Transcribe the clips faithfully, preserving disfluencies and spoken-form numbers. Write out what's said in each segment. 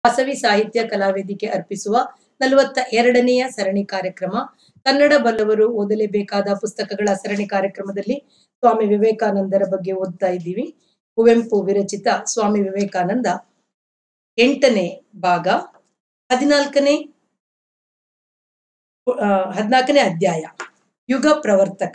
ವಾಸವಿ ಸಾಹಿತ್ಯ ಕಲಾವೇದಿಕೆ ಅರ್ಪಿಸುವ ನಲವತ್ತ ಎರಡನೆಯ ಸರಣಿ ಕಾರ್ಯಕ್ರಮ ಕನ್ನಡ ಬಲ್ಲವರು ಓದಲೇಬೇಕಾದ ಪುಸ್ತಕಗಳ ಸರಣಿ ಕಾರ್ಯಕ್ರಮದಲ್ಲಿ ಸ್ವಾಮಿ ವಿವೇಕಾನಂದರ ಬಗ್ಗೆ ಓದ್ತಾ ಇದ್ದೀವಿ. ಕುವೆಂಪು ವಿರಚಿತ ಸ್ವಾಮಿ ವಿವೇಕಾನಂದ ಎಂಟನೇ ಭಾಗ ಹದಿನಾಲ್ಕನೇ ಹದಿನಾಲ್ಕನೇ ಅಧ್ಯಾಯ ಯುಗ ಪ್ರವರ್ತಕ.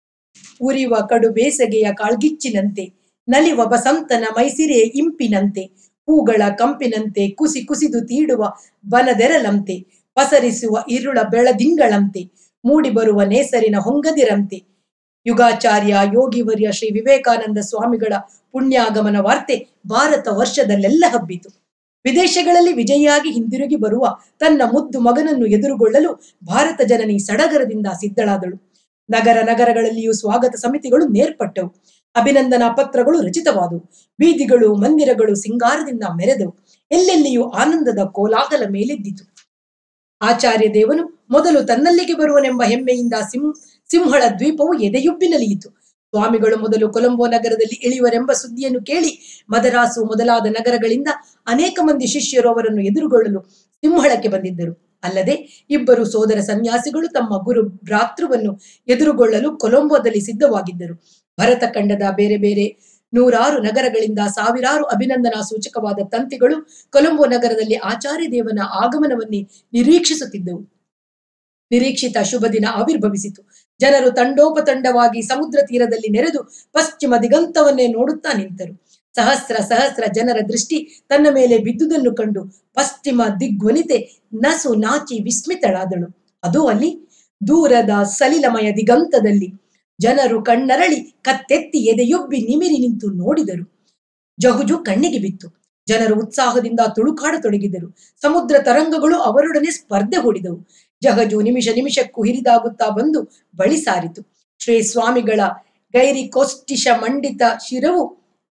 ಉರಿವ ಕಡು ಬೇಸಗೆಯ ಕಾಳ್ಗಿಚ್ಚಿನಂತೆ, ನಲಿವ ಬಸಂತನ ಮೈಸಿರೆಯ ಇಂಪಿನಂತೆ, ಹೂಗಳ ಕಂಪಿನಂತೆ ಕುಸಿ ಕುಸಿದು ತೀಡುವ ಬನದೆರಲಂತೆ, ಪಸರಿಸುವ ಇರುಳ ಬೆಳದಿಂಗಳಂತೆ, ಮೂಡಿ ಬರುವ ನೇಸರಿನ ಹೊಂಗದಿರಂತೆ. ಯುಗಾಚಾರ್ಯ ಯೋಗಿವರ್ಯ ಶ್ರೀ ವಿವೇಕಾನಂದ ಸ್ವಾಮಿಗಳ ಪುಣ್ಯಾಗಮನ ವಾರ್ತೆ ಭಾರತ ವರ್ಷದಲ್ಲೆಲ್ಲ ಹಬ್ಬಿತು. ವಿದೇಶಗಳಲ್ಲಿ ವಿಜಯಿಯಾಗಿ ಹಿಂದಿರುಗಿ ಬರುವ ತನ್ನ ಮುದ್ದು ಮಗನನ್ನು ಎದುರುಗೊಳ್ಳಲು ಭಾರತ ಜನನಿ ಸಡಗರದಿಂದ ಸಿದ್ಧಳಾದಳು. ನಗರ ನಗರಗಳಲ್ಲಿಯೂ ಸ್ವಾಗತ ಸಮಿತಿಗಳು ನೇರ್ಪಟ್ಟವು. ಅಭಿನಂದನಾ ಪತ್ರಗಳು ರಚಿತವಾದವು. ಬೀದಿಗಳು ಮಂದಿರಗಳು ಸಿಂಗಾರದಿಂದ ಮೆರೆದವು. ಎಲ್ಲೆಲ್ಲಿಯೂ ಆನಂದದ ಕೋಲಾಹಲ ಮೇಲೆದ್ದಿತು. ಆಚಾರ್ಯ ದೇವನು ಮೊದಲು ತನ್ನಲ್ಲಿಗೆ ಬರುವನೆಂಬ ಹೆಮ್ಮೆಯಿಂದ ಸಿಂ ಸಿಂಹಳ ದ್ವೀಪವು ಎದೆಯುಬ್ಬಿ ನಲಿಯಿತು. ಸ್ವಾಮಿಗಳು ಮೊದಲು ಕೊಲಂಬೋ ನಗರದಲ್ಲಿ ಇಳಿಯುವರೆಂಬ ಸುದ್ದಿಯನ್ನು ಕೇಳಿ ಮದರಾಸು ಮೊದಲಾದ ನಗರಗಳಿಂದ ಅನೇಕ ಮಂದಿ ಶಿಷ್ಯರು ಅವರನ್ನು ಎದುರುಗೊಳ್ಳಲು ಸಿಂಹಳಕ್ಕೆ ಬಂದಿದ್ದರು. ಅಲ್ಲದೆ ಇಬ್ಬರು ಸೋದರ ಸನ್ಯಾಸಿಗಳು ತಮ್ಮ ಗುರು ಭ್ರಾತೃವನ್ನು ಎದುರುಗೊಳ್ಳಲು ಕೊಲಂಬೋದಲ್ಲಿ ಸಿದ್ಧವಾಗಿದ್ದರು. ಭರತ ಖಂಡದ ಬೇರೆ ಬೇರೆ ನೂರಾರು ನಗರಗಳಿಂದ ಸಾವಿರಾರು ಅಭಿನಂದನಾ ಸೂಚಕವಾದ ತಂತಿಗಳು ಕೊಲಂಬೋ ನಗರದಲ್ಲಿ ಆಚಾರ್ಯ ದೇವನ ಆಗಮನವನ್ನೇ ನಿರೀಕ್ಷಿಸುತ್ತಿದ್ದವು. ನಿರೀಕ್ಷಿತ ಶುಭ ದಿನ ಆವಿರ್ಭವಿಸಿತು. ಜನರು ತಂಡೋಪತಂಡವಾಗಿ ಸಮುದ್ರ ತೀರದಲ್ಲಿ ನೆರೆದು ಪಶ್ಚಿಮ ದಿಗಂತವನ್ನೇ ನೋಡುತ್ತಾ ನಿಂತರು. ಸಹಸ್ರ ಸಹಸ್ರ ಜನರ ದೃಷ್ಟಿ ತನ್ನ ಮೇಲೆ ಬಿದ್ದುದನ್ನು ಕಂಡು ಪಶ್ಚಿಮ ದಿಗ್ವನಿತೆ ನಸು ನಾಚಿ ವಿಸ್ಮಿತಳಾದಳು. ಅದು ಅಲ್ಲಿ ದೂರದ ಸಲಿಲಮಯ ದಿಗಂತದಲ್ಲಿ ಜನರು ಕಣ್ಣರಳಿ ಕತ್ತೆತ್ತಿ ಎದೆಯೊಬ್ಬಿ ನಿಮಿರಿ ನಿಂತು ನೋಡಿದರು. ಜಹುಜು ಕಣ್ಣಿಗೆ ಬಿತ್ತು. ಜನರು ಉತ್ಸಾಹದಿಂದ ತುಳುಕಾಡತೊಡಗಿದರು. ಸಮುದ್ರ ತರಂಗಗಳು ಅವರೊಡನೆ ಸ್ಪರ್ಧೆ ಹೂಡಿದವು. ಜಹಜು ನಿಮಿಷ ನಿಮಿಷಕ್ಕೂ ಹಿರಿದಾಗುತ್ತಾ ಬಂದು ಬಳಿ ಸಾರಿತು. ಶ್ರೀ ಸ್ವಾಮಿಗಳ ಗೈರಿ ಕೋಷ್ಟಿಶ ಮಂಡಿತ ಶಿರವು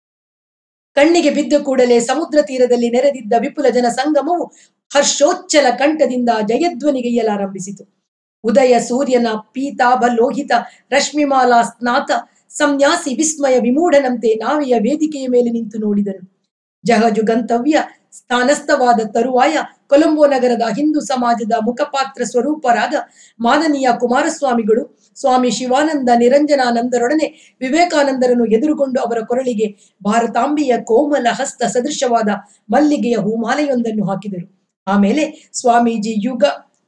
ಕಣ್ಣಿಗೆ ಬಿದ್ದ ಕೂಡಲೇ ಸಮುದ್ರ ತೀರದಲ್ಲಿ ನೆರೆದಿದ್ದ ವಿಪುಲ ಜನ ಸಂಗಮವು ಹರ್ಷೋಚ್ಚಲ ಕಂಠದಿಂದ ಜಯಧ್ವನಿಗೈಯಲಾರಂಭಿಸಿತು. ಉದಯ ಸೂರ್ಯನ ಪೀತಾಭ ಲೋಹಿತ ರಶ್ಮಿಮಾಲಾ ಸ್ನಾತ ಸಂನ್ಯಾಸಿ ವಿಸ್ಮಯ ವಿಮೂಢನಂತೆ ನಾವಿಯ ವೇದಿಕೆಯ ಮೇಲೆ ನಿಂತು ನೋಡಿದನು. ಜಹಜು ಗಂತವ್ಯ ಸ್ಥಾನಸ್ಥವಾದ ತರುವಾಯ ಕೊಲಂಬೋ ನಗರದ ಹಿಂದೂ ಸಮಾಜದ ಮುಖಪಾತ್ರ ಸ್ವರೂಪರಾದ ಮಾನನೀಯ ಕುಮಾರಸ್ವಾಮಿಗಳು ಸ್ವಾಮಿ ಶಿವಾನಂದ ನಿರಂಜನಾನಂದರೊಡನೆ ವಿವೇಕಾನಂದರನ್ನು ಎದುರುಗೊಂಡು ಅವರ ಕೊರಳಿಗೆ ಭಾರತಾಂಬೆಯ ಕೋಮಲ ಹಸ್ತ ಸದೃಶವಾದ ಮಲ್ಲಿಗೆಯ ಹೂಮಾಲೆಯೊಂದನ್ನು ಹಾಕಿದರು. ಆಮೇಲೆ ಸ್ವಾಮೀಜಿ ಯುಗ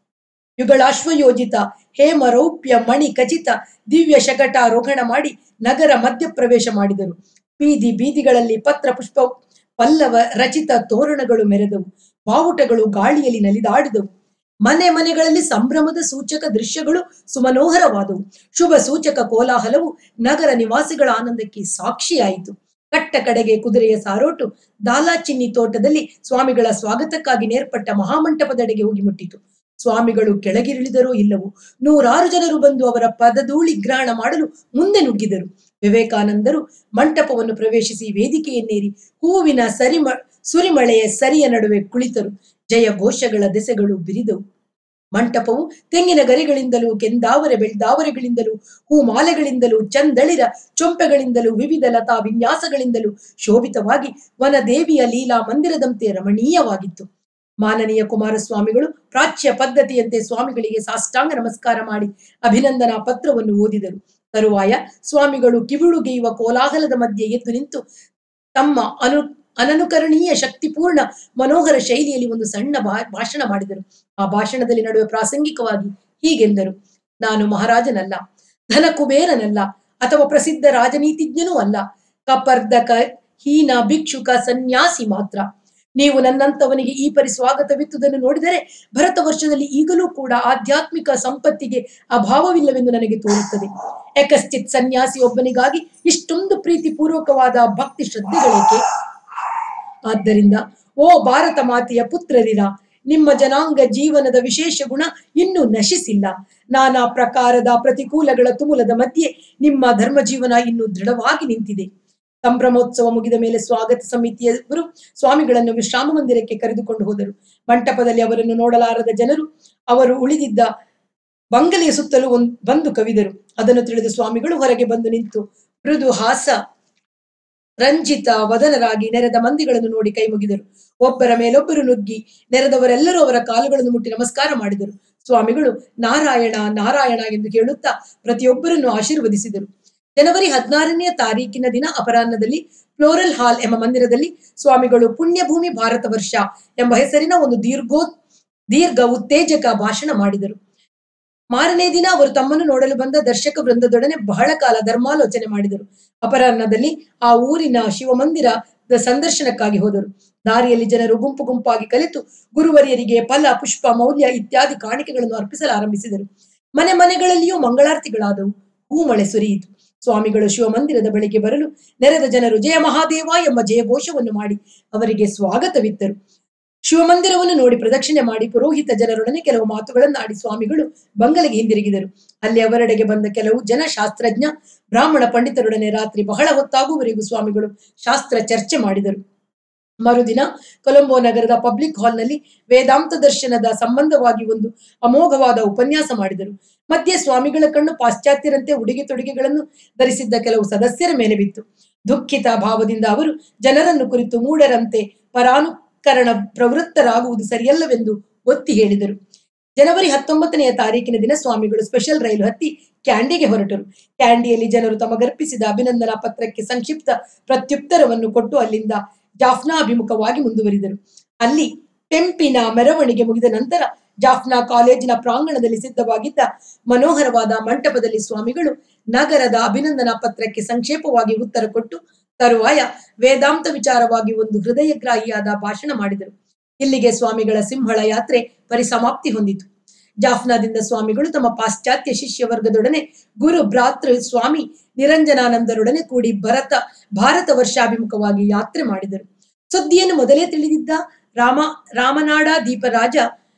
ಯುಗಳಾಶ್ವಯೋಜಿತ ಹೇಮರೌಪ್ಯ ಮಣಿ ಖಚಿತ ದಿವ್ಯ ಶಕಟಾರೋಹಣ ಮಾಡಿ ನಗರ ಮಧ್ಯಪ್ರವೇಶ ಮಾಡಿದರು. ಬೀದಿ ಬೀದಿಗಳಲ್ಲಿ ಪತ್ರ ಪುಷ್ಪ ಪಲ್ಲವ ರಚಿತ ತೋರಣಗಳು ಮೆರೆದವು. ಬಾವುಟಗಳು ಗಾಳಿಯಲ್ಲಿ ನಲಿದಾಡಿದವು. ಮನೆ ಮನೆಗಳಲ್ಲಿ ಸಂಭ್ರಮದ ಸೂಚಕ ದೃಶ್ಯಗಳು ಸುಮನೋಹರವಾದವು. ಶುಭ ಸೂಚಕ ಕೋಲಾಹಲವು ನಗರ ನಿವಾಸಿಗಳ ಆನಂದಕ್ಕೆ ಸಾಕ್ಷಿಯಾಯಿತು. ಕಟ್ಟ ಕಡೆಗೆ ಕುದುರೆಯ ಸಾರೋಟು ದಾಲಾಚಿನ್ನಿ ತೋಟದಲ್ಲಿ ಸ್ವಾಮಿಗಳ ಸ್ವಾಗತಕ್ಕಾಗಿ ನೇರ್ಪಟ್ಟ ಮಹಾಮಂಟಪದೆಡೆಗೆ ಹೋಗಿ ಮುಟ್ಟಿತು. ಸ್ವಾಮಿಗಳು ಕೆಳಗಿಳಿದರೋ ಇಲ್ಲವೋ ನೂರಾರು ಜನರು ಬಂದು ಅವರ ಪದಧೂಳಿ ಗ್ರಹಣ ಮಾಡಲು ಮುಂದೆ ನುಗ್ಗಿದರು. ವಿವೇಕಾನಂದರು ಮಂಟಪವನ್ನು ಪ್ರವೇಶಿಸಿ ವೇದಿಕೆಯನ್ನೇರಿ ಹೂವಿನ ಸರಿಮ ಸುರಿಮಳೆಯ ಸರಿಯ ನಡುವೆ ಕುಳಿತರು. ಜಯ ಘೋಷಗಳ ದೆಸೆಗಳು ಬಿರಿದವು. ಮಂಟಪವು ತೆಂಗಿನ ಗರಿಗಳಿಂದಲೂ ಕೆಂದಾವರೆ ಬೆಳ್ದಾವರೆಗಳಿಂದಲೂ ಹೂಮಾಲೆಗಳಿಂದಲೂ ಚಂದಳಿರ ಚೊಂಪೆಗಳಿಂದಲೂ ವಿವಿಧ ಲತಾ ವಿನ್ಯಾಸಗಳಿಂದಲೂ ಶೋಭಿತವಾಗಿ ವನದೇವಿಯ ಲೀಲಾ ಮಂದಿರದಂತೆ ರಮಣೀಯವಾಗಿತ್ತು. ಮಾನನೀಯ ಕುಮಾರಸ್ವಾಮಿಗಳು ಪ್ರಾಚ್ಯ ಪದ್ಧತಿಯಂತೆ ಸ್ವಾಮಿಗಳಿಗೆ ಸಾಷ್ಟಾಂಗ ನಮಸ್ಕಾರ ಮಾಡಿ ಅಭಿನಂದನಾ ಪತ್ರವನ್ನು ಓದಿದರು. ತರುವಾಯ ಸ್ವಾಮಿಗಳು ಕಿವಿಳುಗೆಯುವ ಕೋಲಾಹಲದ ಮಧ್ಯೆ ಎದ್ದು ನಿಂತು ತಮ್ಮ ಅನು ಅನನುಕರಣೀಯ ಶಕ್ತಿಪೂರ್ಣ ಮನೋಹರ ಶೈಲಿಯಲ್ಲಿ ಒಂದು ಸಣ್ಣ ಭಾಷಣ ಮಾಡಿದರು. ಆ ಭಾಷಣದಲ್ಲಿ ನಡುವೆ ಪ್ರಾಸಂಗಿಕವಾಗಿ ಹೀಗೆಂದರು: ನಾನು ಮಹಾರಾಜನಲ್ಲ, ಧನ ಕುಬೇರನಲ್ಲ, ಅಥವಾ ಪ್ರಸಿದ್ಧ ರಾಜನೀತಿಜ್ಞನೂ ಅಲ್ಲ. ಕಪರ್ದಕ ಹೀನ ಭಿಕ್ಷುಕ ಸನ್ಯಾಸಿ ಮಾತ್ರ. ನೀವು ನನ್ನಂತವನಿಗೆ ಈ ಪರಿ ಸ್ವಾಗತವಿತ್ತುದನ್ನು ನೋಡಿದರೆ ಭರತ ವರ್ಷದಲ್ಲಿ ಈಗಲೂ ಕೂಡ ಆಧ್ಯಾತ್ಮಿಕ ಸಂಪತ್ತಿಗೆ ಅಭಾವವಿಲ್ಲವೆಂದು ನನಗೆ ತೋರುತ್ತದೆ. ಏಕಶ್ಚಿತ್ ಸನ್ಯಾಸಿ ಒಬ್ಬನಿಗಾಗಿ ಇಷ್ಟೊಂದು ಪ್ರೀತಿ ಪೂರ್ವಕವಾದ ಭಕ್ತಿ ಶ್ರದ್ಧೆಗಳೇಕೆ? ಆದ್ದರಿಂದ ಓ ಭಾರತ ಮಾತೆಯ ಪುತ್ರರಿರ, ನಿಮ್ಮ ಜನಾಂಗ ಜೀವನದ ವಿಶೇಷ ಗುಣ ಇನ್ನೂ ನಶಿಸಿಲ್ಲ. ನಾನಾ ಪ್ರಕಾರದ ಪ್ರತಿಕೂಲಗಳ ತುಮುಲದ ಮಧ್ಯೆ ನಿಮ್ಮ ಧರ್ಮ ಜೀವನ ಇನ್ನೂ ದೃಢವಾಗಿ ನಿಂತಿದೆ. ಸಂಭ್ರಮೋತ್ಸವ ಮುಗಿದ ಮೇಲೆ ಸ್ವಾಗತ ಸಮಿತಿಯವರು ಸ್ವಾಮಿಗಳನ್ನು ವಿಶ್ರಾಮ ಮಂದಿರಕ್ಕೆ ಕರೆದುಕೊಂಡು ಹೋದರು. ಮಂಟಪದಲ್ಲಿ ಅವರನ್ನು ನೋಡಲಾರದ ಜನರು ಅವರು ಉಳಿದಿದ್ದ ಬಂಗಲೆಯ ಸುತ್ತಲೂ ಒಂದು ಬಂದು ಕವಿದರು. ಅದನ್ನು ತಿಳಿದು ಸ್ವಾಮಿಗಳು ಹೊರಗೆ ಬಂದು ನಿಂತು ಮೃದು ಹಾಸ ರಂಜಿತ ವದನರಾಗಿ ನೆರೆದ ಮಂದಿಗಳನ್ನು ನೋಡಿ ಕೈ ಮುಗಿದರು. ಒಬ್ಬರ ಮೇಲೊಬ್ಬರು ನುಗ್ಗಿ ನೆರೆದವರೆಲ್ಲರೂ ಅವರ ಕಾಲುಗಳನ್ನು ಮುಟ್ಟಿ ನಮಸ್ಕಾರ ಮಾಡಿದರು. ಸ್ವಾಮಿಗಳು ನಾರಾಯಣ ನಾರಾಯಣ ಎಂದು ಹೇಳುತ್ತಾ ಪ್ರತಿಯೊಬ್ಬರನ್ನು ಆಶೀರ್ವದಿಸಿದರು. ಜನವರಿ ಹದಿನಾರನೆಯ ತಾರೀಕಿನ ದಿನ ಅಪರಾಹ್ನದಲ್ಲಿ ಫ್ಲೋರಲ್ ಹಾಲ್ ಎಂಬ ಮಂದಿರದಲ್ಲಿ ಸ್ವಾಮಿಗಳು ಪುಣ್ಯಭೂಮಿ ಭಾರತ ವರ್ಷ ಎಂಬ ಹೆಸರಿನ ಒಂದು ದೀರ್ಘೋ ದೀರ್ಘ ಉತ್ತೇಜಕ ಭಾಷಣ ಮಾಡಿದರು. ಮಾರನೇ ದಿನ ಅವರು ತಮ್ಮನ್ನು ನೋಡಲು ಬಂದ ದರ್ಶಕ ವೃಂದದೊಡನೆ ಬಹಳ ಕಾಲ ಧರ್ಮಾಲೋಚನೆ ಮಾಡಿದರು. ಅಪರಾಹ್ನದಲ್ಲಿ ಆ ಊರಿನ ಶಿವಮಂದಿರದ ಸಂದರ್ಶನಕ್ಕಾಗಿ ಹೋದರು. ದಾರಿಯಲ್ಲಿ ಜನರು ಗುಂಪು ಗುಂಪಾಗಿ ಕಲಿತು ಗುರುವರಿಯರಿಗೆ ಫಲ ಪುಷ್ಪ ಮೌಲ್ಯ ಇತ್ಯಾದಿ ಕಾಣಿಕೆಗಳನ್ನು ಅರ್ಪಿಸಲಾರಂಭಿಸಿದರು. ಮನೆ ಮನೆಗಳಲ್ಲಿಯೂ ಮಂಗಳಾರತಿಗಳಾದವು. ಹೂಮಳೆ ಸುರಿಯಿತು. ಸ್ವಾಮಿಗಳು ಶಿವಮಂದಿರದ ಬಳಿಗೆ ಬರಲು ನೆರೆದ ಜನರು ಜಯ ಮಹಾದೇವ ಎಂಬ ಜಯಘೋಷವನ್ನು ಮಾಡಿ ಅವರಿಗೆ ಸ್ವಾಗತವಿತ್ತರು. ಶಿವಮಂದಿರವನ್ನು ನೋಡಿ ಪ್ರದಕ್ಷಿಣೆ ಮಾಡಿ ಪುರೋಹಿತ ಜನರೊಡನೆ ಕೆಲವು ಮಾತುಗಳನ್ನಾಡಿ ಸ್ವಾಮಿಗಳು ಬಂಗಲೆಗೆ ಹಿಂದಿರುಗಿದರು. ಅಲ್ಲಿ ಅವರೆಡೆಗೆ ಬಂದ ಕೆಲವು ಜನ ಶಾಸ್ತ್ರಜ್ಞ ಬ್ರಾಹ್ಮಣ ಪಂಡಿತರೊಡನೆ ರಾತ್ರಿ ಬಹಳ ಹೊತ್ತಾಗುವವರೆಗೂ ಸ್ವಾಮಿಗಳು ಶಾಸ್ತ್ರ ಚರ್ಚೆ ಮಾಡಿದರು. ಮರುದಿನ ಕೊಲಂಬೋ ನಗರದ ಪಬ್ಲಿಕ್ ಹಾಲ್ನಲ್ಲಿ ವೇದಾಂತ ದರ್ಶನದ ಸಂಬಂಧವಾಗಿ ಒಂದು ಅಮೋಘವಾದ ಉಪನ್ಯಾಸ ಮಾಡಿದರು. ಮಧ್ಯೆ ಸ್ವಾಮಿಗಳ ಕಣ್ಣು ಪಾಶ್ಚಾತ್ಯರಂತೆ ಉಡುಗೆ ತೊಡುಗೆಗಳನ್ನು ಧರಿಸಿದ್ದ ಕೆಲವು ಸದಸ್ಯರ ಮೇಲೆ ಬಿತ್ತು. ದುಃಖಿತ ಭಾವದಿಂದ ಅವರು ಜನರನ್ನು ಕುರಿತು ಮೂಢರಂತೆ ಪರಾನುಕರಣ ಪ್ರವೃತ್ತರಾಗುವುದು ಸರಿಯಲ್ಲವೆಂದು ಒತ್ತಿ ಹೇಳಿದರು. ಜನವರಿ ಹತ್ತೊಂಬತ್ತನೆಯ ತಾರೀಕಿನ ದಿನ ಸ್ವಾಮಿಗಳು ಸ್ಪೆಷಲ್ ರೈಲು ಹತ್ತಿ ಕ್ಯಾಂಡಿಗೆ ಹೊರಟರು. ಕ್ಯಾಂಡಿಯಲ್ಲಿ ಜನರು ತಮಗರ್ಪಿಸಿದ ಅಭಿನಂದನಾ ಪತ್ರಕ್ಕೆ ಸಂಕ್ಷಿಪ್ತ ಪ್ರತ್ಯುತ್ತರವನ್ನು ಕೊಟ್ಟು ಅಲ್ಲಿಂದ ಜಾಫ್ನಾ ಅಭಿಮುಖವಾಗಿ ಮುಂದುವರಿದರು. ಅಲ್ಲಿ ಟೆಂಪಿನ ಮೆರವಣಿಗೆ ಮುಗಿದ ನಂತರ ಜಾಫ್ನಾ ಕಾಲೇಜಿನ ಪ್ರಾಂಗಣದಲ್ಲಿ ಸಿದ್ಧವಾಗಿದ್ದ ಮನೋಹರವಾದ ಮಂಟಪದಲ್ಲಿ ಸ್ವಾಮಿಗಳು ನಗರದ ಅಭಿನಂದನಾ ಪತ್ರಕ್ಕೆ ಸಂಕ್ಷೇಪವಾಗಿ ಉತ್ತರ ಕೊಟ್ಟು ತರುವಾಯ ವೇದಾಂತ ವಿಚಾರವಾಗಿ ಒಂದು ಹೃದಯಗ್ರಾಹಿಯಾದ ಭಾಷಣ ಮಾಡಿದರು. ಇಲ್ಲಿಗೆ ಸ್ವಾಮಿಗಳ ಸಿಂಹಳ ಯಾತ್ರೆ ಪರಿಸಮಾಪ್ತಿ ಹೊಂದಿತು. ಜಾಫ್ನಾದಿಂದ ಸ್ವಾಮಿಗಳು ತಮ್ಮ ಪಾಶ್ಚಾತ್ಯ ಶಿಷ್ಯ ವರ್ಗದೊಡನೆ ಗುರು ಭ್ರಾತೃ ಸ್ವಾಮಿ ನಿರಂಜನಾನಂದರೊಡನೆ ಕೂಡಿ ಭರತ ಭಾರತ ವರ್ಷಾಭಿಮುಖವಾಗಿ ಯಾತ್ರೆ ಮಾಡಿದರು. ಸುದ್ದಿಯನ್ನು ಮೊದಲೇ ತಿಳಿದಿದ್ದ ರಾಮ ರಾಮನಾಡ ದೀಪರಾಜ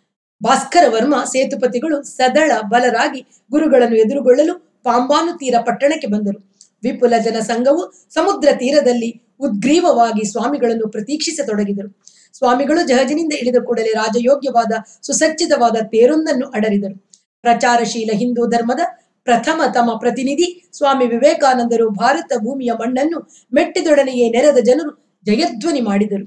ಭಾಸ್ಕರ ವರ್ಮ ಸೇತುಪತಿಗಳು ಸದಳ ಬಲರಾಗಿ ಗುರುಗಳನ್ನು ಎದುರುಗೊಳ್ಳಲು ಪಾಂಬಾನು ತೀರ ಪಟ್ಟಣಕ್ಕೆ ಬಂದರು. ವಿಪುಲ ಜನಸಂಘವು ಸಮುದ್ರ ತೀರದಲ್ಲಿ ಉದ್ಗ್ರೀವವಾಗಿ ಸ್ವಾಮಿಗಳನ್ನು ಪ್ರತೀಕ್ಷಿಸತೊಡಗಿದರು. ಸ್ವಾಮಿಗಳು ಜಹಜಿನಿಂದ ಇಳಿದ ಕೂಡಲೇ ರಾಜಯೋಗ್ಯವಾದ ಸುಸಜ್ಜಿತವಾದ ತೇರೊಂದನ್ನು ಅಡರಿದರು. ಪ್ರಚಾರಶೀಲ ಹಿಂದೂ ಧರ್ಮದ ಪ್ರಥಮ ತಮ ಪ್ರತಿನಿಧಿ ಸ್ವಾಮಿ ವಿವೇಕಾನಂದರು ಭಾರತ ಭೂಮಿಯ ಮಣ್ಣನ್ನು ಮೆಟ್ಟಿದೊಡನೆಯೇ ನೆರೆದ ಜನರು ಜಯಧ್ವನಿ ಮಾಡಿದರು.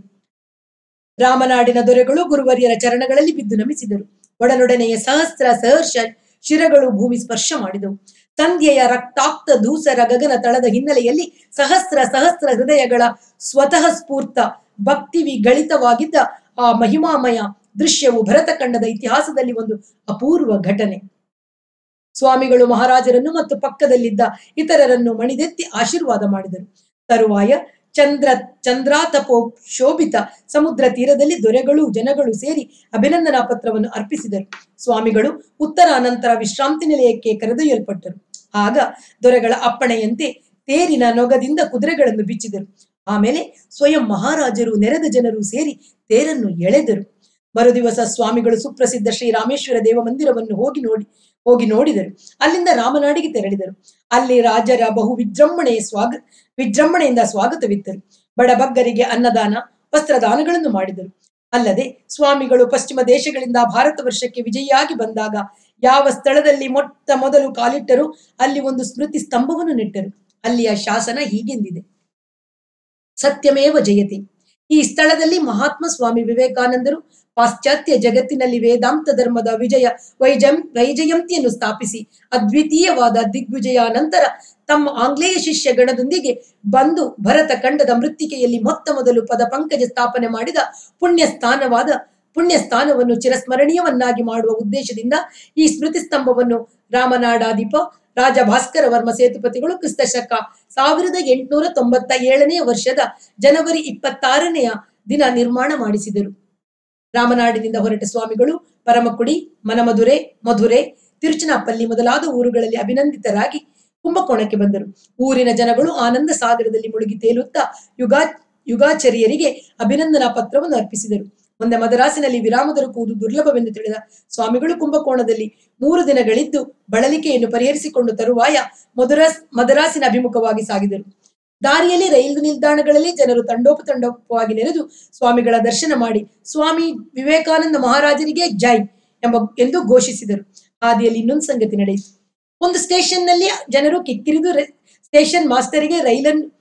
ರಾಮನಾಡಿನ ದೊರೆಗಳು ಗುರುವರಿಯರ ಚರಣಗಳಲ್ಲಿ ಬಿದ್ದು ನಮಿಸಿದರು. ಒಡನೊಡನೆಯ ಸಹಸ್ರ ಸಹರ್ಷ ಶಿರಗಳು ಭೂಮಿ ಸ್ಪರ್ಶ ಮಾಡಿದವು. ಸಂಧ್ಯೆಯ ರಕ್ತಾಕ್ತ ಧೂಸರ ಗಗನ ತಳದ ಹಿನ್ನೆಲೆಯಲ್ಲಿ ಸಹಸ್ರ ಸಹಸ್ರ ಹೃದಯಗಳ ಸ್ವತಃ ಸ್ಫೂರ್ತ ಭಕ್ತಿ ವಿಗಳಿತವಾಗಿದ್ದ ಆ ಮಹಿಮಾಮಯ ದೃಶ್ಯವು ಭರತಖಂಡದ ಇತಿಹಾಸದಲ್ಲಿ ಒಂದು ಅಪೂರ್ವ ಘಟನೆ. ಸ್ವಾಮಿಗಳು ಮಹಾರಾಜರನ್ನು ಮತ್ತು ಪಕ್ಕದಲ್ಲಿದ್ದ ಇತರರನ್ನು ಮಣಿದೆತ್ತಿ ಆಶೀರ್ವಾದ ಮಾಡಿದರು. ತರುವಾಯ ಚಂದ್ರ ಚಂದ್ರಾತಪೋ ಶೋಭಿತ ಸಮುದ್ರ ತೀರದಲ್ಲಿ ದೊರೆಗಳು ಜನಗಳು ಸೇರಿ ಅಭಿನಂದನಾ ಪತ್ರವನ್ನು ಅರ್ಪಿಸಿದರು. ಸ್ವಾಮಿಗಳು ಉತ್ತರಾನಂತರ ವಿಶ್ರಾಂತಿ ನಿಲಯಕ್ಕೆ ಕರೆದೊಯ್ಯಲ್ಪಟ್ಟರು. ಆಗ ದೊರೆಗಳ ಅಪ್ಪಣೆಯಂತೆ ತೇರಿನ ನೊಗದಿಂದ ಕುದುರೆಗಳನ್ನು ಬಿಚ್ಚಿದರು. ಆಮೇಲೆ ಸ್ವಯಂ ಮಹಾರಾಜರು ನೆರೆದ ಜನರು ಸೇರಿ ತೇರನ್ನು ಎಳೆದರು. ಮರುದಿವಸ ಸ್ವಾಮಿಗಳು ಸುಪ್ರಸಿದ್ಧ ಶ್ರೀರಾಮೇಶ್ವರ ದೇವ ಮಂದಿರವನ್ನು ಹೋಗಿ ನೋಡಿ ಹೋಗಿ ನೋಡಿದರು. ಅಲ್ಲಿಂದ ರಾಮನಾಡಿಗೆ ತೆರಳಿದರು. ಅಲ್ಲಿ ರಾಜರ ಬಹು ವಿಜೃಂಭಣೆಯ ಸ್ವಾಗ ವಿಜೃಂಭಣೆಯಿಂದ ಸ್ವಾಗತವಿತ್ತರು. ಬಡಬಗ್ಗರಿಗೆ ಅನ್ನದಾನ ವಸ್ತ್ರದಾನಗಳನ್ನು ಮಾಡಿದರು. ಅಲ್ಲದೆ ಸ್ವಾಮಿಗಳು ಪಶ್ಚಿಮ ದೇಶಗಳಿಂದ ಭಾರತ ವರ್ಷಕ್ಕೆ ವಿಜಯಿಯಾಗಿ ಬಂದಾಗ ಯಾವ ಸ್ಥಳದಲ್ಲಿ ಮೊಟ್ಟ ಮೊದಲು ಕಾಲಿಟ್ಟರು ಅಲ್ಲಿ ಒಂದು ಸ್ಮೃತಿ ಸ್ತಂಭವನ್ನು ನೆಟ್ಟರು. ಅಲ್ಲಿಯ ಶಾಸನ ಹೀಗೆಂದಿದೆ: ಸತ್ಯಮೇವ ಜಯತೆ. ಈ ಸ್ಥಳದಲ್ಲಿ ಮಹಾತ್ಮ ಸ್ವಾಮಿ ವಿವೇಕಾನಂದರು ಪಾಶ್ಚಾತ್ಯ ಜಗತ್ತಿನಲ್ಲಿ ವೇದಾಂತ ಧರ್ಮದ ವಿಜಯ ವೈಜಂ ವೈಜಯಂತಿಯನ್ನು ಸ್ಥಾಪಿಸಿ ಅದ್ವಿತೀಯವಾದ ದಿಗ್ವಿಜಯ ನಂತರ ತಮ್ಮ ಆಂಗ್ಲೇಯ ಶಿಷ್ಯ ಗಣದೊಂದಿಗೆ ಬಂದು ಭರತ ಖಂಡದ ಮೃತ್ತಿಕೆಯಲ್ಲಿ ಮೊತ್ತ ಮೊದಲು ಪದ ಪಂಕಜ ಸ್ಥಾಪನೆ ಮಾಡಿದ ಪುಣ್ಯ ಸ್ಥಾನವಾದ ಪುಣ್ಯ ಸ್ಥಾನವನ್ನು ಚಿರಸ್ಮರಣೀಯವನ್ನಾಗಿ ಮಾಡುವ ಉದ್ದೇಶದಿಂದ ಈ ಸ್ಮೃತಿ ಸ್ತಂಭವನ್ನು ರಾಮನಾಡಾಧಿಪ ರಾಜ ಭಾಸ್ಕರ ವರ್ಮ ಸೇತುಪತಿಗಳು ಕ್ರಿಸ್ತ ಶಕ ಸಾವಿರದ ಎಂಟುನೂರ ತೊಂಬತ್ತ ಏಳನೆಯ ವರ್ಷದ ಜನವರಿ ಇಪ್ಪತ್ತಾರನೆಯ ದಿನ ನಿರ್ಮಾಣ ಮಾಡಿಸಿದರು. ರಾಮನಾಡಿನಿಂದ ಹೊರಟ ಸ್ವಾಮಿಗಳು ಪರಮಕುಡಿ, ಮನಮಧುರೆ, ಮಧುರೆ, ತಿರುಚನಾಪಲ್ಲಿ ಮೊದಲಾದ ಊರುಗಳಲ್ಲಿ ಅಭಿನಂದಿತರಾಗಿ ಕುಂಭಕೋಣಕ್ಕೆ ಬಂದರು. ಊರಿನ ಜನಗಳು ಆನಂದ ಸಾಗರದಲ್ಲಿ ಮುಳುಗಿ ತೇಲುತ್ತಾ ಯುಗಾ ಯುಗಾಚರ್ಯರಿಗೆ ಅಭಿನಂದನಾ ಪತ್ರವನ್ನು ಅರ್ಪಿಸಿದರು. ಒಂದೇ ಮದರಾಸಿನಲ್ಲಿ ವಿರಾಮ ದೊರಕುವುದು ದುರ್ಲಭವೆಂದು ತಿಳಿದ ಸ್ವಾಮಿಗಳು ಕುಂಭಕೋಣದಲ್ಲಿ ಮೂರು ದಿನಗಳಿದ್ದು ಬಳಲಿಕೆಯನ್ನು ಪರಿಹರಿಸಿಕೊಂಡು ತರುವಾಯ ಮಧುರಾಸ್ ಮದರಾಸಿನ ಅಭಿಮುಖವಾಗಿ ಸಾಗಿದರು. ದಾರಿಯಲ್ಲಿ ರೈಲು ನಿಲ್ದಾಣಗಳಲ್ಲಿ ಜನರು ತಂಡೋಪತಂಡೋಪವಾಗಿ ನೆರೆದು ಸ್ವಾಮಿಗಳ ದರ್ಶನ ಮಾಡಿ ಸ್ವಾಮಿ ವಿವೇಕಾನಂದ ಮಹಾರಾಜರಿಗೆ ಜೈ ಎಂಬ ಎಂದು ಘೋಷಿಸಿದರು. ಹಾದಿಯಲ್ಲಿ ಇನ್ನೊಂದು ಸಂಗತಿ ನಡೆಯಿತು. ಒಂದು ಸ್ಟೇಷನ್ ನಲ್ಲಿ ಜನರು ಕಿಕ್ಕಿರಿದು ಸ್ಟೇಷನ್ ಮಾಸ್ಟರಿಗೆ ರೈಲನ್ನು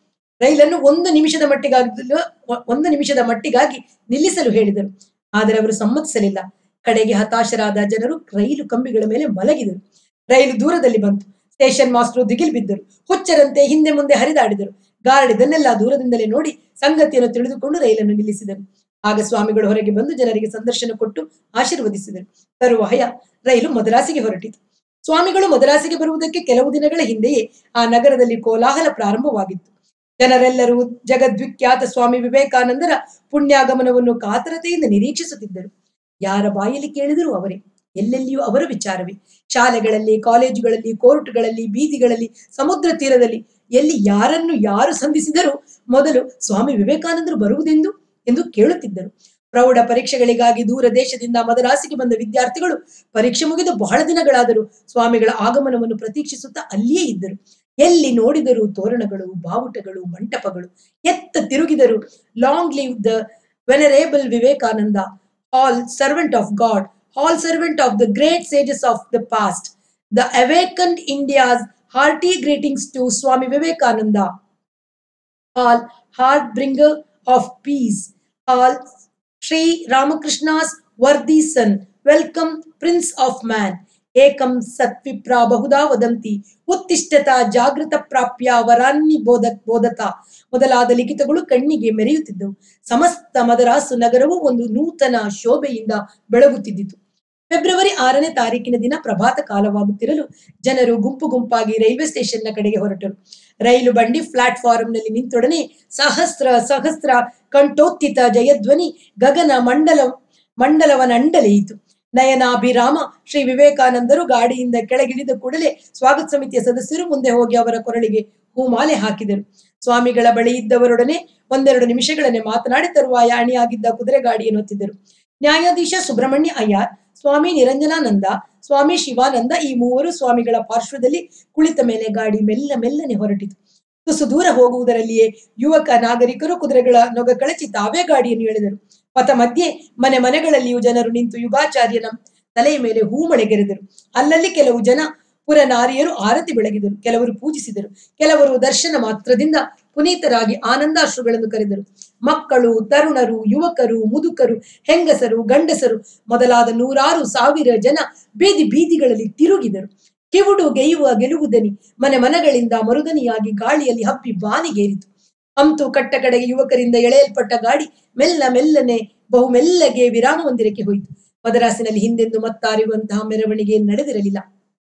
ರೈಲನ್ನು ಒಂದು ನಿಮಿಷದ ಮಟ್ಟಿಗಾಗಿ ಒಂದು ನಿಮಿಷದ ಮಟ್ಟಿಗಾಗಿ ನಿಲ್ಲಿಸಲು ಹೇಳಿದರು. ಆದರೆ ಅವರು ಸಮ್ಮತಿಸಲಿಲ್ಲ. ಕಡೆಗೆ ಹತಾಶರಾದ ಜನರು ರೈಲು ಕಂಬಿಗಳ ಮೇಲೆ ಮಲಗಿದರು. ರೈಲು ದೂರದಲ್ಲಿ ಬಂತು. ಸ್ಟೇಷನ್ ಮಾಸ್ಟರ್ ದಿಗಿಲ್ ಬಿದ್ದರು. ಹುಚ್ಚರಂತೆ ಹಿಂದೆ ಮುಂದೆ ಹರಿದಾಡಿದರು. ಗಾರ್ಡ್ ಇದನ್ನೆಲ್ಲ ದೂರದಿಂದಲೇ ನೋಡಿ ಸಂಗತಿಯನ್ನು ತಿಳಿದುಕೊಂಡು ರೈಲನ್ನು ನಿಲ್ಲಿಸಿದರು. ಆಗ ಸ್ವಾಮಿಗಳು ಹೊರಗೆ ಬಂದು ಜನರಿಗೆ ಸಂದರ್ಶನ ಕೊಟ್ಟು ಆಶೀರ್ವದಿಸಿದರು. ತರುವಾಯ ರೈಲು ಮದ್ರಾಸಿಗೆ ಹೊರಟಿತು. ಸ್ವಾಮಿಗಳು ಮದ್ರಾಸಿಗೆ ಬರುವುದಕ್ಕೆ ಕೆಲವು ದಿನಗಳ ಹಿಂದೆಯೇ ಆ ನಗರದಲ್ಲಿ ಕೋಲಾಹಲ ಪ್ರಾರಂಭವಾಗಿತ್ತು. ಜನರೆಲ್ಲರೂ ಜಗದ್ವಿಖ್ಯಾತ ಸ್ವಾಮಿ ವಿವೇಕಾನಂದರ ಪುಣ್ಯಾಗಮನವನ್ನು ಕಾತರತೆಯಿಂದ ನಿರೀಕ್ಷಿಸುತ್ತಿದ್ದರು. ಯಾರ ಬಾಯಲ್ಲಿ ಕೇಳಿದರೂ ಅವರೇ, ಎಲ್ಲೆಲ್ಲಿಯೂ ಅವರ ವಿಚಾರವೇ. ಶಾಲೆಗಳಲ್ಲಿ, ಕಾಲೇಜುಗಳಲ್ಲಿ, ಕೋರ್ಟ್ಗಳಲ್ಲಿ, ಬೀದಿಗಳಲ್ಲಿ, ಸಮುದ್ರ ತೀರದಲ್ಲಿ ಎಲ್ಲಿ ಯಾರನ್ನು ಯಾರು ಸಂಧಿಸಿದರೂ ಮೊದಲು ಸ್ವಾಮಿ ವಿವೇಕಾನಂದರು ಬರುವುದೆಂದು ಎಂದು ಕೇಳುತ್ತಿದ್ದರು. ಪ್ರೌಢ ಪರೀಕ್ಷೆಗಳಿಗಾಗಿ ದೂರ ದೇಶದಿಂದ ಮದ್ರಾಸಿಗೆ ಬಂದ ವಿದ್ಯಾರ್ಥಿಗಳು ಪರೀಕ್ಷೆ ಮುಗಿದು ಬಹಳ ದಿನಗಳಾದರೂ ಸ್ವಾಮಿಗಳ ಆಗಮನವನ್ನು ಪ್ರತೀಕ್ಷಿಸುತ್ತಾ ಅಲ್ಲಿಯೇ ಇದ್ದರು. ಎಲ್ಲಿ ನೋಡಿದರೂ ತೋರಣಗಳು, ಬಾವುಟಗಳು, ಮಂಟಪಗಳು. ಎತ್ತ ತಿರುಗಿದರು long live the venerable Vivekananda, all servant of God, all servant of the great sages of the past. The awakened India's hearty greetings to Swami Vivekananda, all heart bringer of peace, all Sri Ramakrishna's worthy son, welcome Prince of Man. Ekam satvipra bahuda vadanti uttishthata ಜಾಗೃತ ಪ್ರಾಪ್ಯ ವರಾನ್ನಿ ಬೋಧ ಬೋಧತ ಮೊದಲಾದ ಲಿಖಿತಗಳು ಕಣ್ಣಿಗೆ ಮೆರೆಯುತ್ತಿದ್ದವು. ಸಮಸ್ತ ಮದರಾಸು ನಗರವು ಒಂದು ನೂತನ ಶೋಭೆಯಿಂದ ಬೆಳಗುತ್ತಿದ್ದಿತು. February ಆರನೇ ತಾರೀಕಿನ ದಿನ ಪ್ರಭಾತ ಕಾಲವಾಗುತ್ತಿರಲು ಜನರು ಗುಂಪು ಗುಂಪಾಗಿ ರೈಲ್ವೆ ಸ್ಟೇಷನ್ನ ಕಡೆಗೆ ಹೊರಟರು. ರೈಲು ಬಂಡಿ ಪ್ಲಾಟ್ಫಾರಂನಲ್ಲಿ ನಿಂತೊಡನೆ ಸಹಸ್ರ ಸಹಸ್ರ ಕಂಠೋತ್ಥಿತ ಜಯಧ್ವನಿ ಗಗನ ಮಂಡಲ ಮಂಡಲವನಂಡಲೆಯಿತು. ನಯನಾಭಿರಾಮ ಶ್ರೀ ವಿವೇಕಾನಂದರು ಗಾಡಿಯಿಂದ ಕೆಳಗಿಳಿದ ಕೂಡಲೇ ಸ್ವಾಗತ ಸಮಿತಿಯ ಸದಸ್ಯರು ಮುಂದೆ ಹೋಗಿ ಅವರ ಕೊರಳಿಗೆ ಹೂಮಾಲೆ ಹಾಕಿದರು. ಸ್ವಾಮಿಗಳ ಬಳಿ ಇದ್ದವರೊಡನೆ ಒಂದೆರಡು ನಿಮಿಷಗಳನ್ನೇ ಮಾತನಾಡಿ ತರುವಾಯ ಅಣಿಯಾಗಿದ್ದ ಕುದುರೆ ಗಾಡಿಯನ್ನು ಹೊತ್ತಿದ್ದರು. ನ್ಯಾಯಾಧೀಶ ಸುಬ್ರಹ್ಮಣ್ಯ ಅಯ್ಯರ್, ಸ್ವಾಮಿ ನಿರಂಜನಾನಂದ, ಸ್ವಾಮಿ ಶಿವಾನಂದ ಈ ಮೂವರು ಸ್ವಾಮಿಗಳ ಪಾರ್ಶ್ವದಲ್ಲಿ ಕುಳಿತ ಮೇಲೆ ಗಾಡಿ ಮೆಲ್ಲ ಮೆಲ್ಲನೆ ಹೊರಟಿತು. ತುಸು ದೂರ ಹೋಗುವುದರಲ್ಲಿಯೇ ಯುವಕ ನಾಗರಿಕರು ಕುದುರೆಗಳ ನೊಗ ಕಳಚಿ ತಾವೇ ಗಾಡಿಯನ್ನು ಎಳೆದರು. ಪಥ ಮಧ್ಯೆ ಮನೆ ಮನೆಗಳಲ್ಲಿಯೂ ಜನರು ನಿಂತು ಯುಗಾಚಾರ್ಯನ ತಲೆಯ ಮೇಲೆ ಹೂಮಳೆಗೆರೆದರು. ಅಲ್ಲಲ್ಲಿ ಕೆಲವು ಜನ ಪುರ ನಾರಿಯರು ಆರತಿ ಬೆಳಗಿದರು. ಕೆಲವರು ಪೂಜಿಸಿದರು. ಕೆಲವರು ದರ್ಶನ ಮಾತ್ರದಿಂದ ಪುನೀತರಾಗಿ ಆನಂದಾಶ್ರುಗಳನ್ನು ಕರೆದರು. ಮಕ್ಕಳು, ತರುಣರು, ಯುವಕರು, ಮುದುಕರು, ಹೆಂಗಸರು, ಗಂಡಸರು ಮೊದಲಾದ ನೂರಾರು ಸಾವಿರ ಜನ ಬೀದಿ ಬೀದಿಗಳಲ್ಲಿ ತಿರುಗಿದರು. ಕಿವುಡು ಗೆಯುವ ಗೆಲುವುದನಿ ಮನೆ ಮನಗಳಿಂದ ಮರುದನಿಯಾಗಿ ಗಾಳಿಯಲ್ಲಿ ಹಬ್ಬಿ ಬಾನಿಗೇರಿತು. ಅಂತೂ ಕಟ್ಟ ಕಡೆಗೆ ಯುವಕರಿಂದ ಎಳೆಯಲ್ಪಟ್ಟ ಗಾಡಿ ಮೆಲ್ಲ ಮೆಲ್ಲನೆ ಬಹು ಮೆಲ್ಲಗೆ ವಿರಾಮ ಮಂದಿರಕ್ಕೆ ಹೋಯಿತು. ಮದರಾಸಿನಲ್ಲಿ ಹಿಂದೆಂದು ಮತ್ತಾರಿರುವಂತಹ ಮೆರವಣಿಗೆ ನಡೆದಿರಲಿಲ್ಲ.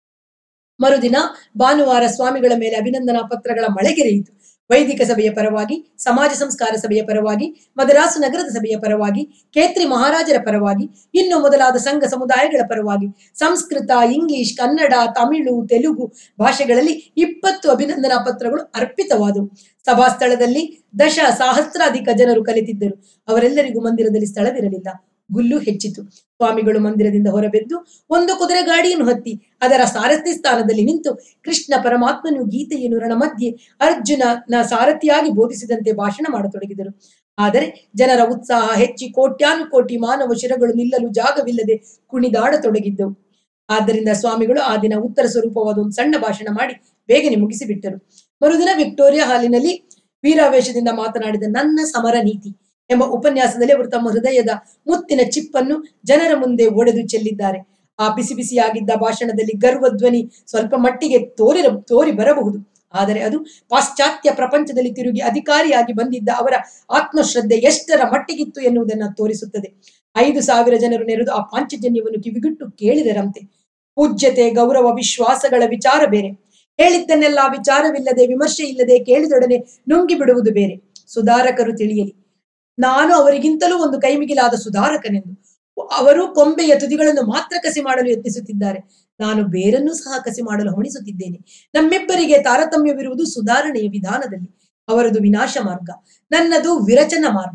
ಮರುದಿನ ಭಾನುವಾರ ಸ್ವಾಮಿಗಳ ಮೇಲೆ ಅಭಿನಂದನಾ ಪತ್ರಗಳ ಮಳೆಗೆರೆಯಿತು. ವೈದಿಕ ಸಭೆಯ ಪರವಾಗಿ, ಸಮಾಜ ಸಂಸ್ಕಾರ ಸಭೆಯ ಪರವಾಗಿ, ಮದರಾಸು ನಗರದ ಸಭೆಯ ಪರವಾಗಿ, ಕೇತ್ರಿ ಮಹಾರಾಜರ ಪರವಾಗಿ, ಇನ್ನು ಮೊದಲಾದ ಸಂಘ ಸಮುದಾಯಗಳ ಪರವಾಗಿ ಸಂಸ್ಕೃತ, ಇಂಗ್ಲಿಷ್, ಕನ್ನಡ, ತಮಿಳು, ತೆಲುಗು ಭಾಷೆಗಳಲ್ಲಿ ಇಪ್ಪತ್ತು ಅಭಿನಂದನಾ ಪತ್ರಗಳು ಅರ್ಪಿತವಾದವು. ಸಭಾಸ್ಥಳದಲ್ಲಿ ದಶ ಸಹಸ್ರಾಧಿಕ ಜನರು ಕಲಿತಿದ್ದರು. ಅವರೆಲ್ಲರಿಗೂ ಮಂದಿರದಲ್ಲಿ ಸ್ಥಳವಿರಲಿಲ್ಲ. ಗುಲ್ಲು ಹೆಚ್ಚಿತು. ಸ್ವಾಮಿಗಳು ಮಂದಿರದಿಂದ ಹೊರಬೆದ್ದು ಒಂದು ಕುದುರೆ ಗಾಡಿಯನ್ನು ಹತ್ತಿ ಅದರ ಸಾರಥಿ ಸ್ಥಾನದಲ್ಲಿ ನಿಂತು ಕೃಷ್ಣ ಪರಮಾತ್ಮನು ಗೀತೆಯನ್ನು ರಣ ಮಧ್ಯೆ ಅರ್ಜುನನ ಸಾರಥಿಯಾಗಿ ಬೋಧಿಸಿದಂತೆ ಭಾಷಣ ಮಾಡತೊಡಗಿದರು. ಆದರೆ ಜನರ ಉತ್ಸಾಹ ಹೆಚ್ಚಿ ಕೋಟ್ಯಾನುಕೋಟಿ ಮಾನವ ಶಿರಗಳು ನಿಲ್ಲಲು ಜಾಗವಿಲ್ಲದೆ ಕುಣಿದಾಡತೊಡಗಿದ್ದವು. ಆದ್ದರಿಂದ ಸ್ವಾಮಿಗಳು ಆ ದಿನ ಉತ್ತರ ಸ್ವರೂಪವಾದ ಒಂದು ಸಣ್ಣ ಭಾಷಣ ಮಾಡಿ ಬೇಗನೆ ಮುಗಿಸಿಬಿಟ್ಟರು. ಮರುದಿನ ವಿಕ್ಟೋರಿಯಾ ಹಾಲಿನಲ್ಲಿ ವೀರಾವೇಶದಿಂದ ಮಾತನಾಡಿದ ನನ್ನ ಸಮರ ನೀತಿ ಎಂಬ ಉಪನ್ಯಾಸದಲ್ಲಿ ಅವರು ತಮ್ಮ ಹೃದಯದ ಮುತ್ತಿನ ಚಿಪ್ಪನ್ನು ಜನರ ಮುಂದೆ ಒಡೆದು ಚೆಲ್ಲಿದ್ದಾರೆ. ಆ ಬಿಸಿ ಬಿಸಿಯಾಗಿದ್ದ ಭಾಷಣದಲ್ಲಿ ಗರ್ವಧ್ವನಿ ಸ್ವಲ್ಪ ಮಟ್ಟಿಗೆ ತೋರಿರ ತೋರಿ ಬರಬಹುದು. ಆದರೆ ಅದು ಪಾಶ್ಚಾತ್ಯ ಪ್ರಪಂಚದಲ್ಲಿ ತಿರುಗಿ ಅಧಿಕಾರಿಯಾಗಿ ಬಂದಿದ್ದ ಅವರ ಆತ್ಮಶ್ರದ್ಧೆ ಎಷ್ಟರ ಮಟ್ಟಿಗಿತ್ತು ಎನ್ನುವುದನ್ನು ತೋರಿಸುತ್ತದೆ. ಐದು ಸಾವಿರ ಜನರು ನೆರೆದು ಆ ಪಾಂಚಜನ್ಯವನ್ನು ಕಿವಿಗಿಟ್ಟು ಕೇಳಿದರಂತೆ. ಪೂಜ್ಯತೆ, ಗೌರವ, ವಿಶ್ವಾಸಗಳ ವಿಚಾರ ಬೇರೆ. ಹೇಳಿದ್ದನ್ನೆಲ್ಲ ವಿಚಾರವಿಲ್ಲದೆ ವಿಮರ್ಶೆ ಇಲ್ಲದೆ ಕೇಳಿದೊಡನೆ ನುಂಗಿ ಬಿಡುವುದು ಬೇರೆ. ಸುಧಾರಕರು ತಿಳಿಯಲಿ, ನಾನು ಅವರಿಗಿಂತಲೂ ಒಂದು ಕೈಮಿಗಿಲಾದ ಸುಧಾರಕನೆಂದು. ಅವರು ಕೊಂಬೆಯ ತುದಿಗಳನ್ನು ಮಾತ್ರ ಕಸಿ ಮಾಡಲು ಯತ್ನಿಸುತ್ತಿದ್ದಾರೆ. ನಾನು ಬೇರನ್ನೂ ಸಹ ಕಸಿ ಮಾಡಲು ಹೊಣಿಸುತ್ತಿದ್ದೇನೆ. ನಮ್ಮಿಬ್ಬರಿಗೆ ತಾರತಮ್ಯವಿರುವುದು ಸುಧಾರಣೆಯ ವಿಧಾನದಲ್ಲಿ. ಅವರದು ವಿನಾಶ ಮಾರ್ಗ, ನನ್ನದು ವಿರಚನ ಮಾರ್ಗ.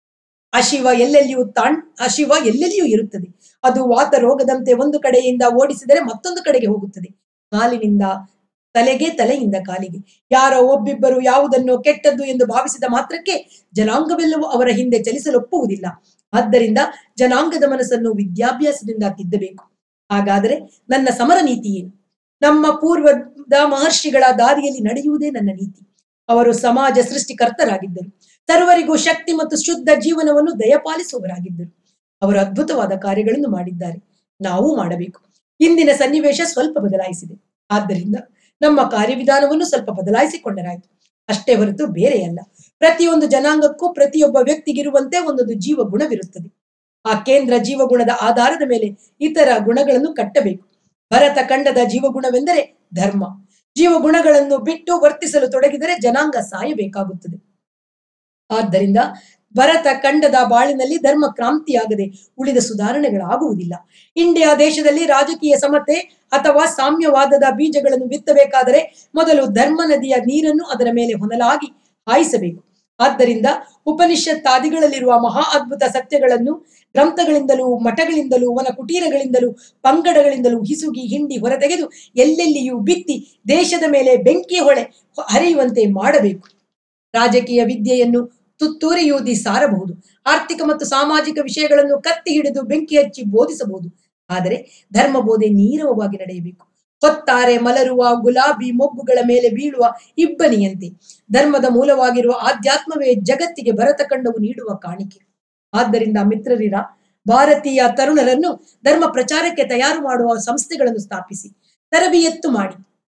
ಅಶಿವ ಎಲ್ಲೆಲ್ಲಿಯೂ ತಾಣ್ ಅಶಿವ ಎಲ್ಲೆಲ್ಲಿಯೂ ಇರುತ್ತದೆ. ಅದು ವಾತ ರೋಗದಂತೆ ಒಂದು ಕಡೆಯಿಂದ ಓಡಿಸಿದರೆ ಮತ್ತೊಂದು ಕಡೆಗೆ ಹೋಗುತ್ತದೆ. ಕಾಲಿನಿಂದ ತಲೆಗೆ, ತಲೆಯಿಂದ ಕಾಲಿಗೆ. ಯಾರೋ ಒಬ್ಬಿಬ್ಬರು ಯಾವುದನ್ನು ಕೆಟ್ಟದ್ದು ಎಂದು ಭಾವಿಸಿದ ಮಾತ್ರಕ್ಕೆ ಜನಾಂಗವೆಲ್ಲವೂ ಅವರ ಹಿಂದೆ ಚಲಿಸಲೊಪ್ಪುವುದಿಲ್ಲ. ಆದ್ದರಿಂದ ಜನಾಂಗದ ಮನಸ್ಸನ್ನು ವಿದ್ಯಾಭ್ಯಾಸದಿಂದ ತಿದ್ದಬೇಕು. ಹಾಗಾದರೆ ನನ್ನ ಸಮರ ನೀತಿ ಏನು? ನಮ್ಮ ಪೂರ್ವದ ಮಹರ್ಷಿಗಳ ದಾರಿಯಲ್ಲಿ ನಡೆಯುವುದೇ ನನ್ನ ನೀತಿ. ಅವರು ಸಮಾಜ ಸೃಷ್ಟಿಕರ್ತರಾಗಿದ್ದರು. ಸರ್ವರಿಗೂ ಶಕ್ತಿ ಮತ್ತು ಶುದ್ಧ ಜೀವನವನ್ನು ದಯಪಾಲಿಸುವವರಾಗಿದ್ದರು. ಅವರು ಅದ್ಭುತವಾದ ಕಾರ್ಯಗಳನ್ನು ಮಾಡಿದ್ದಾರೆ. ನಾವು ಮಾಡಬೇಕು. ಇಂದಿನ ಸನ್ನಿವೇಶ ಸ್ವಲ್ಪ ಬದಲಾಯಿಸಿದೆ. ಆದ್ದರಿಂದ ನಮ್ಮ ಕಾರ್ಯವಿಧಾನವನ್ನು ಸ್ವಲ್ಪ ಬದಲಾಯಿಸಿಕೊಂಡರಾಯಿತು. ಅಷ್ಟೇ ಹೊರತು ಬೇರೆಯಲ್ಲ. ಪ್ರತಿಯೊಂದು ಜನಾಂಗಕ್ಕೂ ಪ್ರತಿಯೊಬ್ಬ ವ್ಯಕ್ತಿಗಿರುವಂತೆ ಒಂದೊಂದು ಜೀವ ಗುಣವಿರುತ್ತದೆ. ಆ ಕೇಂದ್ರ ಜೀವಗುಣದ ಆಧಾರದ ಮೇಲೆ ಇತರ ಗುಣಗಳನ್ನು ಕಟ್ಟಬೇಕು. ಭರತ ಖಂಡದ ಜೀವಗುಣವೆಂದರೆ ಧರ್ಮ. ಜೀವಗುಣಗಳನ್ನು ಬಿಟ್ಟು ವರ್ತಿಸಲು ತೊಡಗಿದರೆ ಜನಾಂಗ ಸಾಯಬೇಕಾಗುತ್ತದೆ. ಆದ್ದರಿಂದ ಭರತ ಖಂಡದ ಬಾಳಿನಲ್ಲಿ ಧರ್ಮ ಕ್ರಾಂತಿಯಾಗದೆ ಉಳಿದ ಸುಧಾರಣೆಗಳಾಗುವುದಿಲ್ಲ. ಇಂಡಿಯಾ ದೇಶದಲ್ಲಿ ರಾಜಕೀಯ ಸಮತೆ ಅಥವಾ ಸಾಮ್ಯವಾದದ ಬೀಜಗಳನ್ನು ಬಿತ್ತಬೇಕಾದರೆ ಮೊದಲು ಧರ್ಮ ನದಿಯ ನೀರನ್ನು ಅದರ ಮೇಲೆ ಹೊನಲಾಗಿ ಹಾಯಿಸಬೇಕು. ಆದ್ದರಿಂದ ಉಪನಿಷತ್ತಾದಿಗಳಲ್ಲಿರುವ ಮಹಾ ಅದ್ಭುತ ಸತ್ಯಗಳನ್ನು ಗ್ರಂಥಗಳಿಂದಲೂ ಮಠಗಳಿಂದಲೂ ವನ ಕುಟೀರಗಳಿಂದಲೂ ಪಂಗಡಗಳಿಂದಲೂ ಹಿಸುಗಿ ಹಿಂಡಿ ಹೊರತೆಗೆದು ಎಲ್ಲೆಲ್ಲಿಯೂ ಬಿತ್ತಿ ದೇಶದ ಮೇಲೆ ಬೆಂಕಿ ಹೊಳೆ ಹರಿಯುವಂತೆ ಮಾಡಬೇಕು. ರಾಜಕೀಯ ವಿದ್ಯೆಯನ್ನು ತುತ್ತೂರಿಯೂದಿ ಸಾರಬಹುದು. ಆರ್ಥಿಕ ಮತ್ತು ಸಾಮಾಜಿಕ ವಿಷಯಗಳನ್ನು ಕತ್ತಿ ಹಿಡಿದು ಬೆಂಕಿ ಹಚ್ಚಿ ಬೋಧಿಸಬಹುದು. ಆದರೆ ಧರ್ಮ ಬೋಧೆ ನೀರವವಾಗಿ ನಡೆಯಬೇಕು. ಹೊತ್ತಾರೆ ಮಲರುವ ಗುಲಾಬಿ ಮೊಗ್ಗುಗಳ ಮೇಲೆ ಬೀಳುವ ಇಬ್ಬನಿಯಂತೆ ಧರ್ಮದ ಮೂಲವಾಗಿರುವ ಆಧ್ಯಾತ್ಮವೇ ಜಗತ್ತಿಗೆ ಭರತ ಖಂಡವು ನೀಡುವ ಕಾಣಿಕೆ. ಆದ್ದರಿಂದ ಮಿತ್ರರಿರ ಭಾರತೀಯ ತರುಣರನ್ನು ಧರ್ಮ ಪ್ರಚಾರಕ್ಕೆ ತಯಾರು ಮಾಡುವ ಸಂಸ್ಥೆಗಳನ್ನು ಸ್ಥಾಪಿಸಿ ತರಬೇತು ಮಾಡಿ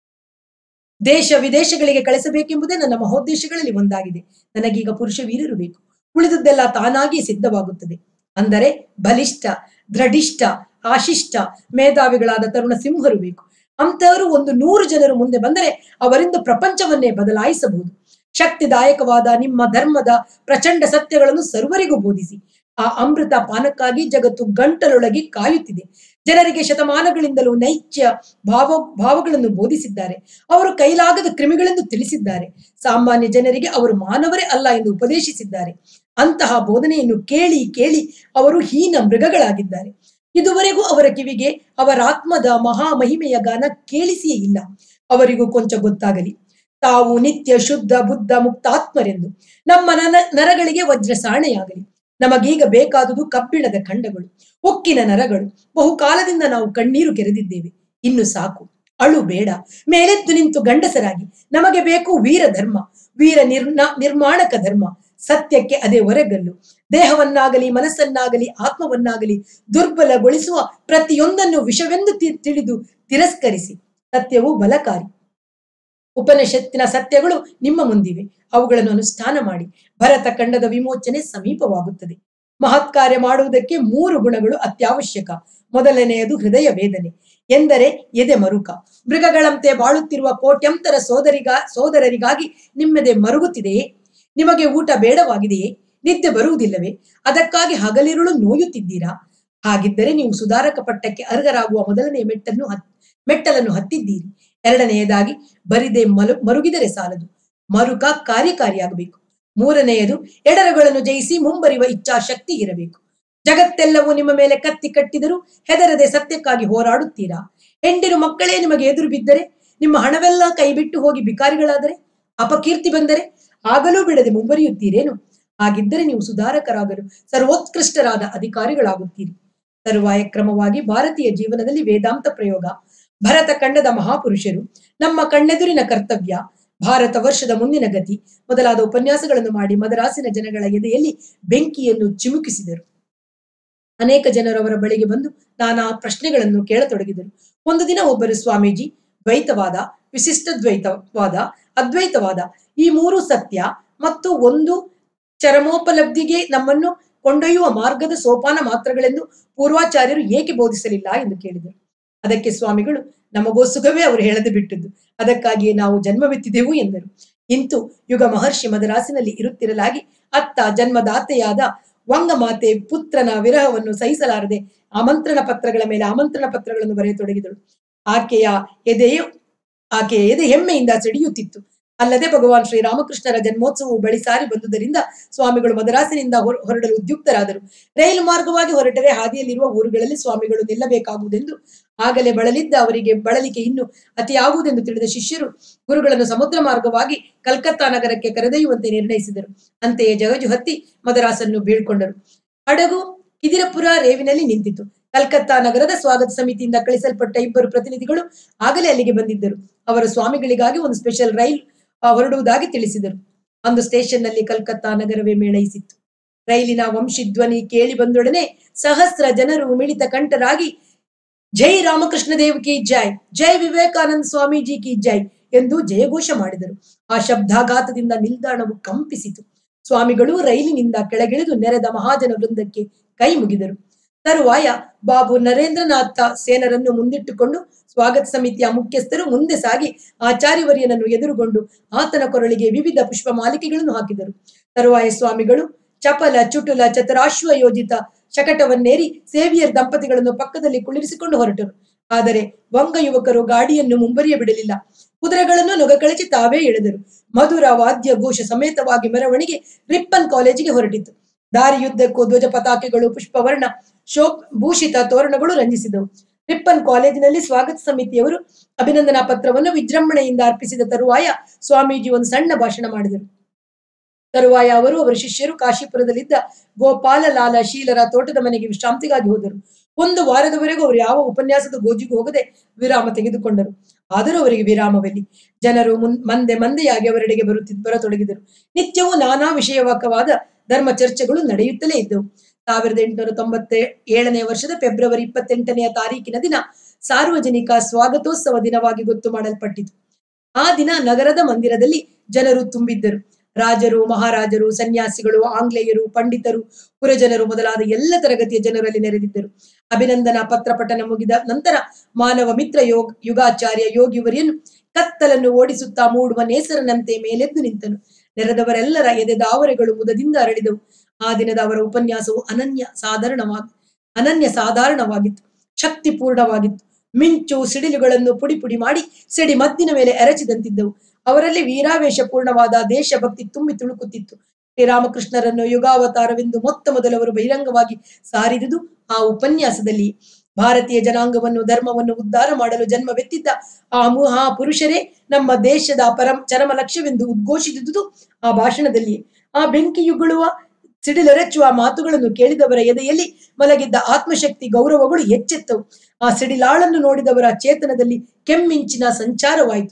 ದೇಶ ವಿದೇಶಗಳಿಗೆ ಕಳಿಸಬೇಕೆಂಬುದೇ ನನ್ನ ಮಹೋದ್ದೇಶಗಳಲ್ಲಿ ಒಂದಾಗಿದೆ. ನನಗೀಗ ಪುರುಷ ವೀರರು ಬೇಕು. ಉಳಿದುದೆಲ್ಲ ತಾನಾಗಿ ಸಿದ್ಧವಾಗುತ್ತದೆ. ಅಂದರೆ ಬಲಿಷ್ಠ, ದೃಢಿಷ್ಠ, ಆಶಿಷ್ಟ, ಮೇಧಾವಿಗಳಾದ ತರುಣ ಸಿಂಹರು ಬೇಕು. ಅಂತವರು ಒಂದು ನೂರು ಜನರು ಮುಂದೆ ಬಂದರೆ ಅವರಿಂದ ಪ್ರಪಂಚವನ್ನೇ ಬದಲಾಯಿಸಬಹುದು. ಶಕ್ತಿದಾಯಕವಾದ ನಿಮ್ಮ ಧರ್ಮದ ಪ್ರಚಂಡ ಸತ್ಯಗಳನ್ನು ಸರ್ವರಿಗೂ ಬೋಧಿಸಿ. ಆ ಅಮೃತ ಪಾನಕ್ಕಾಗಿ ಜಗತ್ತು ಗಂಟಲೊಳಗೆ ಕಾಯುತ್ತಿದೆ. ಜನರಿಗೆ ಶತಮಾನಗಳಿಂದಲೂ ನೈತ್ಯ ಭಾವ ಭಾವಗಳನ್ನು ಬೋಧಿಸಿದ್ದಾರೆ. ಅವರು ಕೈಲಾಗದ ಕ್ರಿಮಿಗಳೆಂದು ತಿಳಿಸಿದ್ದಾರೆ. ಸಾಮಾನ್ಯ ಜನರಿಗೆ ಅವರು ಮಾನವರೇ ಅಲ್ಲ ಎಂದು ಉಪದೇಶಿಸಿದ್ದಾರೆ. ಅಂತಹ ಬೋಧನೆಯನ್ನು ಕೇಳಿ ಕೇಳಿ ಅವರು ಹೀನ ಮೃಗಗಳಾಗಿದ್ದಾರೆ. ಇದುವರೆಗೂ ಅವರ ಕಿವಿಗೆ ಅವರ ಆತ್ಮದ ಮಹಾ ಮಹಿಮೆಯ ಗಾನ ಕೇಳಿಸಿಯೇ ಇಲ್ಲ. ಅವರಿಗೂ ಕೊಂಚ ಗೊತ್ತಾಗಲಿ. ತಾವು ನಿತ್ಯ ಶುದ್ಧ ಬುದ್ಧ ಮುಕ್ತಾತ್ಮರೆಂದು ನಮ್ಮ ನರ ನರಗಳಿಗೆ ವಜ್ರ ಸಾಣೆಯಾಗಲಿ. ನಮಗೀಗ ಬೇಕಾದುದು ಕಬ್ಬಿಣದ ಖಂಡಗಳು, ಉಕ್ಕಿನ ನರಗಳು. ಬಹುಕಾಲದಿಂದ ನಾವು ಕಣ್ಣೀರು ಕೆರೆದಿದ್ದೇವೆ. ಇನ್ನು ಸಾಕು. ಅಳು ಬೇಡ. ಮೇಲೆದ್ದು ನಿಂತು ಗಂಡಸರಾಗಿ. ನಮಗೆ ಬೇಕು ವೀರ ಧರ್ಮ, ವೀರ ನಿರ್ನ ನಿರ್ಮಾಣಕ ಧರ್ಮ. ಸತ್ಯಕ್ಕೆ ಅದೇ ಹೊರೆಗಲ್ಲು. ದೇಹವನ್ನಾಗಲಿ ಮನಸ್ಸನ್ನಾಗಲಿ ಆತ್ಮವನ್ನಾಗಲಿ ದುರ್ಬಲಗೊಳಿಸುವ ಪ್ರತಿಯೊಂದನ್ನು ವಿಷವೆಂದು ತಿಳಿದು ತಿರಸ್ಕರಿಸಿ. ಸತ್ಯವು ಬಲಕಾರಿ. ಉಪನಿಷತ್ತಿನ ಸತ್ಯಗಳು ನಿಮ್ಮ ಮುಂದಿವೆ. ಅವುಗಳನ್ನು ಅನುಷ್ಠಾನ ಮಾಡಿ. ಭರತ ಖಂಡದ ವಿಮೋಚನೆ ಸಮೀಪವಾಗುತ್ತದೆ. ಮಹತ್ಕಾರ್ಯ ಮಾಡುವುದಕ್ಕೆ ಮೂರು ಗುಣಗಳು ಅತ್ಯವಶ್ಯಕ. ಮೊದಲನೆಯದು ಹೃದಯ ವೇದನೆ, ಎಂದರೆ ಎದೆ ಮರುಕ. ಮೃಗಗಳಂತೆ ಬಾಳುತ್ತಿರುವ ಕೋಟ್ಯಂತರ ಸೋದರಿಗ ಸೋದರರಿಗಾಗಿ ನಿಮ್ಮೆದೆ ಮರುಗುತ್ತಿದೆಯೇ? ನಿಮಗೆ ಊಟ ಬೇಡವಾಗಿದೆಯೇ? ನಿದ್ದೆ ಬರುವುದಿಲ್ಲವೇ? ಅದಕ್ಕಾಗಿ ಹಗಲಿರುಳು ನೋಯುತ್ತಿದ್ದೀರಾ? ಹಾಗಿದ್ದರೆ ನೀವು ಸುಧಾರಕ ಪಟ್ಟಕ್ಕೆ ಅರ್ಹರಾಗುವ ಮೊದಲನೆಯ ಮೆಟ್ಟನ್ನು ಹತ್ ಮೆಟ್ಟಲನ್ನು ಹತ್ತಿದ್ದೀರಿ. ಎರಡನೆಯದಾಗಿ ಬರಿದೆ ಮಲು ಮರುಗಿದರೆ ಸಾಲದು, ಮರುಕ ಕಾರ್ಯಕಾರಿಯಾಗಬೇಕು. ಮೂರನೆಯದು ಎಡರುಗಳನ್ನು ಜಯಿಸಿ ಮುಂಬರಿವ ಇಚ್ಛಾಶಕ್ತಿ ಇರಬೇಕು. ಜಗತ್ತೆಲ್ಲವೂ ನಿಮ್ಮ ಮೇಲೆ ಕತ್ತಿ ಕಟ್ಟಿದರೂ ಹೆದರದೆ ಸತ್ಯಕ್ಕಾಗಿ ಹೋರಾಡುತ್ತೀರಾ? ಹೆಂಡಿರು ಮಕ್ಕಳೇ ನಿಮಗೆ ಎದುರು ಬಿದ್ದರೆ, ನಿಮ್ಮ ಹಣವೆಲ್ಲ ಕೈ ಬಿಟ್ಟು ಹೋಗಿ ಬಿಕಾರಿಗಳಾದರೆ, ಅಪಕೀರ್ತಿ ಬಂದರೆ ಆಗಲೂ ಬಿಡದೆ ಮುಂಬರಿಯುತ್ತೀರೇನು? ಹಾಗಿದ್ದರೆ ನೀವು ಸುಧಾರಕರಾಗಲು ಸರ್ವೋತ್ಕೃಷ್ಟರಾದ ಅಧಿಕಾರಿಗಳಾಗುತ್ತೀರಿ. ತರುವಾಯ ಕ್ರಮವಾಗಿ ಭಾರತೀಯ ಜೀವನದಲ್ಲಿ ವೇದಾಂತ ಪ್ರಯೋಗ, ಭರತ ಖಂಡದ ಮಹಾಪುರುಷರು, ನಮ್ಮ ಕಣ್ಣೆದುರಿನ ಕರ್ತವ್ಯ, ಭಾರತ ವರ್ಷದ ಮುಂದಿನ ಗತಿ ಮೊದಲಾದ ಉಪನ್ಯಾಸಗಳನ್ನು ಮಾಡಿ ಮದರಾಸಿನ ಜನಗಳ ಎದೆಯಲ್ಲಿ ಬೆಂಕಿಯನ್ನು ಚಿಮುಕಿಸಿದರು. ಅನೇಕ ಜನರು ಅವರ ಬಳಿಗೆ ಬಂದು ನಾನಾ ಪ್ರಶ್ನೆಗಳನ್ನು ಕೇಳತೊಡಗಿದರು. ಒಂದು ದಿನ ಒಬ್ಬರು ಸ್ವಾಮೀಜಿ, ದ್ವೈತವಾದ, ವಿಶಿಷ್ಟ ದ್ವೈತವಾದ, ಅದ್ವೈತವಾದ ಈ ಮೂರು ಸತ್ಯ ಮತ್ತು ಒಂದು ಚರಮೋಪಲಬ್ಧಿಗೆ ನಮ್ಮನ್ನು ಕೊಂಡೊಯ್ಯುವ ಮಾರ್ಗದ ಸೋಪಾನ ಮಾತ್ರಗಳೆಂದು ಪೂರ್ವಾಚಾರ್ಯರು ಏಕೆ ಬೋಧಿಸಲಿಲ್ಲ ಎಂದು ಕೇಳಿದರು. ಅದಕ್ಕೆ ಸ್ವಾಮಿಗಳು, ನಮಗೋ ಸುಖವೇ ಅವರು ಹೇಳದೆ ಬಿಟ್ಟದ್ದು, ಅದಕ್ಕಾಗಿಯೇ ನಾವು ಜನ್ಮವೆತ್ತಿದೆವು ಎಂದರು. ಇಂತು ಯುಗ ಮಹರ್ಷಿ ಮದರಾಸಿನಲ್ಲಿ ಇರುತ್ತಿರಲಾಗಿ ಅತ್ತ ಜನ್ಮದಾತೆಯಾದ ವಂಗಮಾತೆ ಪುತ್ರನ ವಿರಹವನ್ನು ಸಹಿಸಲಾರದೆ ಆಮಂತ್ರಣ ಪತ್ರಗಳ ಮೇಲೆ ಆಮಂತ್ರಣ ಪತ್ರಗಳನ್ನು ಬರೆಯತೊಡಗಿದಳು. ಆಕೆಯ ಎದೆಯು ಆಕೆಯ ಎದೆ ಹೆಮ್ಮೆಯಿಂದ ಸಿಡಿಯುತ್ತಿತ್ತು. ಅಲ್ಲದೆ ಭಗವಾನ್ ಶ್ರೀರಾಮಕೃಷ್ಣರ ಜನ್ಮೋತ್ಸವವು ಬಳಿ ಸಾರಿ ಬಂದುದರಿಂದ ಸ್ವಾಮಿಗಳು ಮದರಾಸಿನಿಂದ ಹೊರಡಲು ಉದ್ಯುಕ್ತರಾದರು. ರೈಲು ಮಾರ್ಗವಾಗಿ ಹೊರಟರೆ ಹಾದಿಯಲ್ಲಿರುವ ಊರುಗಳಲ್ಲಿ ಸ್ವಾಮಿಗಳು ನಿಲ್ಲಬೇಕಾಗುವುದೆಂದು ಆಗಲೇ ಬಳಲಿದ್ದ ಅವರಿಗೆ ಬಳಲಿಕೆ ಇನ್ನು ಅತಿಯಾಗುವುದೆಂದು ತಿಳಿದ ಶಿಷ್ಯರು ಗುರುಗಳನ್ನು ಸಮುದ್ರ ಮಾರ್ಗವಾಗಿ ಕಲ್ಕತ್ತಾ ನಗರಕ್ಕೆ ಕರೆದೊಯ್ಯುವಂತೆ ನಿರ್ಣಯಿಸಿದರು. ಅಂತೆಯೇ ಜಗಜು ಹತ್ತಿ ಮದರಾಸನ್ನು ಬೀಳ್ಕೊಂಡರು. ಹಡಗು ಕಿದಿರಪುರ ರೇವಿನಲ್ಲಿ ನಿಂತಿತು. ಕಲ್ಕತ್ತಾ ನಗರದ ಸ್ವಾಗತ ಸಮಿತಿಯಿಂದ ಕಳಿಸಲ್ಪಟ್ಟ ಇಬ್ಬರು ಪ್ರತಿನಿಧಿಗಳು ಆಗಲೇ ಅಲ್ಲಿಗೆ ಬಂದಿದ್ದರು. ಅವರು ಸ್ವಾಮಿಗಳಿಗಾಗಿ ಒಂದು ಸ್ಪೆಷಲ್ ರೈಲ್ ಹೊರಡುವುದಾಗಿ ತಿಳಿಸಿದರು. ಅಂದು ಸ್ಟೇಷನ್ನಲ್ಲಿ ಕಲ್ಕತ್ತಾ ನಗರವೇ ಮೇಳೈಸಿತ್ತು. ರೈಲಿನ ವಂಶಿಧ್ವನಿ ಕೇಳಿ ಬಂದೊಡನೆ ಸಹಸ್ರ ಜನರು ಮಿಳಿತ ಕಂಠರಾಗಿ ಜೈ ರಾಮಕೃಷ್ಣ ದೇವ್ ಕಿ ಜೈ, ಜೈ ವಿವೇಕಾನಂದ ಸ್ವಾಮೀಜಿ ಕಿ ಜೈ ಎಂದು ಜಯಘೋಷ ಮಾಡಿದರು. ಆ ಶಬ್ದಾಘಾತದಿಂದ ನಿಲ್ದಾಣವು ಕಂಪಿಸಿತು. ಸ್ವಾಮಿಗಳು ರೈಲಿನಿಂದ ಕೆಳಗಿಳಿದು ನೆರೆದ ಮಹಾಜನ ವೃಂದಕ್ಕೆ ಕೈ ಮುಗಿದರು. ತರುವಾಯ ಬಾಬು ನರೇಂದ್ರನಾಥ ಸೇನರನ್ನು ಮುಂದಿಟ್ಟುಕೊಂಡು ಸ್ವಾಗತ ಸಮಿತಿಯ ಮುಖ್ಯಸ್ಥರು ಮುಂದೆ ಸಾಗಿ ಆಚಾರ್ಯವರ್ಯನನ್ನು ಎದುರುಗೊಂಡು ಆತನ ಕೊರಳಿಗೆ ವಿವಿಧ ಪುಷ್ಪ ಮಾಲಿಕೆಗಳನ್ನು ಹಾಕಿದರು. ತರುವಾಯ ಸ್ವಾಮಿಗಳು ಚಪಲ ಚುಟುಲ ಚತುರಾಶ್ವ ಯೋಜಿತ ಶಕಟವನ್ನೇರಿ ಸೇವಿಯರ್ ದಂಪತಿಗಳನ್ನು ಪಕ್ಕದಲ್ಲಿ ಕುಳ್ಳಿರಿಸಿಕೊಂಡು ಹೊರಟರು. ಆದರೆ ವಂಗ ಯುವಕರು ಗಾಡಿಯನ್ನು ಮುಂಬರಿಯ ಬಿಡಲಿಲ್ಲ. ಕುದುರೆಗಳನ್ನು ನೊಗಕಳಚಿ ತಾವೇ ಎಳೆದರು. ಮಧುರ ವಾದ್ಯ ಘೋಷ ಸಮೇತವಾಗಿ ಮೆರವಣಿಗೆ ರಿಪ್ಪನ್ ಕಾಲೇಜಿಗೆ ಹೊರಟಿತು. ದಾರಿಯುದ್ದಕ್ಕೂ ಧ್ವಜ ಪತಾಕೆಗಳು, ಪುಷ್ಪವರ್ಣ ಶೋ ಭೂಷಿತ ತೋರಣಗಳು ರಂಜಿಸಿದವು. ರಿಪ್ಪನ್ ಕಾಲೇಜಿನಲ್ಲಿ ಸ್ವಾಗತ ಸಮಿತಿಯವರು ಅಭಿನಂದನಾ ಪತ್ರವನ್ನು ವಿಜೃಂಭಣೆಯಿಂದ ಅರ್ಪಿಸಿದ ತರುವಾಯ ಸ್ವಾಮೀಜಿ ಒಂದು ಸಣ್ಣ ಭಾಷಣ ಮಾಡಿದರು. ತರುವಾಯ ಅವರು ಅವರ ಶಿಷ್ಯರು ಕಾಶಿಪುರದಲ್ಲಿದ್ದ ಗೋಪಾಲ ಲಾಲ ಶೀಲರ ತೋಟದ ಮನೆಗೆ ವಿಶ್ರಾಂತಿಗಾಗಿ ಹೋದರು. ಒಂದು ವಾರದವರೆಗೂ ಅವರು ಯಾವ ಉಪನ್ಯಾಸದ ಗೋಜಿಗೂ ಹೋಗದೆ ವಿರಾಮ ತೆಗೆದುಕೊಂಡರು. ಆದರೂ ಅವರಿಗೆ ವಿರಾಮವೆಲ್ಲಿ. ಜನರು ಮುನ್ ಮಂದೆ ಮಂದೆಯಾಗಿ ಅವರೆಡೆಗೆ ಬರುತ್ತಿದ್ದ ಬರತೊಡಗಿದರು. ನಿತ್ಯವೂ ನಾನಾ ವಿಷಯವಾಕವಾದ ಧರ್ಮ ಚರ್ಚೆಗಳು ನಡೆಯುತ್ತಲೇ ಇದ್ದವು. ಸಾವಿರದ ಎಂಟುನೂರ ತೊಂಬತ್ತ ಏಳನೇ ವರ್ಷದ ಫೆಬ್ರವರಿ ಇಪ್ಪತ್ತೆಂಟನೆಯ ತಾರೀಕಿನ ದಿನ ಸಾರ್ವಜನಿಕ ಸ್ವಾಗತೋತ್ಸವ ದಿನವಾಗಿ ಗೊತ್ತು ಮಾಡಲ್ಪಟ್ಟಿತು. ಆ ದಿನ ನಗರದ ಮಂದಿರದಲ್ಲಿ ಜನರು ತುಂಬಿದ್ದರು. ರಾಜರು, ಮಹಾರಾಜರು, ಸನ್ಯಾಸಿಗಳು, ಆಂಗ್ಲೇಯರು, ಪಂಡಿತರು, ಪುರಜನರು ಮೊದಲಾದ ಎಲ್ಲ ತರಗತಿಯ ಜನರಲ್ಲಿ ನೆರೆದಿದ್ದರು. ಅಭಿನಂದನಾ ಪತ್ರ ಪಠನ ಮುಗಿದ ನಂತರ ಮಾನವ ಮಿತ್ರ ಯೋಗ ಯುಗಾಚಾರ್ಯ ಯೋಗಿವರಿಯನ್ನು ಕತ್ತಲನ್ನು ಓಡಿಸುತ್ತಾ ಮೂಡುವ ನೇಸರನಂತೆ ಮೇಲೆದ್ದು ನಿಂತನು. ನೆರೆದವರೆಲ್ಲರ ಎದೆ ದಾವರೆಗಳು ಮುದದಿಂದ ಅರಳಿದವು. ಆ ದಿನದ ಅವರ ಉಪನ್ಯಾಸವು ಅನನ್ಯ ಸಾಧಾರಣವಾಗಿ ಅನನ್ಯ ಸಾಧಾರಣವಾಗಿತ್ತು, ಶಕ್ತಿಪೂರ್ಣವಾಗಿತ್ತು. ಮಿಂಚು ಸಿಡಿಲುಗಳನ್ನು ಪುಡಿ ಪುಡಿ ಮಾಡಿ ಸಿಡಿ ಮದ್ದಿನ ಮೇಲೆ ಎರಚಿದಂತಿದ್ದವು. ಅವರಲ್ಲಿ ವೀರಾವೇಶ ಪೂರ್ಣವಾದ ದೇಶಭಕ್ತಿ ತುಂಬಿ ತುಳುಕುತ್ತಿತ್ತು. ಶ್ರೀರಾಮಕೃಷ್ಣರನ್ನು ಯುಗಾವತಾರವೆಂದು ಮೊತ್ತ ಮೊದಲವರು ಬಹಿರಂಗವಾಗಿ ಸಾರಿದುದು ಆ ಉಪನ್ಯಾಸದಲ್ಲಿ. ಭಾರತೀಯ ಜನಾಂಗವನ್ನು, ಧರ್ಮವನ್ನು ಉದ್ಧಾರ ಮಾಡಲು ಜನ್ಮವೆತ್ತಿದ್ದ ಆ ಮಹಾ ಪುರುಷರೇ ನಮ್ಮ ದೇಶದ ಪರಂ ಚರಮ ಲಕ್ಷ್ಯವೆಂದು ಉದ್ಘೋಷಿಸಿದುದು ಆ ಭಾಷಣದಲ್ಲಿ. ಆ ಬೆಂಕಿಯುಗುಳುವ ಸಿಡಿಲೆರಚುವ ಮಾತುಗಳನ್ನು ಕೇಳಿದವರ ಎದೆಯಲ್ಲಿ ಮಲಗಿದ್ದ ಆತ್ಮಶಕ್ತಿ ಗೌರವಗಳು ಎಚ್ಚೆತ್ತವು. ಆ ಸಿಡಿಲಾಳನ್ನು ನೋಡಿದವರ ಚೇತನದಲ್ಲಿ ಕೆಮ್ಮಿಂಚಿನ ಸಂಚಾರವಾಯಿತು.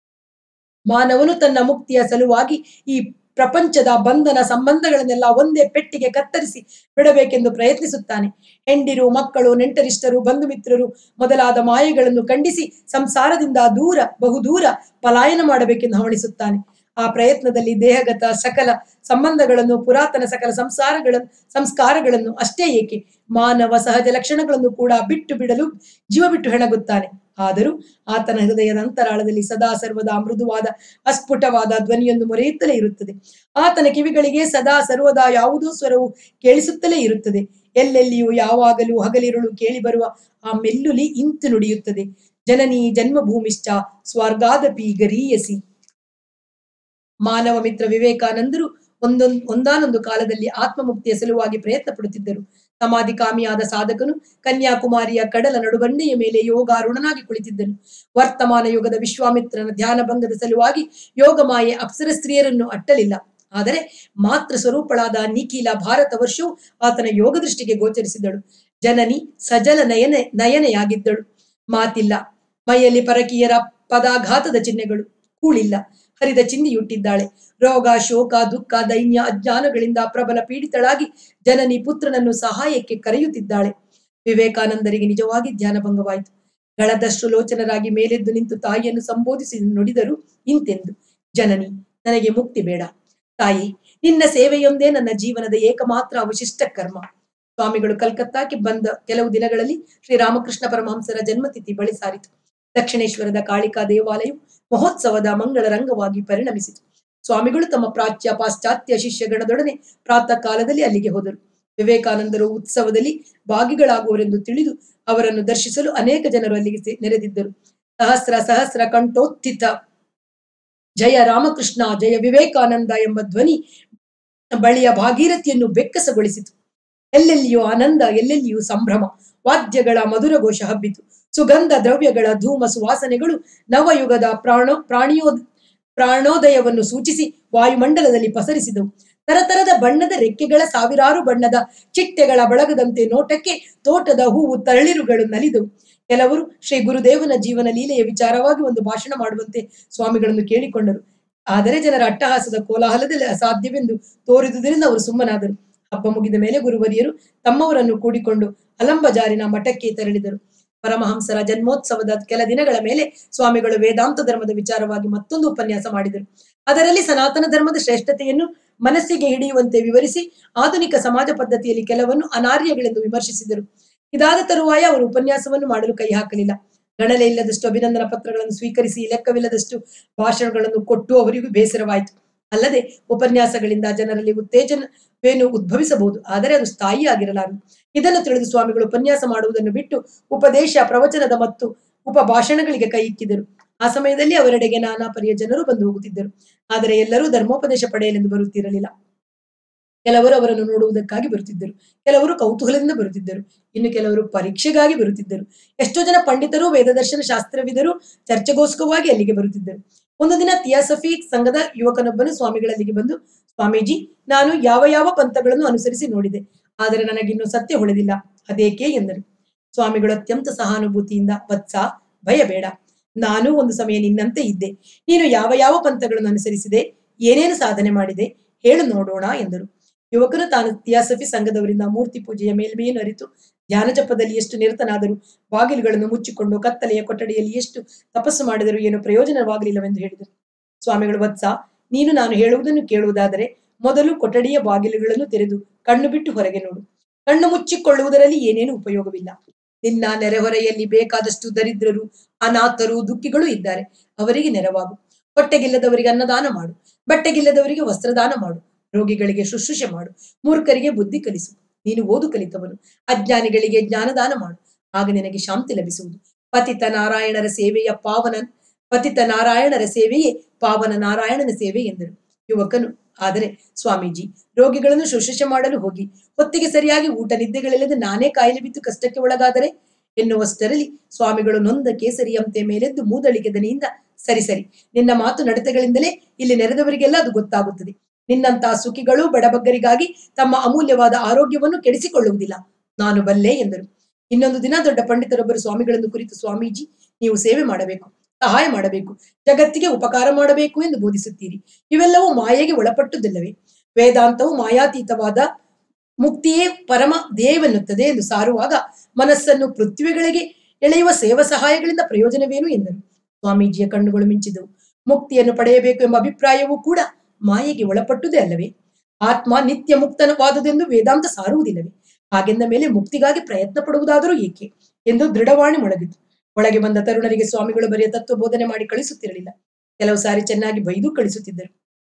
ಮಾನವನು ತನ್ನ ಮುಕ್ತಿಯ ಸಲುವಾಗಿ ಈ ಪ್ರಪಂಚದ ಬಂಧನ ಸಂಬಂಧಗಳನ್ನೆಲ್ಲ ಒಂದೇ ಪೆಟ್ಟಿಗೆ ಕತ್ತರಿಸಿ ಬಿಡಬೇಕೆಂದು ಪ್ರಯತ್ನಿಸುತ್ತಾನೆ. ಹೆಂಡಿರು, ಮಕ್ಕಳು, ನೆಂಟರಿಷ್ಟರು, ಬಂಧು ಮಿತ್ರರು ಮೊದಲಾದ ಮಾಯೆಗಳನ್ನು ಖಂಡಿಸಿ ಸಂಸಾರದಿಂದ ದೂರ ಬಹುದೂರ ಪಲಾಯನ ಮಾಡಬೇಕೆಂದು ಹವಣಿಸುತ್ತಾನೆ. ಆ ಪ್ರಯತ್ನದಲ್ಲಿ ದೇಹಗತ ಸಕಲ ಸಂಬಂಧಗಳನ್ನು, ಪುರಾತನ ಸಕಲ ಸಂಸಾರಗಳನ್ನು ಸಂಸ್ಕಾರಗಳನ್ನು ಅಷ್ಟೇ ಏಕೆ ಮಾನವ ಸಹಜ ಲಕ್ಷಣಗಳನ್ನು ಕೂಡ ಬಿಟ್ಟು ಬಿಡಲು ಜೀವ ಬಿಟ್ಟು ಹೆಣಗುತ್ತಾನೆ. ಆದರೂ ಆತನ ಹೃದಯದ ಅಂತರಾಳದಲ್ಲಿ ಸದಾ ಸರ್ವದಾ ಮೃದುವಾದ ಅಸ್ಫುಟವಾದ ಧ್ವನಿಯೊಂದು ಮೊರೆಯುತ್ತಲೇ ಇರುತ್ತದೆ. ಆತನ ಕಿವಿಗಳಿಗೆ ಸದಾ ಸರ್ವದಾ ಯಾವುದೋ ಸ್ವರವು ಕೇಳಿಸುತ್ತಲೇ ಇರುತ್ತದೆ. ಎಲ್ಲೆಲ್ಲಿಯೂ ಯಾವಾಗಲೂ ಹಗಲಿರುಳು ಕೇಳಿ ಬರುವ ಆ ಮೆಲ್ಲುಲಿ ಇಂತು ನುಡಿಯುತ್ತದೆ. ಜನನೀ ಜನ್ಮಭೂಮಿಶ್ಚ ಸ್ವರ್ಗಾದಪಿ ಗರೀಯಸಿ. ಮಾನವ ಮಿತ್ರ ವಿವೇಕಾನಂದರು ಒಂದೊಂದು ಒಂದಾನೊಂದು ಕಾಲದಲ್ಲಿ ಆತ್ಮಮುಕ್ತಿಯ ಸಲುವಾಗಿ ಪ್ರಯತ್ನ ಪಡುತ್ತಿದ್ದರು. ಸಮಾಧಿ ಕಾಮಿಯಾದ ಸಾಧಕನು ಕನ್ಯಾಕುಮಾರಿಯ ಕಡಲ ನಡುಬಂಡೆಯ ಮೇಲೆ ಯೋಗಾರೂಢನಾಗಿ ಕುಳಿತಿದ್ದನು. ವರ್ತಮಾನ ಯುಗದ ವಿಶ್ವಾಮಿತ್ರನ ಧ್ಯಾನ ಭಂಗದ ಸಲುವಾಗಿ ಯೋಗಮಾಯೆ ಅಪ್ಸರ ಸ್ತ್ರೀಯರನ್ನು ಅಟ್ಟಲಿಲ್ಲ. ಆದರೆ ಮಾತೃ ಸ್ವರೂಪಳಾದ ನಿಖಿಲ ಭಾರತ ವರ್ಷವು ಆತನ ಯೋಗ ದೃಷ್ಟಿಗೆ ಗೋಚರಿಸಿದಳು. ಜನನಿ ಸಜಲ ನಯನೆ ನಯನೆಯಾಗಿದ್ದಳು. ಮಾತಿಲ್ಲ, ಮೈಯಲ್ಲಿ ಪರಕೀಯರ ಪದಾಘಾತದ ಚಿಹ್ನೆಗಳು, ಕೂಳಿಲ್ಲ, ಹರಿದ ಚಿಂದಿಯುಟ್ಟಿದ್ದಾಳೆ. ರೋಗ, ಶೋಕ, ದುಃಖ, ದೈನ್ಯ, ಅಜ್ಞಾನಗಳಿಂದ ಪ್ರಬಲ ಪೀಡಿತಳಾಗಿ ಜನನಿ ಪುತ್ರನನ್ನು ಸಹಾಯಕ್ಕೆ ಕರೆಯುತ್ತಿದ್ದಾಳೆ. ವಿವೇಕಾನಂದರಿಗೆ ನಿಜವಾಗಿ ಧ್ಯಾನಭಂಗವಾಯಿತು. ಗಳದಷ್ಟು ಲೋಚನರಾಗಿ ಮೇಲೆದ್ದು ನಿಂತು ತಾಯಿಯನ್ನು ಸಂಬೋಧಿಸಿ ನುಡಿದರು ಇಂತೆಂದು: ಜನನಿ, ನನಗೆ ಮುಕ್ತಿ ಬೇಡ. ತಾಯಿ, ನಿನ್ನ ಸೇವೆಯೊಂದೇ ನನ್ನ ಜೀವನದ ಏಕಮಾತ್ರ ಅವಶಿಷ್ಟ ಕರ್ಮ. ಸ್ವಾಮಿಗಳು ಕಲ್ಕತ್ತಾಕ್ಕೆ ಬಂದ ಕೆಲವು ದಿನಗಳಲ್ಲಿ ಶ್ರೀರಾಮಕೃಷ್ಣ ಪರಮಹಂಸರ ಜನ್ಮತಿಥಿ ಬಳಿ ಸಾರಿತು. ದಕ್ಷಿಣೇಶ್ವರದ ಕಾಳಿಕಾ ದೇವಾಲಯವು ಮಹೋತ್ಸವದ ಮಂಗಳ ರಂಗವಾಗಿ ಪರಿಣಮಿಸಿತು. ಸ್ವಾಮಿಗಳು ತಮ್ಮ ಪ್ರಾಚ್ಯ ಪಾಶ್ಚಾತ್ಯ ಶಿಷ್ಯಗಣದೊಡನೆ ಪ್ರಾತಃ ಕಾಲದಲ್ಲಿ ಅಲ್ಲಿಗೆ ಹೋದರು. ವಿವೇಕಾನಂದರು ಉತ್ಸವದಲ್ಲಿ ಭಾಗಿಗಳಾಗುವರೆಂದು ತಿಳಿದು ಅವರನ್ನು ದರ್ಶಿಸಲು ಅನೇಕ ಜನರು ಅಲ್ಲಿಗೆ ನೆರೆದಿದ್ದರು. ಸಹಸ್ರ ಸಹಸ್ರ ಕಂಠೋತ್ಥಿತ ಜಯ ರಾಮಕೃಷ್ಣ, ಜಯ ವಿವೇಕಾನಂದ ಎಂಬ ಧ್ವನಿ ಬಳಿಯ ಭಾಗೀರಥಿಯನ್ನು ಬೆಕ್ಕಸಗೊಳಿಸಿತು. ಎಲ್ಲೆಲ್ಲಿಯೂ ಆನಂದ, ಎಲ್ಲೆಲ್ಲಿಯೂ ಸಂಭ್ರಮ. ವಾದ್ಯಗಳ ಮಧುರ ಘೋಷ ಹಬ್ಬಿತು. ಸುಗಂಧ ದ್ರವ್ಯಗಳ ಧೂಮ ಸುವಾಸನೆಗಳು ನವಯುಗದ ಪ್ರಾಣೋ ಪ್ರಾಣಿಯೋ ಪ್ರಾಣೋದಯವನ್ನು ಸೂಚಿಸಿ ವಾಯುಮಂಡಲದಲ್ಲಿ ಪಸರಿಸಿದವು. ತರತರದ ಬಣ್ಣದ ರೆಕ್ಕೆಗಳ ಸಾವಿರಾರು ಬಣ್ಣದ ಚಿಟ್ಟೆಗಳ ಬಳಗದಂತೆ ನೋಟಕ್ಕೆ ತೋಟದ ಹೂವು ತರಳಿರುಗಳು ನಲಿದವು. ಕೆಲವರು ಶ್ರೀ ಗುರುದೇವನ ಜೀವನ ಲೀಲೆಯ ವಿಚಾರವಾಗಿ ಒಂದು ಭಾಷಣ ಮಾಡುವಂತೆ ಸ್ವಾಮಿಗಳನ್ನು ಕೇಳಿಕೊಂಡರು. ಆದರೆ ಜನರ ಅಟ್ಟಹಾಸದ ಕೋಲಾಹಲದಲ್ಲಿ ಅಸಾಧ್ಯವೆಂದು ತೋರಿದುದರಿಂದ ಅವರು ಸುಮ್ಮನಾದರು. ಹಬ್ಬ ಮುಗಿದ ಮೇಲೆ ಗುರುವರಿಯರು ತಮ್ಮವರನ್ನು ಕೂಡಿಕೊಂಡು ಅಲಂಬಜಾರಿನ ಮಠಕ್ಕೆ ತೆರಳಿದರು. ಪರಮಹಂಸರ ಜನ್ಮೋತ್ಸವದ ಕೆಲ ದಿನಗಳ ಮೇಲೆ ಸ್ವಾಮಿಗಳು ವೇದಾಂತ ಧರ್ಮದ ವಿಚಾರವಾಗಿ ಮತ್ತೊಂದು ಉಪನ್ಯಾಸ ಮಾಡಿದರು. ಅದರಲ್ಲಿ ಸನಾತನ ಧರ್ಮದ ಶ್ರೇಷ್ಠತೆಯನ್ನು ಮನಸ್ಸಿಗೆ ಹಿಡಿಯುವಂತೆ ವಿವರಿಸಿ ಆಧುನಿಕ ಸಮಾಜ ಪದ್ಧತಿಯಲ್ಲಿ ಕೆಲವನ್ನು ಅನಾರ್ಯಗಳೆಂದು ವಿಮರ್ಶಿಸಿದರು. ಇದಾದ ತರುವಾಯ ಅವರು ಉಪನ್ಯಾಸವನ್ನು ಮಾಡಲು ಕೈ ಹಾಕಲಿಲ್ಲ. ಗಣಲೆ ಇಲ್ಲದಷ್ಟು ಅಭಿನಂದನಾ ಪತ್ರಗಳನ್ನು ಸ್ವೀಕರಿಸಿ ಲೆಕ್ಕವಿಲ್ಲದಷ್ಟು ಭಾಷಣಗಳನ್ನು ಕೊಟ್ಟು ಅವರಿಗೂ ಬೇಸರವಾಯಿತು. ಅಲ್ಲದೆ ಉಪನ್ಯಾಸಗಳಿಂದ ಜನರಲ್ಲಿ ಉತ್ತೇಜನವೇನು ಉದ್ಭವಿಸಬಹುದು, ಆದರೆ ಅದು ಸ್ಥಾಯಿಯಾಗಿರಲಾರದು. ಇದನ್ನು ತಿಳಿದು ಸ್ವಾಮಿಗಳು ಉಪನ್ಯಾಸ ಮಾಡುವುದನ್ನು ಬಿಟ್ಟು ಉಪದೇಶ, ಪ್ರವಚನದ ಮತ್ತು ಉಪಭಾಷಣಗಳಿಗೆ ಕೈ ಇಕ್ಕಿದರು. ಆ ಸಮಯದಲ್ಲಿ ಅವರೆಡೆಗೆ ನಾನಾ ಪರಿಯ ಜನರು ಬಂದು ಹೋಗುತ್ತಿದ್ದರು. ಆದರೆ ಎಲ್ಲರೂ ಧರ್ಮೋಪದೇಶ ಪಡೆಯಲೆಂದು ಬರುತ್ತಿರಲಿಲ್ಲ. ಕೆಲವರು ಅವರನ್ನು ನೋಡುವುದಕ್ಕಾಗಿ ಬರುತ್ತಿದ್ದರು, ಕೆಲವರು ಕೌತೂಹಲದಿಂದ ಬರುತ್ತಿದ್ದರು, ಇನ್ನು ಕೆಲವರು ಪರೀಕ್ಷೆಗಾಗಿ ಬರುತ್ತಿದ್ದರು. ಎಷ್ಟೋ ಜನ ಪಂಡಿತರು, ವೇದದರ್ಶನ ಶಾಸ್ತ್ರವಿದರು ಚರ್ಚೆಗೋಸ್ಕರವಾಗಿ ಅಲ್ಲಿಗೆ ಬರುತ್ತಿದ್ದರು. ಒಂದು ದಿನ ಥಿಯಾಸಫಿ ಸಂಘದ ಯುವಕನೊಬ್ಬನು ಸ್ವಾಮಿಗಳಲ್ಲಿಗೆ ಬಂದು, ಸ್ವಾಮೀಜಿ, ನಾನು ಯಾವ ಯಾವ ಪಂಥಗಳನ್ನು ಅನುಸರಿಸಿ ನೋಡಿದೆ, ಆದರೆ ನನಗಿನ್ನೂ ಸತ್ಯ ಹೊಳೆದಿಲ್ಲ, ಅದೇಕೆ ಎಂದರು. ಸ್ವಾಮಿಗಳು ಅತ್ಯಂತ ಸಹಾನುಭೂತಿಯಿಂದ, ವತ್ಸ, ಭಯ ಬೇಡ, ನಾನು ಒಂದು ಸಮಯ ನಿನ್ನಂತೆ ಇದ್ದೆ. ನೀನು ಯಾವ ಯಾವ ಪಂಥಗಳನ್ನು ಅನುಸರಿಸಿದೆ, ಏನೇನು ಸಾಧನೆ ಮಾಡಿದೆ, ಹೇಳು ನೋಡೋಣ ಎಂದರು. ಯುವಕನು ತಾನು ಥಿಯಾಸಫಿ ಸಂಘದವರಿಂದ ಮೂರ್ತಿ ಪೂಜೆಯ ಮೇಲ್ಮೆಯನ್ನು ಅರಿತು ಧ್ಯಾನ ಜಪದಲ್ಲಿ ಎಷ್ಟು ನಿರತನಾದರೂ ಬಾಗಿಲುಗಳನ್ನು ಮುಚ್ಚಿಕೊಂಡು ಕತ್ತಲೆಯ ಕೊಠಡಿಯಲ್ಲಿ ಎಷ್ಟು ತಪಸ್ಸು ಮಾಡಿದರೂ ಏನು ಪ್ರಯೋಜನವಾಗಲಿಲ್ಲವೆಂದು ಹೇಳಿದರು. ಸ್ವಾಮಿಗಳು, ವತ್ಸ, ನೀನು ನಾನು ಹೇಳುವುದನ್ನು ಕೇಳುವುದಾದರೆ ಮೊದಲು ಕೊಠಡಿಯ ಬಾಗಿಲುಗಳನ್ನು ತೆರೆದು ಕಣ್ಣು ಬಿಟ್ಟು ಹೊರಗೆ ನೋಡು. ಕಣ್ಣು ಮುಚ್ಚಿಕೊಳ್ಳುವುದರಲ್ಲಿ ಏನೇನು ಉಪಯೋಗವಿಲ್ಲ. ನಿನ್ನ ನೆರೆಹೊರೆಯಲ್ಲಿ ಬೇಕಾದಷ್ಟು ದರಿದ್ರರು, ಅನಾಥರು, ದುಃಖಿಗಳು ಇದ್ದಾರೆ. ಅವರಿಗೆ ನೆರವಾಗು. ಹೊಟ್ಟೆಗಿಲ್ಲದವರಿಗೆ ಅನ್ನದಾನ ಮಾಡು, ಬಟ್ಟೆಗಿಲ್ಲದವರಿಗೆ ವಸ್ತ್ರದಾನ ಮಾಡು, ರೋಗಿಗಳಿಗೆ ಶುಶ್ರೂಷೆ ಮಾಡು, ಮೂರ್ಖರಿಗೆ ಬುದ್ಧಿ ಕಲಿಸು. ನೀನು ಓದು ಕಲಿತವನು, ಅಜ್ಞಾನಿಗಳಿಗೆ ಜ್ಞಾನದಾನ ಮಾಡು, ಆಗ ನಿನಗೆ ಶಾಂತಿ ಲಭಿಸುವುದು. ಪತಿತ ನಾರಾಯಣರ ಸೇವೆಯ ಪಾವನ ಪತಿತ ನಾರಾಯಣರ ಸೇವೆಯೇ ಪಾವನ ನಾರಾಯಣನ ಸೇವೆ ಎಂದರು. ಯುವಕನು, ಆದರೆ ಸ್ವಾಮೀಜಿ, ರೋಗಿಗಳನ್ನು ಶುಶ್ರೂಷೆ ಮಾಡಲು ಹೋಗಿ ಹೊತ್ತಿಗೆ ಸರಿಯಾಗಿ ಊಟ ನಿದ್ದೆಗಳಿಲ್ಲದೆ ನಾನೇ ಕಾಯಿಲೆ ಬಿದ್ದು ಕಷ್ಟಕ್ಕೆ ಒಳಗಾದರೆ ಎನ್ನುವಷ್ಟರಲ್ಲಿ ಸ್ವಾಮಿಗಳು ನೊಂದ ಕೇಸರಿಯಂತೆ ಮೇಲೆದ್ದು ಮೂದಳಿಕೆ ದನಿಯಿಂದ, ಸರಿ ಸರಿ, ನಿನ್ನ ಮಾತು ನಡತೆಗಳಿಂದಲೇ ಇಲ್ಲಿ ನೆರೆದವರಿಗೆಲ್ಲ ಅದು ಗೊತ್ತಾಗುತ್ತದೆ. ನಿನ್ನಂತಹ ಸುಖಿಗಳು ಬಡಬಗ್ಗರಿಗಾಗಿ ತಮ್ಮ ಅಮೂಲ್ಯವಾದ ಆರೋಗ್ಯವನ್ನು ಕೆಡಿಸಿಕೊಳ್ಳುವುದಿಲ್ಲ, ನಾನು ಬಲ್ಲೆ ಎಂದರು. ಇನ್ನೊಂದು ದಿನ ದೊಡ್ಡ ಪಂಡಿತರೊಬ್ಬರು ಸ್ವಾಮಿಗಳನ್ನು ಕುರಿತು, ಸ್ವಾಮೀಜಿ, ನೀವು ಸೇವೆ ಮಾಡಬೇಕು, ಸಹಾಯ ಮಾಡಬೇಕು, ಜಗತ್ತಿಗೆ ಉಪಕಾರ ಮಾಡಬೇಕು ಎಂದು ಬೋಧಿಸುತ್ತೀರಿ. ಇವೆಲ್ಲವೂ ಮಾಯೆಗೆ ಒಳಪಟ್ಟುದಲ್ಲವೇ? ವೇದಾಂತವು ಮಾಯಾತೀತವಾದ ಮುಕ್ತಿಯೇ ಪರಮ ಧ್ಯೇಯವೆನ್ನುತ್ತದೆ ಎಂದು ಸಾರುವಾಗ ಮನಸ್ಸನ್ನು ಪೃಥ್ವಿಗಳಿಗೆ ಎಳೆಯುವ ಸೇವಾ ಸಹಾಯಗಳಿಂದ ಪ್ರಯೋಜನವೇನು ಎಂದರು. ಸ್ವಾಮೀಜಿಯ ಕಣ್ಣುಗಳು ಮಿಂಚಿದವು. ಮುಕ್ತಿಯನ್ನು ಪಡೆಯಬೇಕು ಎಂಬ ಅಭಿಪ್ರಾಯವೂ ಕೂಡ ಮಾಯೆಗೆ ಒಳಪಟ್ಟುದೇ ಅಲ್ಲವೇ? ಆತ್ಮ ನಿತ್ಯ ಮುಕ್ತನವಾದುದೆಂದು ವೇದಾಂತ ಸಾರುವುದಿಲ್ಲವೇ? ಹಾಗೆಂದ ಮೇಲೆ ಮುಕ್ತಿಗಾಗಿ ಪ್ರಯತ್ನ ಪಡುವುದಾದರೂ ಏಕೆ ಎಂದು ದೃಢವಾಣಿ ಮೊಳಗಿತು. ಒಳಗೆ ಬಂದ ತರುಣರಿಗೆ ಸ್ವಾಮಿಗಳು ಬರೆಯ ತತ್ವ ಬೋಧನೆ ಮಾಡಿ ಕಳಿಸುತ್ತಿರಲಿಲ್ಲ. ಕೆಲವು ಸಾರಿ ಚೆನ್ನಾಗಿ ಬೈದು ಕಳಿಸುತ್ತಿದ್ದರು.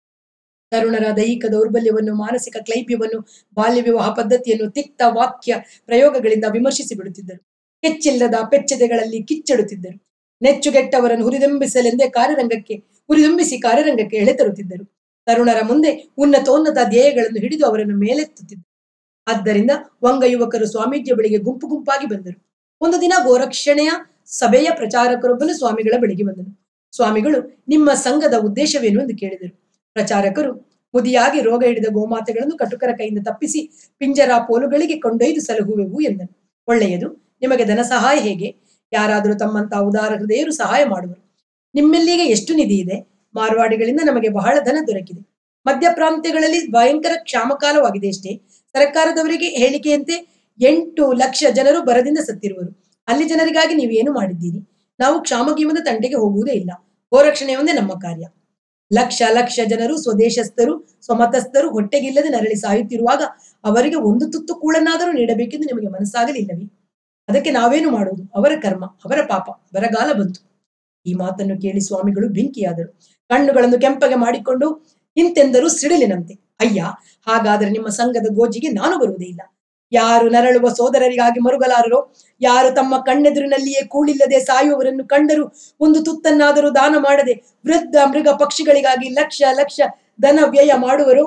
ತರುಣರ ದೈಹಿಕ ದೌರ್ಬಲ್ಯವನ್ನು, ಮಾನಸಿಕ ಕ್ಲೈಬ್ಯವನ್ನು, ಬಾಲ್ಯ ವಿವಾಹ ಪದ್ಧತಿಯನ್ನು ತಿಕ್ತ ವಾಕ್ಯ ಪ್ರಯೋಗಗಳಿಂದ ವಿಮರ್ಶಿಸಿ ಬಿಡುತ್ತಿದ್ದರು. ಕೆಚ್ಚಿಲ್ಲದ ಪೆಚ್ಚದೆಗಳಲ್ಲಿ ಕಿಚ್ಚಡುತ್ತಿದ್ದರು. ನೆಚ್ಚುಗೆಟ್ಟವರನ್ನು ಹುರಿದುಂಬಿಸಲೆಂದೇ ಕಾರ್ಯರಂಗಕ್ಕೆ ಹುರಿದುಂಬಿಸಿ ಕಾರ್ಯರಂಗಕ್ಕೆ ಎಳೆತರುತ್ತಿದ್ದರು. ತರುಣರ ಮುಂದೆ ಉನ್ನತೋನ್ನತ ಧ್ಯೇಯಗಳನ್ನು ಹಿಡಿದು ಅವರನ್ನು ಮೇಲೆತ್ತುತ್ತಿದ್ದರು. ಆದ್ದರಿಂದ ವಂಗ ಯುವಕರು ಸ್ವಾಮೀಜಿಯ ಬಳಿಗೆ ಗುಂಪು ಗುಂಪಾಗಿ ಬಂದರು. ಒಂದು ದಿನ ಗೋರಕ್ಷಣೆಯ ಸಭೆಯ ಪ್ರಚಾರಕರೊಬ್ಬನು ಸ್ವಾಮಿಗಳ ಬಳಿಗೆ ಬಂದನು. ಸ್ವಾಮಿಗಳು, ನಿಮ್ಮ ಸಂಘದ ಉದ್ದೇಶವೇನು ಎಂದು ಕೇಳಿದರು. ಪ್ರಚಾರಕರು, ಮುದಿಯಾಗಿ ರೋಗ ಹಿಡಿದ ಗೋಮಾತೆಗಳನ್ನು ಕಟುಕರ ಕೈಯಿಂದ ತಪ್ಪಿಸಿ ಪಿಂಜರ ಪೋಲುಗಳಿಗೆ ಕೊಂಡೊಯ್ದು ಸಲಹುವೆವು ಎಂದನು. ಒಳ್ಳೆಯದು, ನಿಮಗೆ ಧನ ಸಹಾಯ ಹೇಗೆ? ಯಾರಾದರೂ ತಮ್ಮಂತಹ ಉದಾರ ಹೃದಯರು ಸಹಾಯ ಮಾಡುವರು. ನಿಮ್ಮೆಲ್ಲಿಗೆ ಎಷ್ಟು ನಿಧಿ ಇದೆ? ಮಾರ್ವಾಡಿಗಳಿಂದ ನಮಗೆ ಬಹಳ ಧನ ದೊರಕಿದೆ. ಮಧ್ಯ ಪ್ರಾಂತ್ಯಗಳಲ್ಲಿ ಭಯಂಕರ ಕ್ಷಾಮಕಾಲವಾಗಿದೆ ಅಷ್ಟೇ. ಸರ್ಕಾರದವರಿಗೆ ಹೇಳಿಕೆಯಂತೆ ಎಂಟು ಲಕ್ಷ ಜನರು ಬರದಿಂದ ಸತ್ತಿರುವರು. ಅಲ್ಲಿ ಜನರಿಗಾಗಿ ನೀವೇನು ಮಾಡಿದ್ದೀರಿ? ನಾವು ಕ್ಷಾಮಗೀಮದ ತಂಟೆಗೆ ಹೋಗುವುದೇ ಇಲ್ಲ. ಗೋರಕ್ಷಣೆ ಒಂದೇ ನಮ್ಮ ಕಾರ್ಯ. ಲಕ್ಷ ಲಕ್ಷ ಜನರು ಸ್ವದೇಶಸ್ಥರು, ಸ್ವಮತಸ್ಥರು ಹೊಟ್ಟೆಗಿಲ್ಲದೆ ನರಳಿ ಸಾಯುತ್ತಿರುವಾಗ ಅವರಿಗೆ ಒಂದು ತುತ್ತು ಕೂಳನ್ನಾದರೂ ನೀಡಬೇಕೆಂದು ನಿಮಗೆ ಮನಸ್ಸಾಗಲಿಲ್ಲವೇ? ಅದಕ್ಕೆ ನಾವೇನು ಮಾಡುವುದು? ಅವರ ಕರ್ಮ, ಅವರ ಪಾಪ, ಬರಗಾಲ ಬಂತು. ಈ ಮಾತನ್ನು ಕೇಳಿ ಸ್ವಾಮಿಗಳು ಬೆಂಕಿಯಾದರು. ಕಣ್ಣುಗಳನ್ನು ಕೆಂಪಗೆ ಮಾಡಿಕೊಂಡು ಇಂತೆಂದರು ಸಿಡಿಲಿನಂತೆ, ಅಯ್ಯ, ಹಾಗಾದರೆ ನಿಮ್ಮ ಸಂಘದ ಗೋಜಿಗೆ ನಾನು ಬರುವುದೇ ಇಲ್ಲ. ಯಾರು ನರಳುವ ಸೋದರರಿಗಾಗಿ ಮರುಗಲಾರರೋ, ಯಾರು ತಮ್ಮ ಕಣ್ಣೆದುರಿನಲ್ಲಿಯೇ ಕೂಳಿಲ್ಲದೆ ಸಾಯುವವರನ್ನು ಕಂಡರೂ ಒಂದು ತುತ್ತನ್ನಾದರೂ ದಾನ ಮಾಡದೆ ವೃದ್ಧ ಮೃಗ ಪಕ್ಷಿಗಳಿಗಾಗಿ ಲಕ್ಷ ಲಕ್ಷ ಧನ ವ್ಯಯ ಮಾಡುವರು,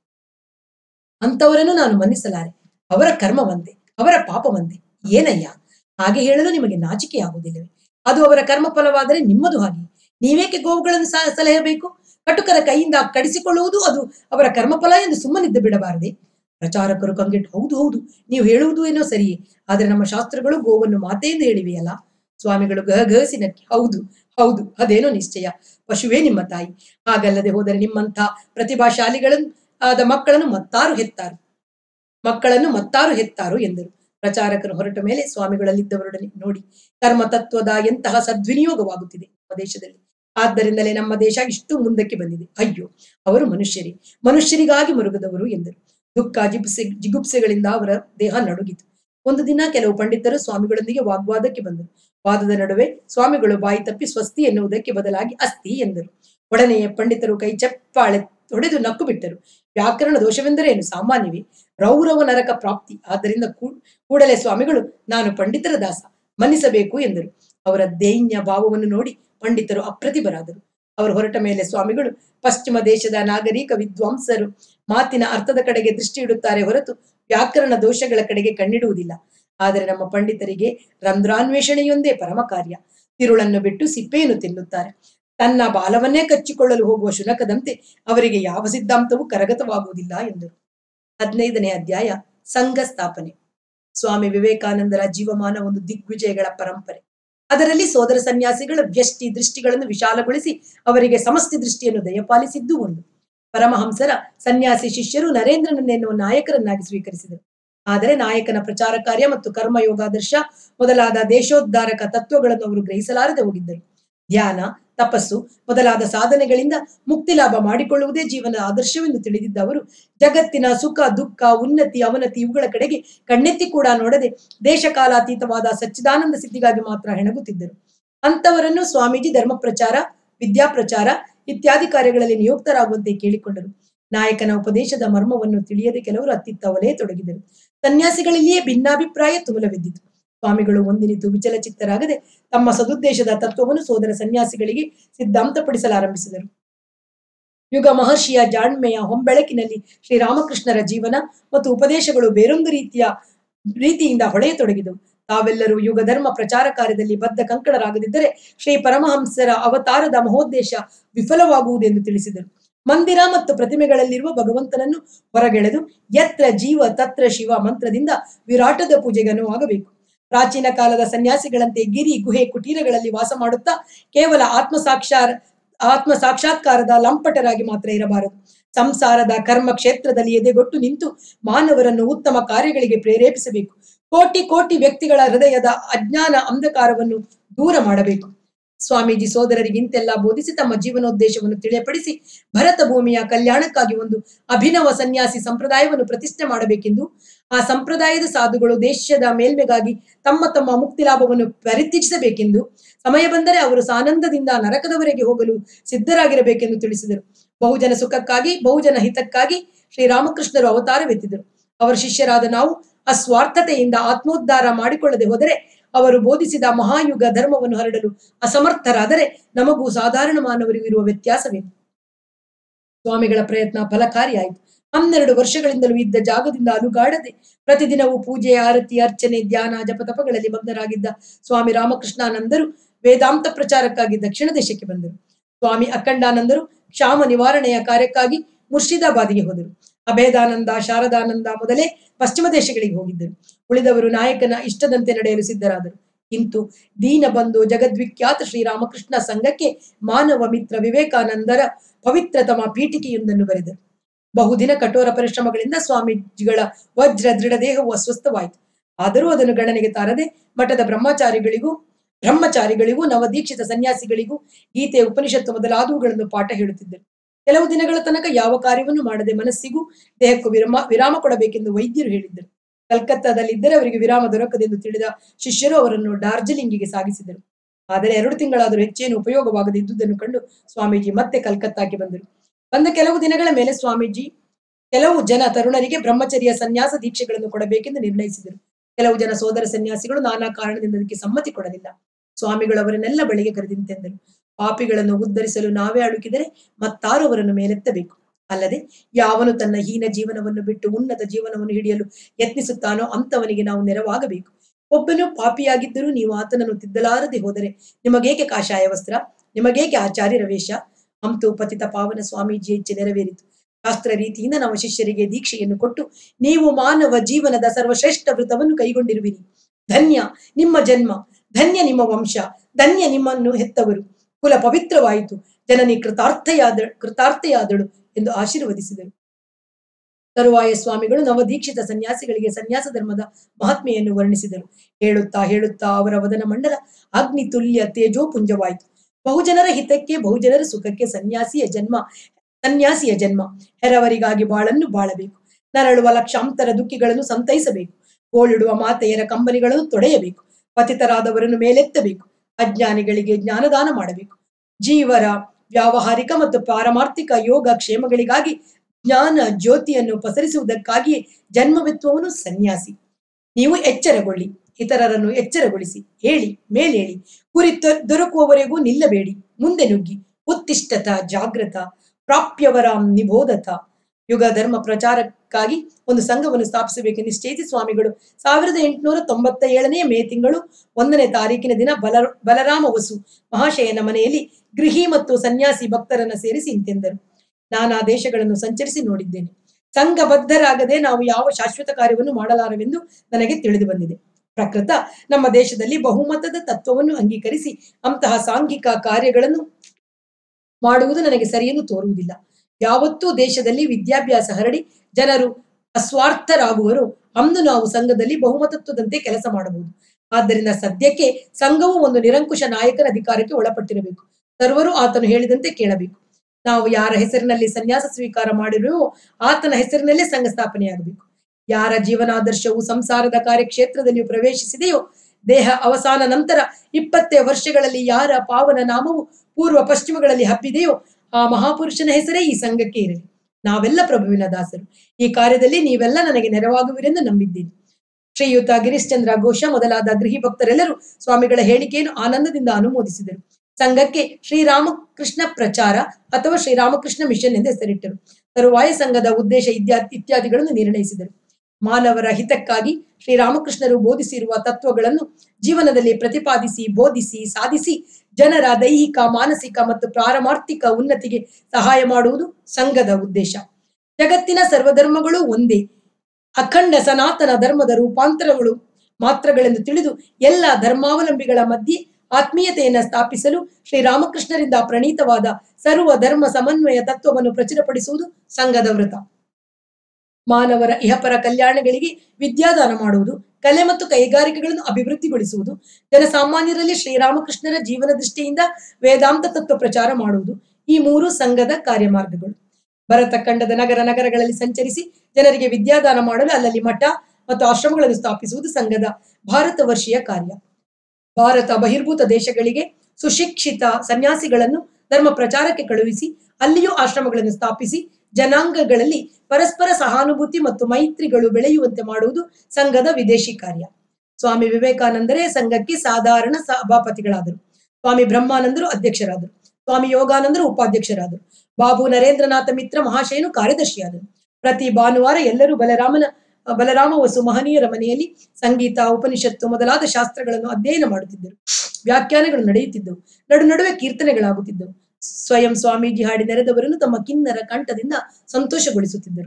ಅಂತವರನ್ನು ನಾನು ಮನ್ನಿಸಲಾರೆ. ಅವರ ಕರ್ಮವಂತೆ, ಅವರ ಪಾಪವಂತೆ. ಏನಯ್ಯ, ಹಾಗೆ ಹೇಳಲು ನಿಮಗೆ ನಾಚಿಕೆಯಾಗುವುದಿಲ್ಲವೇ? ಅದು ಅವರ ಕರ್ಮ ಫಲವಾದರೆ ನಿಮ್ಮದು ಹಾಗೆ. ನೀವೇಕೆ ಗೋವುಗಳನ್ನು ಸಲಹಬೇಕು? ಕಟುಕರ ಕೈಯಿಂದ ಕಡಿಸಿಕೊಳ್ಳುವುದು ಅದು ಅವರ ಕರ್ಮಫಲ ಎಂದು ಸುಮ್ಮನಿದ್ದು ಬಿಡಬಾರದೆ? ಪ್ರಚಾರಕರು ಕಂಗೆಟ್ಟು, ಹೌದು ಹೌದು, ನೀವು ಹೇಳುವುದು ಏನೋ ಸರಿಯೇ, ಆದರೆ ನಮ್ಮ ಶಾಸ್ತ್ರಗಳು ಗೋವನ್ನು ಮಾತೆ ಎಂದು ಹೇಳಿವೆಯಲ್ಲ. ಸ್ವಾಮಿಗಳು ಗಹಗಹಿಸಿ ನಕ್ಕಿ, ಹೌದು ಹೌದು, ಅದೇನೋ ನಿಶ್ಚಯ. ಪಶುವೇ ನಿಮ್ಮ ತಾಯಿ. ಹಾಗಲ್ಲದೆ ಹೋದರೆ ನಿಮ್ಮಂಥ ಪ್ರತಿಭಾಶಾಲಿಗಳನ್ನು ಆದ ಮಕ್ಕಳನ್ನು ಮತ್ತಾರು ಹೆತ್ತಾರು ಮಕ್ಕಳನ್ನು ಮತ್ತಾರು ಹೆತ್ತಾರು ಎಂದರು. ಪ್ರಚಾರಕರು ಹೊರಟ ಮೇಲೆ ಸ್ವಾಮಿಗಳಲ್ಲಿದ್ದವರೊಡನೆ, ನೋಡಿ, ಕರ್ಮ ತತ್ವದ ಎಂತಹ ಸದ್ವಿನಿಯೋಗವಾಗುತ್ತಿದೆ ನಮ್ಮ ದೇಶದಲ್ಲಿ. ಆದ್ದರಿಂದಲೇ ನಮ್ಮ ದೇಶ ಇಷ್ಟು ಮುಂದಕ್ಕೆ ಬಂದಿದೆ. ಅಯ್ಯೋ, ಅವರು ಮನುಷ್ಯರೇ, ಮನುಷ್ಯರಿಗಾಗಿ ಮರುಗದವರು ಎಂದರು. ದುಃಖ ಜಿಗುಪ್ಸೆ ಜಿಗುಪ್ಸೆಗಳಿಂದ ಅವರ ದೇಹ ನಡುಗಿತು. ಒಂದು ದಿನ ಕೆಲವು ಪಂಡಿತರು ಸ್ವಾಮಿಗಳೊಂದಿಗೆ ವಾಗ್ವಾದಕ್ಕೆ ಬಂದರು. ವಾದದ ನಡುವೆ ಸ್ವಾಮಿಗಳು ಬಾಯಿ ತಪ್ಪಿ ಸ್ವಸ್ತಿ ಎನ್ನುವುದಕ್ಕೆ ಬದಲಾಗಿ ಅಸ್ತಿ ಎಂದರು. ಒಡನೆಯ ಪಂಡಿತರು ಕೈ ಚಪ್ಪಾಳೆ ಹೊಡೆದು ನಕ್ಕು ಬಿಟ್ಟರು. ವ್ಯಾಕರಣ ದೋಷವೆಂದರೇನು? ಸಾಮಾನ್ಯವೇ. ರೌರವ ನರಕ ಪ್ರಾಪ್ತಿ. ಆದ್ದರಿಂದ ಕೂಡಲೇ ಸ್ವಾಮಿಗಳು, ನಾನು ಪಂಡಿತರ ದಾಸ, ಮನ್ನಿಸಬೇಕು ಎಂದರು. ಅವರ ದೈನ್ಯ ಭಾವವನ್ನು ನೋಡಿ ಪಂಡಿತರು ಅಪ್ರತಿಭರಾದರು. ಅವರು ಹೊರಟ ಮೇಲೆ ಸ್ವಾಮಿಗಳು, ಪಶ್ಚಿಮ ದೇಶದ ನಾಗರಿಕ ವಿದ್ವಾಂಸರು ಮಾತಿನ ಅರ್ಥದ ಕಡೆಗೆ ದೃಷ್ಟಿ ಇಡುತ್ತಾರೆ ಹೊರತು ವ್ಯಾಕರಣ ದೋಷಗಳ ಕಡೆಗೆ ಕಣ್ಣಿಡುವುದಿಲ್ಲ. ಆದರೆ ನಮ್ಮ ಪಂಡಿತರಿಗೆ ರಂಧ್ರಾನ್ವೇಷಣೆಯೊಂದೇ ಪರಮ ಕಾರ್ಯ. ತಿರುಳನ್ನು ಬಿಟ್ಟು ಸಿಪ್ಪೆಯನ್ನು ತಿನ್ನುತ್ತಾರೆ. ತನ್ನ ಬಾಲವನ್ನೇ ಕಚ್ಚಿಕೊಳ್ಳಲು ಹೋಗುವ ಶುನಕದಂತೆ ಅವರಿಗೆ ಯಾವ ಸಿದ್ಧಾಂತವೂ ಕರಗತವಾಗುವುದಿಲ್ಲ ಎಂದರು. ಹದಿನೈದನೇ ಅಧ್ಯಾಯ, ಸಂಘ ಸ್ಥಾಪನೆ. ಸ್ವಾಮಿ ವಿವೇಕಾನಂದರ ಜೀವಮಾನ ಒಂದು ದಿಗ್ವಿಜಯಗಳ ಪರಂಪರೆ. ಅದರಲ್ಲಿ ಸೋದರ ಸನ್ಯಾಸಿಗಳ ವ್ಯಷ್ಟಿ ದೃಷ್ಟಿಗಳನ್ನು ವಿಶಾಲಗೊಳಿಸಿ ಅವರಿಗೆ ಸಮಷ್ಟಿ ದೃಷ್ಟಿಯನ್ನು ದಯಪಾಲಿಸಿದ್ದು ಒಂದು. ಪರಮಹಂಸರ ಸನ್ಯಾಸಿ ಶಿಷ್ಯರು ನರೇಂದ್ರನನ್ನೆನ್ನುವ ನಾಯಕರನ್ನಾಗಿ ಸ್ವೀಕರಿಸಿದರು. ಆದರೆ ನಾಯಕನ ಪ್ರಚಾರ ಕಾರ್ಯ ಮತ್ತು ಕರ್ಮಯೋಗಾದರ್ಶ ಮೊದಲಾದ ದೇಶೋದ್ಧಾರಕ ತತ್ವಗಳನ್ನು ಅವರು ಗ್ರಹಿಸಲಾರದೆ ಹೋಗಿದ್ದರು. ಧ್ಯಾನ, ತಪಸ್ಸು ಮೊದಲಾದ ಸಾಧನೆಗಳಿಂದ ಮುಕ್ತಿ ಲಾಭ ಮಾಡಿಕೊಳ್ಳುವುದೇ ಜೀವನದ ಆದರ್ಶವೆಂದು ತಿಳಿದಿದ್ದ ಅವರು ಜಗತ್ತಿನ ಸುಖ ದುಃಖ ಉನ್ನತಿ ಅವನತಿ ಇವುಗಳ ಕಡೆಗೆ ಕಣ್ಣೆತ್ತಿ ಕೂಡ ನೋಡದೆ ದೇಶಕಾಲಾತೀತವಾದ ಸಚ್ಚಿದಾನಂದ ಸಿದ್ಧಿಗಾಗಿ ಮಾತ್ರ ಹೆಣಗುತ್ತಿದ್ದರು. ಅಂತವರನ್ನು ಸ್ವಾಮೀಜಿ ಧರ್ಮ ಪ್ರಚಾರ, ವಿದ್ಯಾ ಪ್ರಚಾರ ಇತ್ಯಾದಿ ಕಾರ್ಯಗಳಲ್ಲಿ ನಿಯುಕ್ತರಾಗುವಂತೆ ಕೇಳಿಕೊಂಡರು. ನಾಯಕನ ಉಪದೇಶದ ಮರ್ಮವನ್ನು ತಿಳಿಯದೆ ಕೆಲವರು ಅತ್ತಿತ್ತ ಒಲೆ ತೊಡಗಿದರು. ಸನ್ಯಾಸಿಗಳಲ್ಲಿಯೇ ಭಿನ್ನಾಭಿಪ್ರಾಯ ತುಮುಲವೆದ್ದಿತು. ಸ್ವಾಮಿಗಳು ಒಂದಿನಿತು ವಿಚಲಚಿತ್ತರಾಗದೆ ತಮ್ಮ ಸದುದ್ದೇಶದ ತತ್ವವನ್ನು ಸೋದರ ಸನ್ಯಾಸಿಗಳಿಗೆ ಸಿದ್ಧಾಂತಪಡಿಸಲಾರಂಭಿಸಿದರು. ಯುಗ ಮಹರ್ಷಿಯ ಜಾಣ್ಮೆಯ ಹೊಂಬೆಳಕಿನಲ್ಲಿ ಶ್ರೀರಾಮಕೃಷ್ಣರ ಜೀವನ ಮತ್ತು ಉಪದೇಶಗಳು ಬೇರೊಂದು ರೀತಿಯ ರೀತಿಯಿಂದ ಹೊಳೆಯತೊಡಗಿದವು. ತಾವೆಲ್ಲರೂ ಯುಗ ಧರ್ಮ ಪ್ರಚಾರ ಕಾರ್ಯದಲ್ಲಿ ಬದ್ಧ ಕಂಕಣರಾಗದಿದ್ದರೆ ಶ್ರೀ ಪರಮಹಂಸರ ಅವತಾರದ ಮಹೋದ್ದೇಶ ವಿಫಲವಾಗುವುದೆಂದು ತಿಳಿಸಿದರು. ಮಂದಿರ ಮತ್ತು ಪ್ರತಿಮೆಗಳಲ್ಲಿರುವ ಭಗವಂತನನ್ನು ಹೊರಗೆಳೆದು ಯತ್ರ ಜೀವ ತತ್ರ ಶಿವ ಮಂತ್ರದಿಂದ ವಿರಾಟದ ಪೂಜೆಗೆ ಅನುವಾಗಬೇಕು. ಪ್ರಾಚೀನ ಕಾಲದ ಸನ್ಯಾಸಿಗಳಂತೆ ಗಿರಿ ಗುಹೆ ಕುಟೀರಗಳಲ್ಲಿ ವಾಸ ಮಾಡುತ್ತಾ ಕೇವಲ ಆತ್ಮ ಸಾಕ್ಷಾರ ಆತ್ಮ ಸಾಕ್ಷಾತ್ಕಾರದ ಲಂಪಟರಾಗಿ ಮಾತ್ರ ಇರಬಾರದು. ಸಂಸಾರದ ಕರ್ಮ ಕ್ಷೇತ್ರದಲ್ಲಿ ಎದೆಗೊಟ್ಟು ನಿಂತು ಮಾನವರನ್ನು ಉತ್ತಮ ಕಾರ್ಯಗಳಿಗೆ ಪ್ರೇರೇಪಿಸಬೇಕು. ಕೋಟಿ ಕೋಟಿ ವ್ಯಕ್ತಿಗಳ ಹೃದಯದ ಅಜ್ಞಾನ ಅಂಧಕಾರವನ್ನು ದೂರ ಮಾಡಬೇಕು. ಸ್ವಾಮೀಜಿ ಸೋದರರಿಗೆ ಇಂತೆಲ್ಲ ಬೋಧಿಸಿ ತಮ್ಮ ಜೀವನೋದ್ದೇಶವನ್ನು ತಿಳಿಯಪಡಿಸಿ ಭರತ ಭೂಮಿಯ ಕಲ್ಯಾಣಕ್ಕಾಗಿ ಒಂದು ಅಭಿನವ ಸನ್ಯಾಸಿ ಸಂಪ್ರದಾಯವನ್ನು ಪ್ರತಿಷ್ಠೆ ಮಾಡಬೇಕೆಂದು, ಆ ಸಂಪ್ರದಾಯದ ಸಾಧುಗಳು ದೇಶದ ಮೇಲ್ಮೆಗಾಗಿ ತಮ್ಮ ತಮ್ಮ ಮುಕ್ತಿ ಲಾಭವನ್ನು ಪರಿತ್ಯಜಿಸಬೇಕೆಂದು, ಸಮಯ ಬಂದರೆ ಅವರು ಸಾನಂದದಿಂದ ನರಕದವರೆಗೆ ಹೋಗಲು ಸಿದ್ಧರಾಗಿರಬೇಕೆಂದು ತಿಳಿಸಿದರು. ಬಹುಜನ ಸುಖಕ್ಕಾಗಿ ಬಹುಜನ ಹಿತಕ್ಕಾಗಿ ಶ್ರೀರಾಮಕೃಷ್ಣರು ಅವತಾರವೆತ್ತಿದರು. ಅವರ ಶಿಷ್ಯರಾದ ನಾವು ಅಸ್ವಾರ್ಥತೆಯಿಂದ ಆತ್ಮೋದ್ಧಾರ ಮಾಡಿಕೊಳ್ಳದೆ ಹೋದರೆ ಅವರು ಬೋಧಿಸಿದ ಮಹಾಯುಗ ಧರ್ಮವನ್ನು ಹರಡಲು ಅಸಮರ್ಥರಾದರೆ ನಮಗೂ ಸಾಧಾರಣ ಮಾನವರಿಗೂ ಇರುವ ವ್ಯತ್ಯಾಸವೇನು? ಸ್ವಾಮಿಗಳ ಪ್ರಯತ್ನ ಫಲಕಾರಿಯಾಯಿತು. ಹನ್ನೆರಡು ವರ್ಷಗಳಿಂದಲೂ ಇದ್ದ ಜಾಗದಿಂದ ಅಲುಗಾಡದೆ ಪ್ರತಿದಿನವೂ ಪೂಜೆ, ಆರತಿ, ಅರ್ಚನೆ, ಧ್ಯಾನ, ಜಪತಪಗಳಲ್ಲಿ ಮಗ್ನರಾಗಿದ್ದ ಸ್ವಾಮಿ ರಾಮಕೃಷ್ಣಾನಂದರು ವೇದಾಂತ ಪ್ರಚಾರಕ್ಕಾಗಿ ದಕ್ಷಿಣ ದೇಶಕ್ಕೆ ಬಂದರು. ಸ್ವಾಮಿ ಅಖಂಡಾನಂದರು ಕ್ಷಾಮ ನಿವಾರಣೆಯ ಕಾರ್ಯಕ್ಕಾಗಿ ಮುರ್ಷಿದಾಬಾದಿಗೆ ಹೋದರು. ಅಭೇದಾನಂದ, ಶಾರದಾನಂದ ಮೊದಲೇ ಪಶ್ಚಿಮ ದೇಶಗಳಿಗೆ ಹೋಗಿದ್ದರು. ಉಳಿದವರು ನಾಯಕನ ಇಷ್ಟದಂತೆ ನಡೆಯಲು ಸಿದ್ಧರಾದರು. ಇಂತು ದೀನ ಬಂಧು ಜಗದ್ವಿಖ್ಯಾತ ಶ್ರೀರಾಮಕೃಷ್ಣ ಸಂಘಕ್ಕೆ ಮಾನವ ಮಿತ್ರ ವಿವೇಕಾನಂದರ ಪವಿತ್ರತಮ ಪೀಠಿಕೆಯೊಂದನ್ನು ಬರೆದರು. ಬಹುದಿನ ಕಠೋರ ಪರಿಶ್ರಮಗಳಿಂದ ಸ್ವಾಮೀಜಿಗಳ ವಜ್ರ ದೃಢ ದೇಹವು ಅಸ್ವಸ್ಥವಾಯಿತು. ಆದರೂ ಅದನ್ನು ಗಣನೆಗೆ ತಾರದೆ ಮಠದ ಬ್ರಹ್ಮಚಾರಿಗಳಿಗೂ ಬ್ರಹ್ಮಚಾರಿಗಳಿಗೂ ನವದೀಕ್ಷಿತ ಸನ್ಯಾಸಿಗಳಿಗೂ ಗೀತೆ, ಉಪನಿಷತ್ತು ಮೊದಲಾದವುಗಳನ್ನು ಪಾಠ ಹೇಳುತ್ತಿದ್ದರು. ಕೆಲವು ದಿನಗಳ ತನಕ ಯಾವ ಕಾರ್ಯವನ್ನು ಮಾಡದೆ ಮನಸ್ಸಿಗೂ ದೇಹಕ್ಕೂ ವಿರಾಮ ವಿರಾಮ ಕೊಡಬೇಕೆಂದು ವೈದ್ಯರು ಹೇಳಿದ್ದರು. ಕಲ್ಕತ್ತಾದಲ್ಲಿದ್ದರೆ ಅವರಿಗೆ ವಿರಾಮ ದೊರಕದೆಂದು ತಿಳಿದ ಶಿಷ್ಯರು ಅವರನ್ನು ಡಾರ್ಜಿಲಿಂಗಿಗೆ ಸಾಗಿಸಿದರು. ಆದರೆ ಎರಡು ತಿಂಗಳಾದರೂ ಹೆಚ್ಚೇನು ಉಪಯೋಗವಾಗದೆ ಇದ್ದುದನ್ನು ಕಂಡು ಸ್ವಾಮೀಜಿ ಮತ್ತೆ ಕಲ್ಕತ್ತಾಕ್ಕೆ ಬಂದರು. ಬಂದ ಕೆಲವು ದಿನಗಳ ಮೇಲೆ ಸ್ವಾಮೀಜಿ ಕೆಲವು ಜನ ತರುಣರಿಗೆ ಬ್ರಹ್ಮಚರ್ಯ ಸನ್ಯಾಸ ದೀಕ್ಷೆಗಳನ್ನು ಕೊಡಬೇಕೆಂದು ನಿರ್ಣಯಿಸಿದರು. ಕೆಲವು ಜನ ಸೋದರ ಸನ್ಯಾಸಿಗಳು ನಾನಾ ಕಾರಣದಿಂದ ಅದಕ್ಕೆ ಸಮ್ಮತಿ ಕೊಡಲಿಲ್ಲ. ಸ್ವಾಮಿಗಳು ಅವರನ್ನೆಲ್ಲ ಬಳಿಗೆ ಕರೆದಿಂತೆಂದರು. ಪಾಪಿಗಳನ್ನು ಉದ್ಧರಿಸಲು ನಾವೇ ಅಳುಕಿದರೆ ಮತ್ತಾರು ಅವರನ್ನು ಮೇಲೆತ್ತಬೇಕು. ಅಲ್ಲದೆ ಯಾವನು ತನ್ನ ಹೀನ ಜೀವನವನ್ನು ಬಿಟ್ಟು ಉನ್ನತ ಜೀವನವನ್ನು ಹಿಡಿಯಲು ಯತ್ನಿಸುತ್ತಾನೋ ಅಂತವನಿಗೆ ನಾವು ನೆರವಾಗಬೇಕು. ಒಬ್ಬನು ಪಾಪಿಯಾಗಿದ್ದರೂ ನೀವು ಆತನನ್ನು ತಿದ್ದಲಾರದೆ ಹೋದರೆ ನಿಮಗೇಕೆ ಕಾಷಾಯ ವಸ್ತ್ರ, ನಿಮಗೇಕೆ ಆಚಾರ್ಯರ ವೇಷ? ಅಂತೂ ಪತಿತ ಪಾವನ ಸ್ವಾಮೀಜಿ ಇಚ್ಛೆ ನೆರವೇರಿತು. ಶಾಸ್ತ್ರ ರೀತಿಯಿಂದ ನಮ್ಮ ಶಿಷ್ಯರಿಗೆ ದೀಕ್ಷೆಯನ್ನು ಕೊಟ್ಟು ನೀವು ಮಾನವ ಜೀವನದ ಸರ್ವಶ್ರೇಷ್ಠ ವೃತವನ್ನು ಕೈಗೊಂಡಿರುವಿರಿ. ಧನ್ಯ ನಿಮ್ಮ ಜನ್ಮ. ಧನ್ಯ ನಿಮ್ಮ ವಂಶ, ಧನ್ಯ ನಿಮ್ಮನ್ನು ಹೆತ್ತವರು, ಕುಲ ಪವಿತ್ರವಾಯಿತು, ಜನನಿ ಕೃತಾರ್ಥಯಾದ ಕೃತಾರ್ಥೆಯಾದಳು ಎಂದು ಆಶೀರ್ವದಿಸಿದರು. ತರುವಾಯ ಸ್ವಾಮಿಗಳು ನವದೀಕ್ಷಿತ ಸನ್ಯಾಸಿಗಳಿಗೆ ಸನ್ಯಾಸ ಧರ್ಮದ ಮಹಾತ್ಮೆಯನ್ನು ವರ್ಣಿಸಿದರು. ಹೇಳುತ್ತಾ ಹೇಳುತ್ತಾ ಅವರ ವದನ ಮಂಡಲ ಅಗ್ನಿ ತುಲ್ಯ ತೇಜೋಪುಂಜವಾಯಿತು. ಬಹುಜನರ ಹಿತಕ್ಕೆ, ಬಹುಜನರ ಸುಖಕ್ಕೆ ಸನ್ಯಾಸಿಯ ಜನ್ಮ ಸನ್ಯಾಸಿಯ ಜನ್ಮ. ಹೆರವರಿಗಾಗಿ ಬಾಳನ್ನು ಬಾಳಬೇಕು. ನರಳುವ ಲಕ್ಷಾಂತರ ದುಃಖಿಗಳನ್ನು ಸಂತೈಸಬೇಕು. ಗೋಳಿಡುವ ಮಾತೆಯರ ಕಂಬನಿಗಳನ್ನು ತೊಡೆಯಬೇಕು. ಪತಿತರಾದವರನ್ನು ಮೇಲೆತ್ತಬೇಕು. ಅಜ್ಞಾನಿಗಳಿಗೆ ಜ್ಞಾನದಾನ ಮಾಡಬೇಕು. ಜೀವರ ವ್ಯಾವಹಾರಿಕ ಮತ್ತು ಪಾರಮಾರ್ಥಿಕ ಯೋಗ ಕ್ಷೇಮಗಳಿಗಾಗಿ ಜ್ಞಾನ ಜ್ಯೋತಿಯನ್ನು ಪಸರಿಸುವುದಕ್ಕಾಗಿಯೇ ಜನ್ಮವೆತ್ತುವವನು ಸನ್ಯಾಸಿ. ನೀವು ಎಚ್ಚರಗೊಳ್ಳಿ, ಇತರರನ್ನು ಎಚ್ಚರಗೊಳಿಸಿ, ಹೇಳಿ ಮೇಲೇಳಿ, ಗುರಿ ದೊರಕುವವರೆಗೂ ನಿಲ್ಲಬೇಡಿ, ಮುಂದೆ ನುಗ್ಗಿ, ಉತ್ತಿಷ್ಠತ ಜಾಗೃತ ಪ್ರಾಪ್ಯವರಾಂ ನಿಬೋಧತ. ಯುಗ ಧರ್ಮ ಪ್ರಚಾರಕ್ಕಾಗಿ ಒಂದು ಸಂಘವನ್ನು ಸ್ಥಾಪಿಸಬೇಕೆಂದು ನಿಶ್ಚಯಿಸಿ ಸ್ವಾಮಿಗಳು ಸಾವಿರದ ಎಂಟುನೂರ ತೊಂಬತ್ತ ಏಳನೆಯ ಮೇ ತಿಂಗಳು ಒಂದನೇ ತಾರೀಕಿನ ದಿನ ಬಲ ಬಲರಾಮ ವಸು ಮಹಾಶಯನ ಮನೆಯಲ್ಲಿ ಗೃಹಿ ಮತ್ತು ಸನ್ಯಾಸಿ ಭಕ್ತರನ್ನ ಸೇರಿಸಿ ಇಂತೆಂದರು. ನಾನಾ ದೇಶಗಳನ್ನು ಸಂಚರಿಸಿ ನೋಡಿದ್ದೇನೆ. ಸಂಘಬದ್ಧರಾಗದೆ ನಾವು ಯಾವ ಶಾಶ್ವತ ಕಾರ್ಯವನ್ನು ಮಾಡಲಾರವೆಂದು ನನಗೆ ತಿಳಿದು ಬಂದಿದೆ. ಪ್ರಕೃತ ನಮ್ಮ ದೇಶದಲ್ಲಿ ಬಹುಮತದ ತತ್ವವನ್ನು ಅಂಗೀಕರಿಸಿ ಅಂತಹ ಸಾಂಘಿಕ ಕಾರ್ಯಗಳನ್ನು ಮಾಡುವುದು ನನಗೆ ಸರಿಯನ್ನು ತೋರುವುದಿಲ್ಲ. ಯಾವತ್ತೂ ದೇಶದಲ್ಲಿ ವಿದ್ಯಾಭ್ಯಾಸ ಹರಡಿ ಜನರು ಅಸ್ವಾರ್ಥರಾಗುವರು ಅಂದು ನಾವು ಸಂಘದಲ್ಲಿ ಬಹುಮತತ್ವದಂತೆ ಕೆಲಸ ಮಾಡಬಹುದು. ಆದ್ದರಿಂದ ಸದ್ಯಕ್ಕೆ ಸಂಘವು ಒಂದು ನಿರಂಕುಶ ನಾಯಕರ ಅಧಿಕಾರಕ್ಕೆ ಒಳಪಟ್ಟಿರಬೇಕು. ಸರ್ವರು ಆತನು ಹೇಳಿದಂತೆ ಕೇಳಬೇಕು. ನಾವು ಯಾರ ಹೆಸರಿನಲ್ಲಿ ಸನ್ಯಾಸ ಸ್ವೀಕಾರ ಮಾಡಿರುವೋ ಆತನ ಹೆಸರಿನಲ್ಲೇ ಸಂಘ ಸ್ಥಾಪನೆಯಾಗಬೇಕು. ಯಾರ ಜೀವನಾದರ್ಶವು ಸಂಸಾರದ ಕಾರ್ಯಕ್ಷೇತ್ರದಲ್ಲಿಯೂ ಪ್ರವೇಶಿಸಿದೆಯೋ, ದೇಹ ಅವಸಾನ ನಂತರ ಇಪ್ಪತ್ತೇ ವರ್ಷಗಳಲ್ಲಿ ಯಾರ ಪಾವನ ನಾಮವು ಪೂರ್ವ ಪಶ್ಚಿಮಗಳಲ್ಲಿ ಹಬ್ಬಿದೆಯೋ ಆ ಮಹಾಪುರುಷನ ಹೆಸರೇ ಈ ಸಂಘಕ್ಕೆ ಇರಲಿ. ನಾವೆಲ್ಲ ಪ್ರಭುವಿನ ದಾಸರು. ಈ ಕಾರ್ಯದಲ್ಲಿ ನೀವೆಲ್ಲ ನನಗೆ ನೆರವಾಗುವಿರೆಂದು ನಂಬಿದ್ದೀನಿ. ಶ್ರೀಯುತ ಗಿರೀಶ್ಚಂದ್ರ ಘೋಷ ಮೊದಲಾದ ಗೃಹಿ ಭಕ್ತರೆಲ್ಲರೂ ಸ್ವಾಮಿಗಳ ಹೇಳಿಕೆಯನ್ನು ಆನಂದದಿಂದ ಅನುಮೋದಿಸಿದರು. ಸಂಘಕ್ಕೆ ಶ್ರೀರಾಮಕೃಷ್ಣ ಪ್ರಚಾರ ಅಥವಾ ಶ್ರೀರಾಮಕೃಷ್ಣ ಮಿಷನ್ ಎಂದು ಹೆಸರಿಟ್ಟರು. ತರುವಾಯ ಸಂಘದ ಉದ್ದೇಶ ಇತ್ಯಾದಿ ಇತ್ಯಾದಿಗಳನ್ನು ನಿರ್ಣಯಿಸಿದರು. ಮಾನವರ ಹಿತಕ್ಕಾಗಿ ಶ್ರೀರಾಮಕೃಷ್ಣರು ಬೋಧಿಸಿರುವ ತತ್ವಗಳನ್ನು ಜೀವನದಲ್ಲಿ ಪ್ರತಿಪಾದಿಸಿ, ಬೋಧಿಸಿ, ಸಾಧಿಸಿ ಜನರ ದೈಹಿಕ, ಮಾನಸಿಕ ಮತ್ತು ಪಾರಮಾರ್ಥಿಕ ಉನ್ನತಿಗೆ ಸಹಾಯ ಮಾಡುವುದು ಸಂಘದ ಉದ್ದೇಶ. ಜಗತ್ತಿನ ಸರ್ವಧರ್ಮಗಳು ಒಂದೇ, ಅಖಂಡ ಸನಾತನ ಧರ್ಮದ ರೂಪಾಂತರಗಳು ಮಾತ್ರಗಳೆಂದು ತಿಳಿದು ಎಲ್ಲ ಧರ್ಮಾವಲಂಬಿಗಳ ಮಧ್ಯೆ ಆತ್ಮೀಯತೆಯನ್ನು ಸ್ಥಾಪಿಸಲು ಶ್ರೀರಾಮಕೃಷ್ಣರಿಂದ ಪ್ರಣೀತವಾದ ಸರ್ವ ಧರ್ಮ ಸಮನ್ವಯ ತತ್ವವನ್ನು ಪ್ರಚುರಪಡಿಸುವುದು ಸಂಘದ ವೃತ. ಮಾನವರ ಇಹಪರ ಕಲ್ಯಾಣಗಳಿಗೆ ವಿದ್ಯಾದಾನ ಮಾಡುವುದು, ಕಲೆ ಮತ್ತು ಕೈಗಾರಿಕೆಗಳನ್ನು ಅಭಿವೃದ್ಧಿಗೊಳಿಸುವುದು, ಜನಸಾಮಾನ್ಯರಲ್ಲಿ ಶ್ರೀರಾಮಕೃಷ್ಣರ ಜೀವನ ದೃಷ್ಟಿಯಿಂದ ವೇದಾಂತ ತತ್ವ ಪ್ರಚಾರ ಮಾಡುವುದು ಈ ಮೂರು ಸಂಘದ ಕಾರ್ಯಮಾರ್ಗಗಳು. ಭರತ ಖಂಡದ ನಗರ ನಗರಗಳಲ್ಲಿ ಸಂಚರಿಸಿ ಜನರಿಗೆ ವಿದ್ಯಾದಾನ ಮಾಡಲು ಅಲ್ಲಲ್ಲಿ ಮಠ ಮತ್ತು ಆಶ್ರಮಗಳನ್ನು ಸ್ಥಾಪಿಸುವುದು ಸಂಘದ ಭಾರತ ವರ್ಷೀಯ ಕಾರ್ಯ. ಭಾರತ ಬಹಿರ್ಭೂತ ದೇಶಗಳಿಗೆ ಸುಶಿಕ್ಷಿತ ಸನ್ಯಾಸಿಗಳನ್ನು ಧರ್ಮ ಪ್ರಚಾರಕ್ಕೆ ಕಳುಹಿಸಿ ಅಲ್ಲಿಯೂ ಆಶ್ರಮಗಳನ್ನು ಸ್ಥಾಪಿಸಿ ಜನಾಂಗಗಳಲ್ಲಿ ಪರಸ್ಪರ ಸಹಾನುಭೂತಿ ಮತ್ತು ಮೈತ್ರಿಗಳು ಬೆಳೆಯುವಂತೆ ಮಾಡುವುದು ಸಂಘದ ವಿದೇಶಿ ಕಾರ್ಯ. ಸ್ವಾಮಿ ವಿವೇಕಾನಂದರೇ ಸಂಘಕ್ಕೆ ಸಾಧಾರಣ ಸಭಾಪತಿಗಳಾದರು. ಸ್ವಾಮಿ ಬ್ರಹ್ಮಾನಂದರು ಅಧ್ಯಕ್ಷರಾದರು. ಸ್ವಾಮಿ ಯೋಗಾನಂದರು ಉಪಾಧ್ಯಕ್ಷರಾದರು. ಬಾಬು ನರೇಂದ್ರನಾಥ ಮಿತ್ರ ಮಹಾಶಯನು ಕಾರ್ಯದರ್ಶಿಯಾದರು. ಪ್ರತಿ ಭಾನುವಾರ ಎಲ್ಲರೂ ಬಲರಾಮನ ಬಲರಾಮ ವಸು ಮಹನೀಯರ ಮನೆಯಲ್ಲಿ ಸಂಗೀತ, ಉಪನಿಷತ್ತು ಮೊದಲಾದ ಶಾಸ್ತ್ರಗಳನ್ನು ಅಧ್ಯಯನ ಮಾಡುತ್ತಿದ್ದರು. ವ್ಯಾಖ್ಯಾನಗಳು ನಡೆಯುತ್ತಿದ್ದವು. ನಡು ನಡುವೆ ಕೀರ್ತನೆಗಳಾಗುತ್ತಿದ್ದವು. ಸ್ವಯಂ ಸ್ವಾಮೀಜಿ ಹಾಡಿ ನೆರೆದವರನ್ನು ತಮ್ಮ ಕಿನ್ನರ ಕಂಠದಿಂದ ಸಂತೋಷಗೊಳಿಸುತ್ತಿದ್ದರು.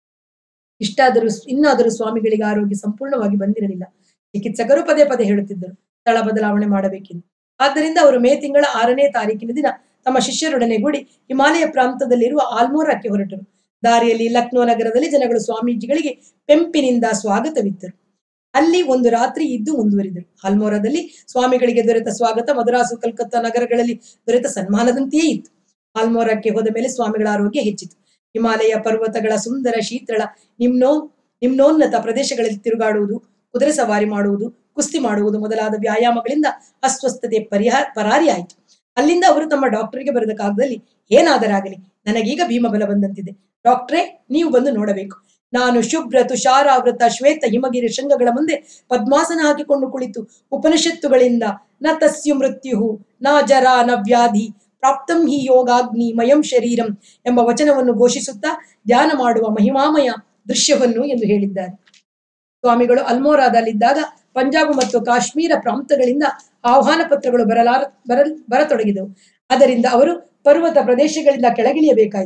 ಇಷ್ಟಾದರೂ ಇನ್ನಾದರೂ ಸ್ವಾಮಿಗಳಿಗೆ ಆರೋಗ್ಯ ಸಂಪೂರ್ಣವಾಗಿ ಬಂದಿರಲಿಲ್ಲ. ಚಿಕಿತ್ಸಕರು ಪದೇ ಪದೇ ಹೇಳುತ್ತಿದ್ದರು ಸ್ಥಳ ಬದಲಾವಣೆ ಮಾಡಬೇಕೆಂದು. ಆದ್ದರಿಂದ ಅವರು ಮೇ ತಿಂಗಳ ಆರನೇ ತಾರೀಕಿನ ದಿನ ತಮ್ಮ ಶಿಷ್ಯರೊಡನೆ ಗೂಡಿ ಹಿಮಾಲಯ ಪ್ರಾಂತದಲ್ಲಿರುವ ಆಲ್ಮೋರಾಕ್ಕೆ ಹೊರಟರು. ದಾರಿಯಲ್ಲಿ ಲಕ್ನೋ ನಗರದಲ್ಲಿ ಜನಗಳು ಸ್ವಾಮೀಜಿಗಳಿಗೆ ಪೆಂಪಿನಿಂದ ಸ್ವಾಗತವಿತ್ತರು. ಅಲ್ಲಿ ಒಂದು ರಾತ್ರಿ ಇದ್ದು ಮುಂದುವರಿದರು. ಆಲ್ಮೋರಾದಲ್ಲಿ ಸ್ವಾಮಿಗಳಿಗೆ ದೊರೆತ ಸ್ವಾಗತ ಮದ್ರಾಸು, ಕಲ್ಕತ್ತಾ ನಗರಗಳಲ್ಲಿ ದೊರೆತ ಸನ್ಮಾನದಂತೆಯೇ ಇತ್ತು. ಆಲ್ಮೋರಾಕ್ಕೆ ಹೋದ ಮೇಲೆ ಸ್ವಾಮಿಗಳ ಆರೋಗ್ಯ ಹೆಚ್ಚಿತು. ಹಿಮಾಲಯ ಪರ್ವತಗಳ ಸುಂದರ ಶೀತಳ ನಿಮ್ನೋ ನಿಮ್ನೋನ್ನತ ಪ್ರದೇಶಗಳಲ್ಲಿ ತಿರುಗಾಡುವುದು, ಕುದುರೆ ಸವಾರಿ ಮಾಡುವುದು, ಕುಸ್ತಿ ಮಾಡುವುದು ಮೊದಲಾದ ವ್ಯಾಯಾಮಗಳಿಂದ ಅಸ್ವಸ್ಥತೆ ಪರಿಹಾರ ಪರಾರಿಯಾಯಿತು. ಅಲ್ಲಿಂದ ಅವರು ತಮ್ಮ ಡಾಕ್ಟರ್ಗೆ ಬರೆದ ಕಾಗದಲ್ಲಿ, ಏನಾದರಾಗಲಿ ನನಗೀಗ ಭೀಮಬಲ ಬಂದಂತಿದೆ. ಡಾಕ್ಟ್ರೇ, ನೀವು ಬಂದು ನೋಡಬೇಕು. ನಾನು ಶುಭ್ರ ತುಷಾರಾವೃತ ಶ್ವೇತ ಹಿಮಗಿರಿ ಶೃಂಗಗಳ ಮುಂದೆ ಪದ್ಮಾಸನ ಹಾಕಿಕೊಂಡು ಕುಳಿತು ಉಪನಿಷತ್ತುಗಳಿಂದ ನ ತಸ್ಯು ಮೃತ್ಯು ನ ಜರ ನ ವ್ಯಾಧಿ ಪ್ರಾಪ್ತಂ ಹಿ ಯೋಗಾಗ್ನಿ ಮಯಂ ಶರೀರಂ ಎಂಬ ವಚನವನ್ನು ಘೋಷಿಸುತ್ತಾ ಧ್ಯಾನ ಮಾಡುವ ಮಹಿಮಾಮಯ ದೃಶ್ಯವನ್ನು ಎಂದು ಹೇಳಿದ್ದಾರೆ. ಸ್ವಾಮಿಗಳು ಅಲ್ಮೋರಾದಲ್ಲಿದ್ದಾಗ ಪಂಜಾಬ್ ಮತ್ತು ಕಾಶ್ಮೀರ ಪ್ರಾಂತಗಳಿಂದ ಆಹ್ವಾನ ಪತ್ರಗಳು ಬರಲಾರ ಬರ ಬರತೊಡಗಿದವು. ಅದರಿಂದ ಅವರು ಪರ್ವತ ಪ್ರದೇಶಗಳಿಂದ ಕೆಳಗಿಳಿಯಬೇಕಾಯಿತು.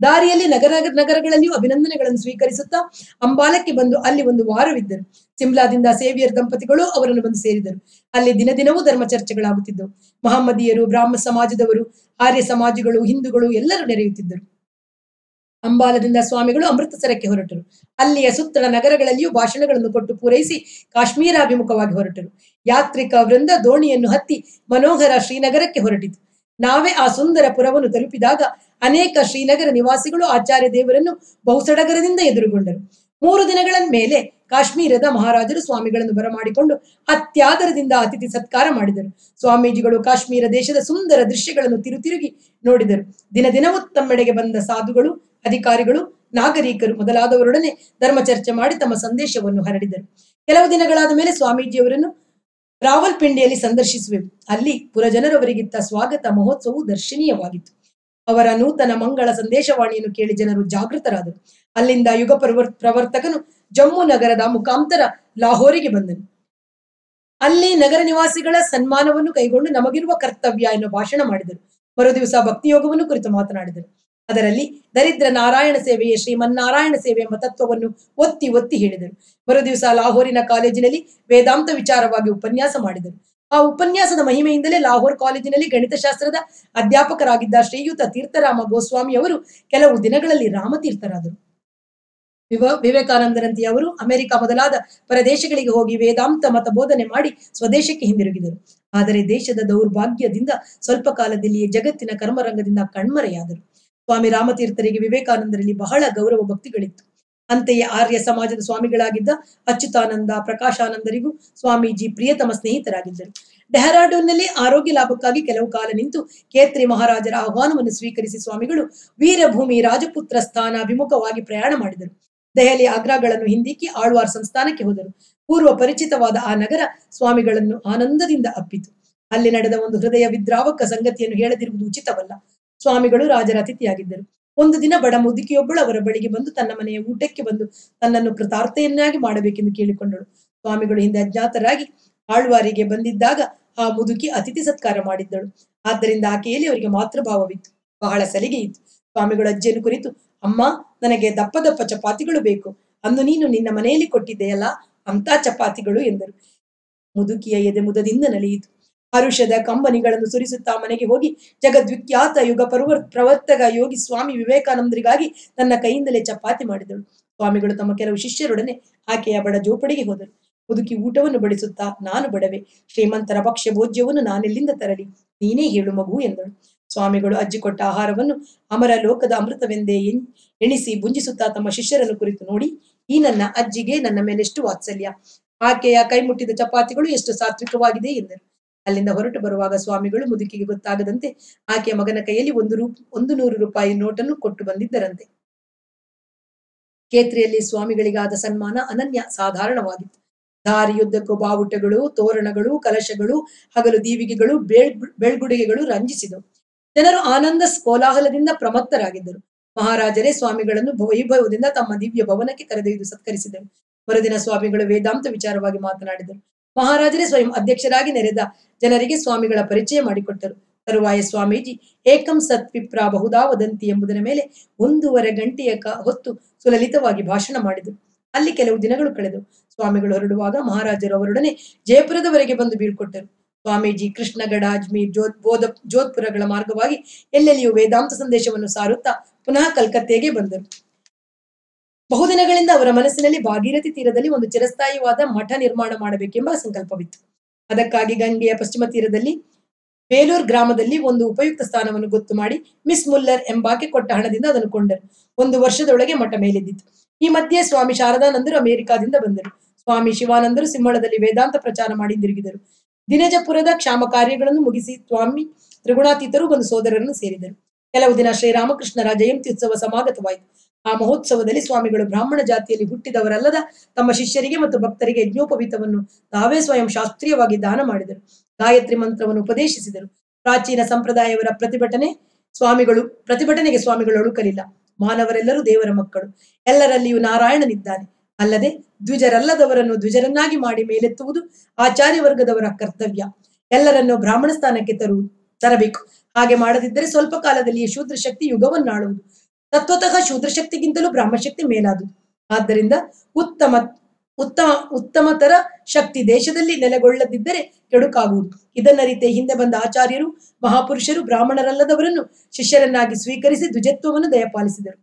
ದಾರಿಯಲ್ಲಿ ನಗರ ನಗರಗಳಲ್ಲಿಯೂ ಅಭಿನಂದನೆಗಳನ್ನು ಸ್ವೀಕರಿಸುತ್ತಾ ಅಂಬಾಲಕ್ಕೆ ಬಂದು ಅಲ್ಲಿ ಒಂದು ವಾರವಿದ್ದರು. ಸಿಮ್ಲಾದಿಂದ ಸೇವಿಯರ್ ದಂಪತಿಗಳು ಅವರನ್ನು ಬಂದು ಸೇರಿದರು. ಅಲ್ಲಿ ದಿನ ದಿನವೂ ಧರ್ಮ ಚರ್ಚೆಗಳಾಗುತ್ತಿದ್ದವು. ಮಹಮ್ಮದೀಯರು, ಬ್ರಾಹ್ಮ ಸಮಾಜದವರು, ಆರ್ಯ ಸಮಾಜಿಗಳು, ಹಿಂದೂಗಳು ಎಲ್ಲರೂ ನೆರೆಯುತ್ತಿದ್ದರು. ಅಂಬಾಲದಿಂದ ಸ್ವಾಮಿಗಳು ಅಮೃತಸರಕ್ಕೆ ಹೊರಟರು. ಅಲ್ಲಿಯ ಸುತ್ತಲ ನಗರಗಳಲ್ಲಿಯೂ ಭಾಷಣಗಳನ್ನು ಕೊಟ್ಟು ಪೂರೈಸಿ ಕಾಶ್ಮೀರಾಭಿಮುಖವಾಗಿ ಹೊರಟರು. ಯಾತ್ರಿಕ ವೃಂದ ದೋಣಿಯನ್ನು ಹತ್ತಿ ಮನೋಹರ ಶ್ರೀನಗರಕ್ಕೆ ಹೊರಟಿತು. ನಾವೇ ಆ ಸುಂದರ ಪುರವನ್ನು ತಲುಪಿದಾಗ ಅನೇಕ ಶ್ರೀನಗರ ನಿವಾಸಿಗಳು ಆಚಾರ್ಯ ದೇವರನ್ನು ಬಹುಸಡಗರದಿಂದ ಎದುರುಗೊಂಡರು. ಮೂರು ದಿನಗಳ ಮೇಲೆ ಕಾಶ್ಮೀರದ ಮಹಾರಾಜರು ಸ್ವಾಮಿಗಳನ್ನು ಬರಮಾಡಿಕೊಂಡು ಅತ್ಯಾದರದಿಂದ ಅತಿಥಿ ಸತ್ಕಾರ ಮಾಡಿದರು. ಸ್ವಾಮೀಜಿಗಳು ಕಾಶ್ಮೀರ ದೇಶದ ಸುಂದರ ದೃಶ್ಯಗಳನ್ನು ತಿರುತಿರುಗಿ ನೋಡಿದರು. ದಿನ ದಿನವೂ ತಮ್ಮೆಡೆಗೆ ಬಂದ ಸಾಧುಗಳು, ಅಧಿಕಾರಿಗಳು, ನಾಗರಿಕರು ಮೊದಲಾದವರೊಡನೆ ಧರ್ಮ ಚರ್ಚೆ ಮಾಡಿ ತಮ್ಮ ಸಂದೇಶವನ್ನು ಹರಡಿದರು. ಕೆಲವು ದಿನಗಳಾದ ಮೇಲೆ ಸ್ವಾಮೀಜಿಯವರನ್ನು ರಾವಲ್ಪಿಂಡಿಯಲ್ಲಿ ಸಂದರ್ಶಿಸುವೆವು. ಅಲ್ಲಿ ಪುರಜನರವರಿಗಿತ್ತ ಸ್ವಾಗತ ಮಹೋತ್ಸವವು ದರ್ಶನೀಯವಾಗಿತ್ತು. ಅವರ ನೂತನ ಮಂಗಳ ಸಂದೇಶವಾಣಿಯನ್ನು ಕೇಳಿ ಜನರು ಜಾಗೃತರಾದರು. ಅಲ್ಲಿಂದ ಯುಗ ಪ್ರವರ್ ಪ್ರವರ್ತಕನು ಜಮ್ಮು ನಗರದ ಮುಖಾಂತರ ಲಾಹೋರಿಗೆ ಬಂದನು. ಅಲ್ಲಿ ನಗರ ನಿವಾಸಿಗಳ ಸನ್ಮಾನವನ್ನು ಕೈಗೊಂಡು ನಮಗಿರುವ ಕರ್ತವ್ಯ ಎನ್ನುವ ಭಾಷಣ ಮಾಡಿದರು. ಮರುದಿವಸ ಭಕ್ತಿಯೋಗವನ್ನು ಕುರಿತು ಮಾತನಾಡಿದರು. ಅದರಲ್ಲಿ ದರಿದ್ರ ನಾರಾಯಣ ಸೇವೆಯೇ ಶ್ರೀಮನ್ನಾರಾಯಣ ಸೇವೆ ಎಂಬ ತತ್ವವನ್ನು ಒತ್ತಿ ಒತ್ತಿ ಹೇಳಿದರು. ಮರುದಿವಸ ಲಾಹೋರಿನ ಕಾಲೇಜಿನಲ್ಲಿ ವೇದಾಂತ ವಿಚಾರವಾಗಿ ಉಪನ್ಯಾಸ ಮಾಡಿದರು. ಆ ಉಪನ್ಯಾಸದ ಮಹಿಮೆಯಿಂದಲೇ ಲಾಹೋರ್ ಕಾಲೇಜಿನಲ್ಲಿ ಗಣಿತಶಾಸ್ತ್ರದ ಅಧ್ಯಾಪಕರಾಗಿದ್ದ ಶ್ರೀಯುತ ತೀರ್ಥರಾಮ ಗೋಸ್ವಾಮಿ ಅವರು ಕೆಲವು ದಿನಗಳಲ್ಲಿ ರಾಮತೀರ್ಥರಾದರು. ವಿವ ವಿವೇಕಾನಂದರಂತೆ ಅವರು ಅಮೆರಿಕ ಮೊದಲಾದ ಪರದೇಶಗಳಿಗೆ ಹೋಗಿ ವೇದಾಂತ ಮತ ಬೋಧನೆ ಮಾಡಿ ಸ್ವದೇಶಕ್ಕೆ ಹಿಂದಿರುಗಿದರು. ಆದರೆ ದೇಶದ ದೌರ್ಭಾಗ್ಯದಿಂದ ಸ್ವಲ್ಪ ಕಾಲದಲ್ಲಿಯೇ ಜಗತ್ತಿನ ಕರ್ಮರಂಗದಿಂದ ಕಣ್ಮರೆಯಾದರು. ಸ್ವಾಮಿ ರಾಮತೀರ್ಥರಿಗೆ ವಿವೇಕಾನಂದರಲ್ಲಿ ಬಹಳ ಗೌರವ ಭಕ್ತಿಗಳಿತ್ತು. ಅಂತೆಯೇ ಆರ್ಯ ಸಮಾಜದ ಸ್ವಾಮಿಗಳಾಗಿದ್ದ ಅಚ್ಯುತಾನಂದ, ಪ್ರಕಾಶಾನಂದರಿಗೂ ಸ್ವಾಮೀಜಿ ಪ್ರಿಯತಮ ಸ್ನೇಹಿತರಾಗಿದ್ದರು. ಡೆಹರಾಡೂನ್ನಲ್ಲಿ ಆರೋಗ್ಯ ಲಾಭಕ್ಕಾಗಿ ಕೆಲವು ಕಾಲ ನಿಂತು ಖೇತ್ರಿ ಮಹಾರಾಜರ ಆಹ್ವಾನವನ್ನು ಸ್ವೀಕರಿಸಿ ಸ್ವಾಮಿಗಳು ವೀರಭೂಮಿ ರಾಜಪುತ್ರ ಸ್ಥಾನ ಅಭಿಮುಖವಾಗಿ ಪ್ರಯಾಣ ಮಾಡಿದರು. ದೆಹಲಿ, ಆಗ್ರಾಗಳನ್ನು ಹಿಂದಿಕ್ಕಿ ಆಳ್ವಾರ್ ಸಂಸ್ಥಾನಕ್ಕೆ ಹೋದರು. ಪೂರ್ವ ಪರಿಚಿತವಾದ ಆ ನಗರ ಸ್ವಾಮಿಗಳನ್ನು ಆನಂದದಿಂದ ಅಪ್ಪಿತು. ಅಲ್ಲಿ ನಡೆದ ಒಂದು ಹೃದಯ ವಿದ್ರಾವಕ ಸಂಗತಿಯನ್ನು ಹೇಳದಿರುವುದು ಉಚಿತವಲ್ಲ. ಸ್ವಾಮಿಗಳು ರಾಜರ ಅತಿಥಿಯಾಗಿದ್ದರು. ಒಂದು ದಿನ ಬಡ ಮುದುಕಿಯೊಬ್ಬಳು ಅವರ ಬಳಿಗೆ ಬಂದು ತನ್ನ ಮನೆಯ ಊಟಕ್ಕೆ ಬಂದು ತನ್ನನ್ನು ಕೃತಾರ್ಥೆಯನ್ನಾಗಿ ಮಾಡಬೇಕೆಂದು ಕೇಳಿಕೊಂಡಳು. ಸ್ವಾಮಿಗಳು ಹಿಂದೆ ಅಜ್ಞಾತರಾಗಿ ಆಳ್ವಾರಿಗೆ ಬಂದಿದ್ದಾಗ ಆ ಮುದುಕಿ ಅತಿಥಿ ಸತ್ಕಾರ ಮಾಡಿದ್ದಳು. ಆದ್ದರಿಂದ ಆಕೆಯಲ್ಲಿ ಅವರಿಗೆ ಮಾತೃಭಾವವಿತ್ತು, ಬಹಳ ಸಲಿಗೆಯಿತ್ತು. ಸ್ವಾಮಿಗಳು ಅಜ್ಜಿಯನ್ನು ಕುರಿತು, ಅಮ್ಮ, ನನಗೆ ದಪ್ಪ ದಪ್ಪ ಚಪಾತಿಗಳು ಬೇಕು, ಅಂದು ನೀನು ನಿನ್ನ ಮನೆಯಲ್ಲಿ ಕೊಟ್ಟಿದ್ದೆಯಲ್ಲ ಅಂತ ಚಪಾತಿಗಳು ಎಂದರು. ಮುದುಕಿಯ ಎದೆ ಮುದದಿಂದ ನಲಿಯಿತು. ಹರುಷದ ಕಂಬನಿಗಳನ್ನು ಸುರಿಸುತ್ತಾ ಮನೆಗೆ ಹೋಗಿ ಜಗದ್ವಿಖ್ಯಾತ ಯುಗ ಪರ್ವರ್ ಪ್ರವರ್ತಕ ಯೋಗಿ ಸ್ವಾಮಿ ವಿವೇಕಾನಂದರಿಗಾಗಿ ತನ್ನ ಕೈಯಿಂದಲೇ ಚಪಾತಿ ಮಾಡಿದಳು. ಸ್ವಾಮಿಗಳು ತಮ್ಮ ಕೆಲವು ಶಿಷ್ಯರೊಡನೆ ಆಕೆಯ ಬಡ ಜೋಪಡಿಗೆ ಹೋದರು. ಮುದುಕಿ ಊಟವನ್ನು ಬಡಿಸುತ್ತಾ, ನಾನು ಬಡವೆ, ಶ್ರೀಮಂತರ ಭಕ್ಷ್ಯ ಭೋಜ್ಯವನ್ನು ನಾನೆಲ್ಲಿಂದ ತರಲಿ, ನೀನೇ ಹೇಳು ಮಗು ಎಂದಳು. ಸ್ವಾಮಿಗಳು ಅಜ್ಜಿ ಕೊಟ್ಟ ಆಹಾರವನ್ನು ಅಮರ ಲೋಕದ ಅಮೃತವೆಂದೇ ಎಣ್ ಎಣಿಸಿ ಬುಂಜಿಸುತ್ತಾ ತಮ್ಮ ಶಿಷ್ಯರನ್ನು ಕುರಿತು, ನೋಡಿ, ಈ ನನ್ನ ಅಜ್ಜಿಗೆ ನನ್ನ ಮೇಲೆ ಎಷ್ಟು ವಾತ್ಸಲ್ಯ, ಆಕೆಯ ಕೈ ಮುಟ್ಟಿದ ಚಪಾತಿಗಳು ಎಷ್ಟು ಸಾತ್ವಿಕವಾಗಿದೆ ಎಂದರು. ಅಲ್ಲಿಂದ ಹೊರಟು ಬರುವಾಗ ಸ್ವಾಮಿಗಳು ಮುದುಕಿಗೆ ಗೊತ್ತಾಗದಂತೆ ಆಕೆಯ ಮಗನ ಕೈಯಲ್ಲಿ ಒಂದು ರೂ ಒಂದು ನೂರು ರೂಪಾಯಿ ನೋಟನ್ನು ಕೊಟ್ಟು ಬಂದಿದ್ದರಂತೆ. ಖೇತ್ರಿಯಲ್ಲಿ ಸ್ವಾಮಿಗಳಿಗಾದ ಸನ್ಮಾನ ಅನನ್ಯ ಸಾಧಾರಣವಾಗಿತ್ತು. ದಾರಿಯುದ್ದಕ್ಕೂ ಬಾವುಟಗಳು, ತೋರಣಗಳು, ಕಲಶಗಳು, ಹಗಲು ದೀವಿಗೆಗಳು, ಬೆಳ್ ಬೆಳ್ಗುಡಿಗೆಗಳು ರಂಜಿಸಿದವು. ಜನರು ಆನಂದ ಕೋಲಾಹಲದಿಂದ ಪ್ರಮತ್ತರಾಗಿದ್ದರು. ಮಹಾರಾಜರೇ ಸ್ವಾಮಿಗಳನ್ನು ವೈಭವದಿಂದ ತಮ್ಮ ದಿವ್ಯ ಭವನಕ್ಕೆ ಕರೆದೊಯ್ದು ಸತ್ಕರಿಸಿದರು. ಮರುದಿನ ಸ್ವಾಮಿಗಳು ವೇದಾಂತ ವಿಚಾರವಾಗಿ ಮಾತನಾಡಿದರು. ಮಹಾರಾಜರೇ ಸ್ವಯಂ ಅಧ್ಯಕ್ಷರಾಗಿ ನೆರೆದ ಜನರಿಗೆ ಸ್ವಾಮಿಗಳ ಪರಿಚಯ ಮಾಡಿಕೊಟ್ಟರು. ತರುವಾಯ ಸ್ವಾಮೀಜಿ ಏಕಂ ಸತ್ ವಿಪ್ರ ಬಹುದಾ ವದಂತಿ ಎಂಬುದರ ಮೇಲೆ ಒಂದೂವರೆ ಗಂಟೆಯ ಹೊತ್ತು ಸುಲಲಿತವಾಗಿ ಭಾಷಣ ಮಾಡಿದರು. ಅಲ್ಲಿ ಕೆಲವು ದಿನಗಳು ಕಳೆದವು. ಸ್ವಾಮಿಗಳು ಹೊರಡುವಾಗ ಮಹಾರಾಜರು ಅವರೊಡನೆ ಜಯಪುರದವರೆಗೆ ಬಂದು ಬೀಳ್ಕೊಟ್ಟರು. ಸ್ವಾಮೀಜಿ ಕೃಷ್ಣಗಢ, ಅಜ್ಮೀರ್, ಜೋಧ್ ಬೋಧ ಜೋಧ್ಪುರಗಳ ಮಾರ್ಗವಾಗಿ ಎಲ್ಲೆಲ್ಲಿಯೂ ವೇದಾಂತ ಸಂದೇಶವನ್ನು ಸಾರುತ್ತಾ ಪುನಃ ಕಲ್ಕತ್ತೆಗೆ ಬಂದರು. ಬಹುದಿನಗಳಿಂದ ಅವರ ಮನಸ್ಸಿನಲ್ಲಿ ಭಾಗೀರಥಿ ತೀರದಲ್ಲಿ ಒಂದು ಚಿರಸ್ಥಾಯಿವಾದ ಮಠ ನಿರ್ಮಾಣ ಮಾಡಬೇಕೆಂಬ ಸಂಕಲ್ಪವಿತ್ತು. ಅದಕ್ಕಾಗಿ ಗಂಗೆಯ ಪಶ್ಚಿಮ ತೀರದಲ್ಲಿ ಬೇಲೂರ್ ಗ್ರಾಮದಲ್ಲಿ ಒಂದು ಉಪಯುಕ್ತ ಸ್ಥಾನವನ್ನು ಗೊತ್ತು ಮಾಡಿ ಮಿಸ್ ಮುಲ್ಲರ್ ಎಂಬಾಕೆ ಕೊಟ್ಟ ಹಣದಿಂದ ಅದನ್ನು ಕೊಂಡರು. ಒಂದು ವರ್ಷದೊಳಗೆ ಮಠ ಮೇಲೆದ್ದಿತು. ಈ ಮಧ್ಯೆ ಸ್ವಾಮಿ ಶಾರದಾನಂದರು ಅಮೆರಿಕಾದಿಂದ ಬಂದರು. ಸ್ವಾಮಿ ಶಿವಾನಂದರು ಸಿಂಹಳದಲ್ಲಿ ವೇದಾಂತ ಪ್ರಚಾರ ಮಾಡಿ ತಿರುಗಿದರು. ದಿನಜಪುರದ ಕ್ಷಾಮ ಕಾರ್ಯಗಳನ್ನು ಮುಗಿಸಿ ಸ್ವಾಮಿ ತ್ರಿಗುಣಾತೀತರು ಬಂದು ಸೋದರರನ್ನು ಸೇರಿದರು. ಕೆಲವು ದಿನ ಶ್ರೀರಾಮಕೃಷ್ಣರ ಜಯಂತಿ ಉತ್ಸವ ಸಮಾಗತವಾಯಿತು. ಆ ಮಹೋತ್ಸವದಲ್ಲಿ ಸ್ವಾಮಿಗಳು ಬ್ರಾಹ್ಮಣ ಜಾತಿಯಲ್ಲಿ ಹುಟ್ಟಿದವರಲ್ಲದ ತಮ್ಮ ಶಿಷ್ಯರಿಗೆ ಮತ್ತು ಭಕ್ತರಿಗೆ ಯಜ್ಞೋಪವೀತವನ್ನು ತಾವೇ ಸ್ವಯಂ ಶಾಸ್ತ್ರೀಯವಾಗಿ ದಾನ ಮಾಡಿದರು. ಗಾಯತ್ರಿ ಮಂತ್ರವನ್ನು ಉಪದೇಶಿಸಿದರು. ಪ್ರಾಚೀನ ಸಂಪ್ರದಾಯವರ ಪ್ರತಿಭಟನೆ ಸ್ವಾಮಿಗಳು ಪ್ರತಿಭಟನೆಗೆ ಸ್ವಾಮಿಗಳು ಒಳುಕಲಿಲ್ಲ. ಮಾನವರೆಲ್ಲರೂ ದೇವರ ಮಕ್ಕಳು, ಎಲ್ಲರಲ್ಲಿಯೂ ನಾರಾಯಣನಿದ್ದಾನೆ. ಅಲ್ಲದೆ ದ್ವಿಜರಲ್ಲದವರನ್ನು ದ್ವಿಜರನ್ನಾಗಿ ಮಾಡಿ ಮೇಲೆತ್ತುವುದು ಆಚಾರ್ಯ ವರ್ಗದವರ ಕರ್ತವ್ಯ. ಎಲ್ಲರನ್ನು ಬ್ರಾಹ್ಮಣ ಸ್ಥಾನಕ್ಕೆ ತರುವುದು ತರಬೇಕು. ಹಾಗೆ ಮಾಡದಿದ್ದರೆ ಸ್ವಲ್ಪ ಕಾಲದಲ್ಲಿಯೇ ಶೂದ್ರ ಶಕ್ತಿ ಯುಗವನ್ನಾಳುವುದು. ತತ್ವತಃ ಶೂದ್ರಶಕ್ತಿಗಿಂತಲೂ ಬ್ರಾಹ್ಮಶಕ್ತಿ ಮೇಲಾದುದು. ಆದ್ದರಿಂದ ಉತ್ತಮ ಉತ್ತಮ ಉತ್ತಮತರ ಶಕ್ತಿ ದೇಶದಲ್ಲಿ ನೆಲೆಗೊಳ್ಳದಿದ್ದರೆ ಕೆಡುಕಾಗುವುದು. ಇದನ್ನರಿತೆ ಹಿಂದೆ ಬಂದ ಆಚಾರ್ಯರು ಮಹಾಪುರುಷರು ಬ್ರಾಹ್ಮಣರಲ್ಲದವರನ್ನು ಶಿಷ್ಯರನ್ನಾಗಿ ಸ್ವೀಕರಿಸಿ ದ್ವಿಜತ್ವವನ್ನು ದಯಪಾಲಿಸಿದರು.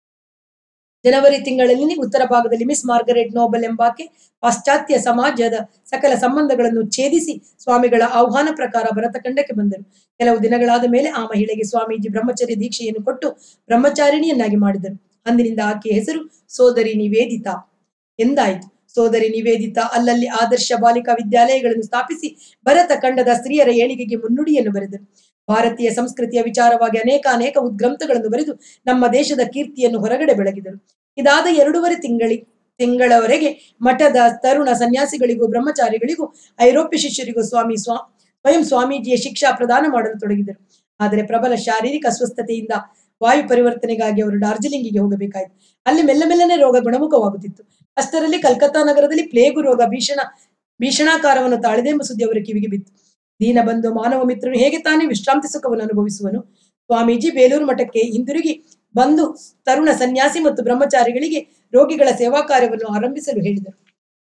ಜನವರಿ ತಿಂಗಳಲ್ಲಿ ಉತ್ತರ ಭಾಗದಲ್ಲಿ ಮಿಸ್ ಮಾರ್ಗರೆಟ್ ನೋಬಲ್ ಎಂಬಾಕೆ ಪಾಶ್ಚಾತ್ಯ ಸಮಾಜದ ಸಕಲ ಸಂಬಂಧಗಳನ್ನು ಛೇದಿಸಿ ಸ್ವಾಮಿಗಳ ಆಹ್ವಾನ ಪ್ರಕಾರ ಭರತಖಂಡಕ್ಕೆ ಬಂದರು. ಕೆಲವು ದಿನಗಳಾದ ಮೇಲೆ ಆ ಮಹಿಳೆಗೆ ಸ್ವಾಮೀಜಿ ಬ್ರಹ್ಮಚರ್ಯ ದೀಕ್ಷೆಯನ್ನು ಕೊಟ್ಟು ಬ್ರಹ್ಮಚಾರಿಣಿಯನ್ನಾಗಿ ಮಾಡಿದರು. ಅಂದಿನಿಂದ ಆಕೆಯ ಹೆಸರು ಸೋದರಿ ನಿವೇದಿತಾ ಎಂದಾಯಿತು. ಸೋದರಿ ನಿವೇದಿತಾ ಅಲ್ಲಲ್ಲಿ ಆದರ್ಶ ಬಾಲಿಕಾ ವಿದ್ಯಾಲಯಗಳನ್ನು ಸ್ಥಾಪಿಸಿ ಭರತ ಖಂಡದ ಸ್ತ್ರೀಯರ ಏಳಿಗೆಗೆ ಮುನ್ನುಡಿಯನ್ನು ಬರೆದರು. ಭಾರತೀಯ ಸಂಸ್ಕೃತಿಯ ವಿಚಾರವಾಗಿ ಅನೇಕ ಅನೇಕ ಉದ್ಗ್ರಂಥಗಳನ್ನು ಬರೆದು ನಮ್ಮ ದೇಶದ ಕೀರ್ತಿಯನ್ನು ಹೊರಗಡೆ ಬೆಳಗಿದರು. ಇದಾದ ಎರಡೂವರೆ ತಿಂಗಳಿ ತಿಂಗಳವರೆಗೆ ಮಠದ ತರುಣ ಸನ್ಯಾಸಿಗಳಿಗೂ ಬ್ರಹ್ಮಚಾರಿಗಳಿಗೂ ಐರೋಪ್ಯ ಶಿಷ್ಯರಿಗೂ ಸ್ವಾಮಿ ಸ್ವಾ ಸ್ವಯಂ ಸ್ವಾಮೀಜಿಯ ಶಿಕ್ಷಾ ಪ್ರದಾನ ಮಾಡಲು ತೊಡಗಿದರು. ಆದರೆ ಪ್ರಬಲ ಶಾರೀರಿಕ ಅಸ್ವಸ್ಥತೆಯಿಂದ ವಾಯು ಪರಿವರ್ತನೆಗಾಗಿ ಅವರು ಡಾರ್ಜಿಲಿಂಗಿಗೆ ಹೋಗಬೇಕಾಯಿತು. ಅಲ್ಲಿ ಮೆಲ್ಲ ಮೆಲ್ಲನೆ ರೋಗ ಗುಣಮುಖವಾಗುತ್ತಿತ್ತು. ಅಷ್ಟರಲ್ಲಿ ಕಲ್ಕತ್ತಾ ನಗರದಲ್ಲಿ ಪ್ಲೇಗು ರೋಗ ಭೀಷಣ ಭೀಷಣಾಕಾರವನ್ನು ತಾಳಿದೆ ಎಂಬ ಸುದ್ದಿ ಅವರ ಕಿವಿಗೆ ಬಿತ್ತು. ದೀನ ಬಂಧು ಮಾನವ ಮಿತ್ರನು ಹೇಗೆ ತಾನೇ ವಿಶ್ರಾಂತಿ ಸುಖವನ್ನು ಅನುಭವಿಸುವನು? ಸ್ವಾಮೀಜಿ ಬೇಲೂರು ಮಠಕ್ಕೆ ಹಿಂದಿರುಗಿ ಬಂದು ತರುಣ ಸನ್ಯಾಸಿ ಮತ್ತು ಬ್ರಹ್ಮಚಾರಿಗಳಿಗೆ ರೋಗಿಗಳ ಸೇವಾ ಕಾರ್ಯವನ್ನು ಆರಂಭಿಸಲು ಹೇಳಿದರು.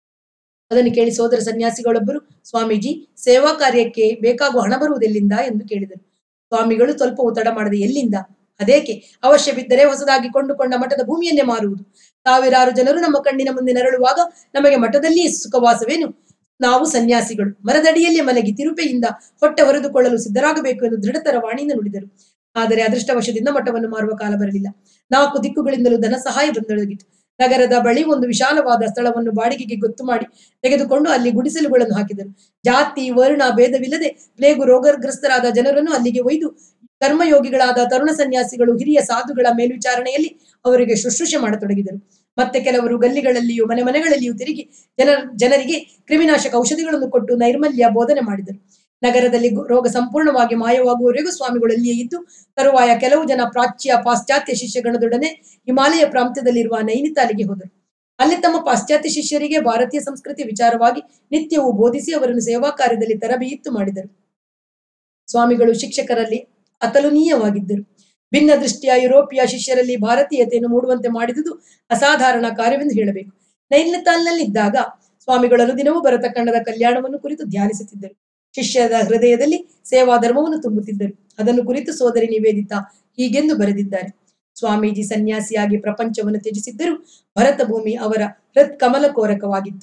ಅದನ್ನು ಕೇಳಿ ಸೋದರ ಸನ್ಯಾಸಿಗಳೊಬ್ಬರು, ಸ್ವಾಮೀಜಿ, ಸೇವಾ ಕಾರ್ಯಕ್ಕೆ ಬೇಕಾಗುವ ಹಣ ಬರುವುದೆಲ್ಲಿಂದ ಎಂದು ಕೇಳಿದರು. ಸ್ವಾಮಿಗಳು ಸ್ವಲ್ಪವೂ ತಡ ಮಾಡದೆ, ಎಲ್ಲಿಂದ? ಅದೇಕೆ? ಅವಶ್ಯ ಬಿದ್ದರೆ ಹೊಸದಾಗಿ ಕೊಂಡುಕೊಂಡ ಮಠದ ಭೂಮಿಯನ್ನೇ ಮಾರುವುದು. ಸಾವಿರಾರು ಜನರು ನಮ್ಮ ಕಣ್ಣಿನ ಮುಂದೆ ನರಳುವಾಗ ನಮಗೆ ಮಠದಲ್ಲಿ ಸುಖವಾಸವೇನು? ನಾವು ಸನ್ಯಾಸಿಗಳು ಮರದಡಿಯಲ್ಲಿ ಮಲಗಿ ತಿರುಪೆಯಿಂದ ಹೊಟ್ಟೆ ಹೊರೆದುಕೊಳ್ಳಲು ಸಿದ್ಧರಾಗಬೇಕು ಎಂದು ದೃಢತರ ವಾಣಿಯಿಂದ ನುಡಿದರು. ಆದರೆ ಅದೃಷ್ಟವಶದಿಂದ ಮಠವನ್ನು ಮಾರುವ ಕಾಲ ಬರಲಿಲ್ಲ. ನಾಲ್ಕು ದಿಕ್ಕುಗಳಿಂದಲೂ ಧನ ಸಹಾಯ ಬಂದೊದಗಿತು. ನಗರದ ಬಳಿ ಒಂದು ವಿಶಾಲವಾದ ಸ್ಥಳವನ್ನು ಬಾಡಿಗೆಗೆ ಗೊತ್ತು ಮಾಡಿ ತೆಗೆದುಕೊಂಡು ಅಲ್ಲಿ ಗುಡಿಸಲುಗಳನ್ನು ಹಾಕಿದರು. ಜಾತಿ ವರ್ಣ ಭೇದವಿಲ್ಲದೆ ಪ್ಲೇಗು ರೋಗಗ್ರಸ್ತರಾದ ಜನರನ್ನು ಅಲ್ಲಿಗೆ ಒಯ್ದು ಕರ್ಮಯೋಗಿಗಳಾದ ತರುಣ ಸನ್ಯಾಸಿಗಳು ಹಿರಿಯ ಸಾಧುಗಳ ಮೇಲ್ವಿಚಾರಣೆಯಲ್ಲಿ ಅವರಿಗೆ ಶುಶ್ರೂಷೆ ಮಾಡತೊಡಗಿದರು. ಮತ್ತೆ ಕೆಲವರು ಗಲ್ಲಿಗಳಲ್ಲಿಯೂ ಮನೆ ಮನೆಗಳಲ್ಲಿಯೂ ತಿರುಗಿ ಜನ ಜನರಿಗೆ ಕ್ರಿಮಿನಾಶಕ ಔಷಧಿಗಳನ್ನು ಕೊಟ್ಟು ನೈರ್ಮಲ್ಯ ಬೋಧನೆ ಮಾಡಿದರು. ನಗರದಲ್ಲಿ ರೋಗ ಸಂಪೂರ್ಣವಾಗಿ ಮಾಯವಾಗುವವರೆಗೂ ಸ್ವಾಮಿಗಳಲ್ಲಿಯೇ ಇದ್ದು ತರುವಾಯ ಕೆಲವು ಜನ ಪ್ರಾಚ್ಯ ಪಾಶ್ಚಾತ್ಯ ಶಿಷ್ಯಗಣದೊಡನೆ ಹಿಮಾಲಯ ಪ್ರಾಂತ್ಯದಲ್ಲಿರುವ ನೈನಿತಾಲಿಗೆ ಹೋದರು. ಅಲ್ಲಿ ತಮ್ಮ ಪಾಶ್ಚಾತ್ಯ ಶಿಷ್ಯರಿಗೆ ಭಾರತೀಯ ಸಂಸ್ಕೃತಿ ವಿಚಾರವಾಗಿ ನಿತ್ಯವೂ ಬೋಧಿಸಿ ಅವರನ್ನು ಸೇವಾ ಕಾರ್ಯದಲ್ಲಿ ತರಬೇತು ಮಾಡಿದರು. ಸ್ವಾಮಿಗಳು ಶಿಕ್ಷಕರಲ್ಲಿ ಅತುಲನೀಯವಾಗಿದ್ದರು. ಭಿನ್ನ ದೃಷ್ಟಿಯ ಯುರೋಪಿಯ ಶಿಷ್ಯರಲ್ಲಿ ಭಾರತೀಯತೆಯನ್ನು ಮೂಡುವಂತೆ ಮಾಡಿದುದು ಅಸಾಧಾರಣ ಕಾರ್ಯವೆಂದು ಹೇಳಬೇಕು. ನೈನಿತಾಲ್ನಲ್ಲಿದ್ದಾಗ ಸ್ವಾಮಿಗಳು ಅನುದಿನವೂ ಭರತ ಖಂಡದ ಕಲ್ಯಾಣವನ್ನು ಕುರಿತು ಧ್ಯಾನಿಸುತ್ತಿದ್ದರು. ಶಿಷ್ಯರ ಹೃದಯದಲ್ಲಿ ಸೇವಾ ಧರ್ಮವನ್ನು ತುಂಬುತ್ತಿದ್ದರು. ಅದನ್ನು ಕುರಿತು ಸೋದರಿ ನಿವೇದಿತಾ ಹೀಗೆಂದು ಬರೆದಿದ್ದಾರೆ. ಸ್ವಾಮೀಜಿ ಸನ್ಯಾಸಿಯಾಗಿ ಪ್ರಪಂಚವನ್ನು ತ್ಯಜಿಸಿದ್ದರೂ ಭರತ ಭೂಮಿ ಅವರ ಹೃತ್ ಕಮಲ ಕೋರಕವಾಗಿತ್ತು.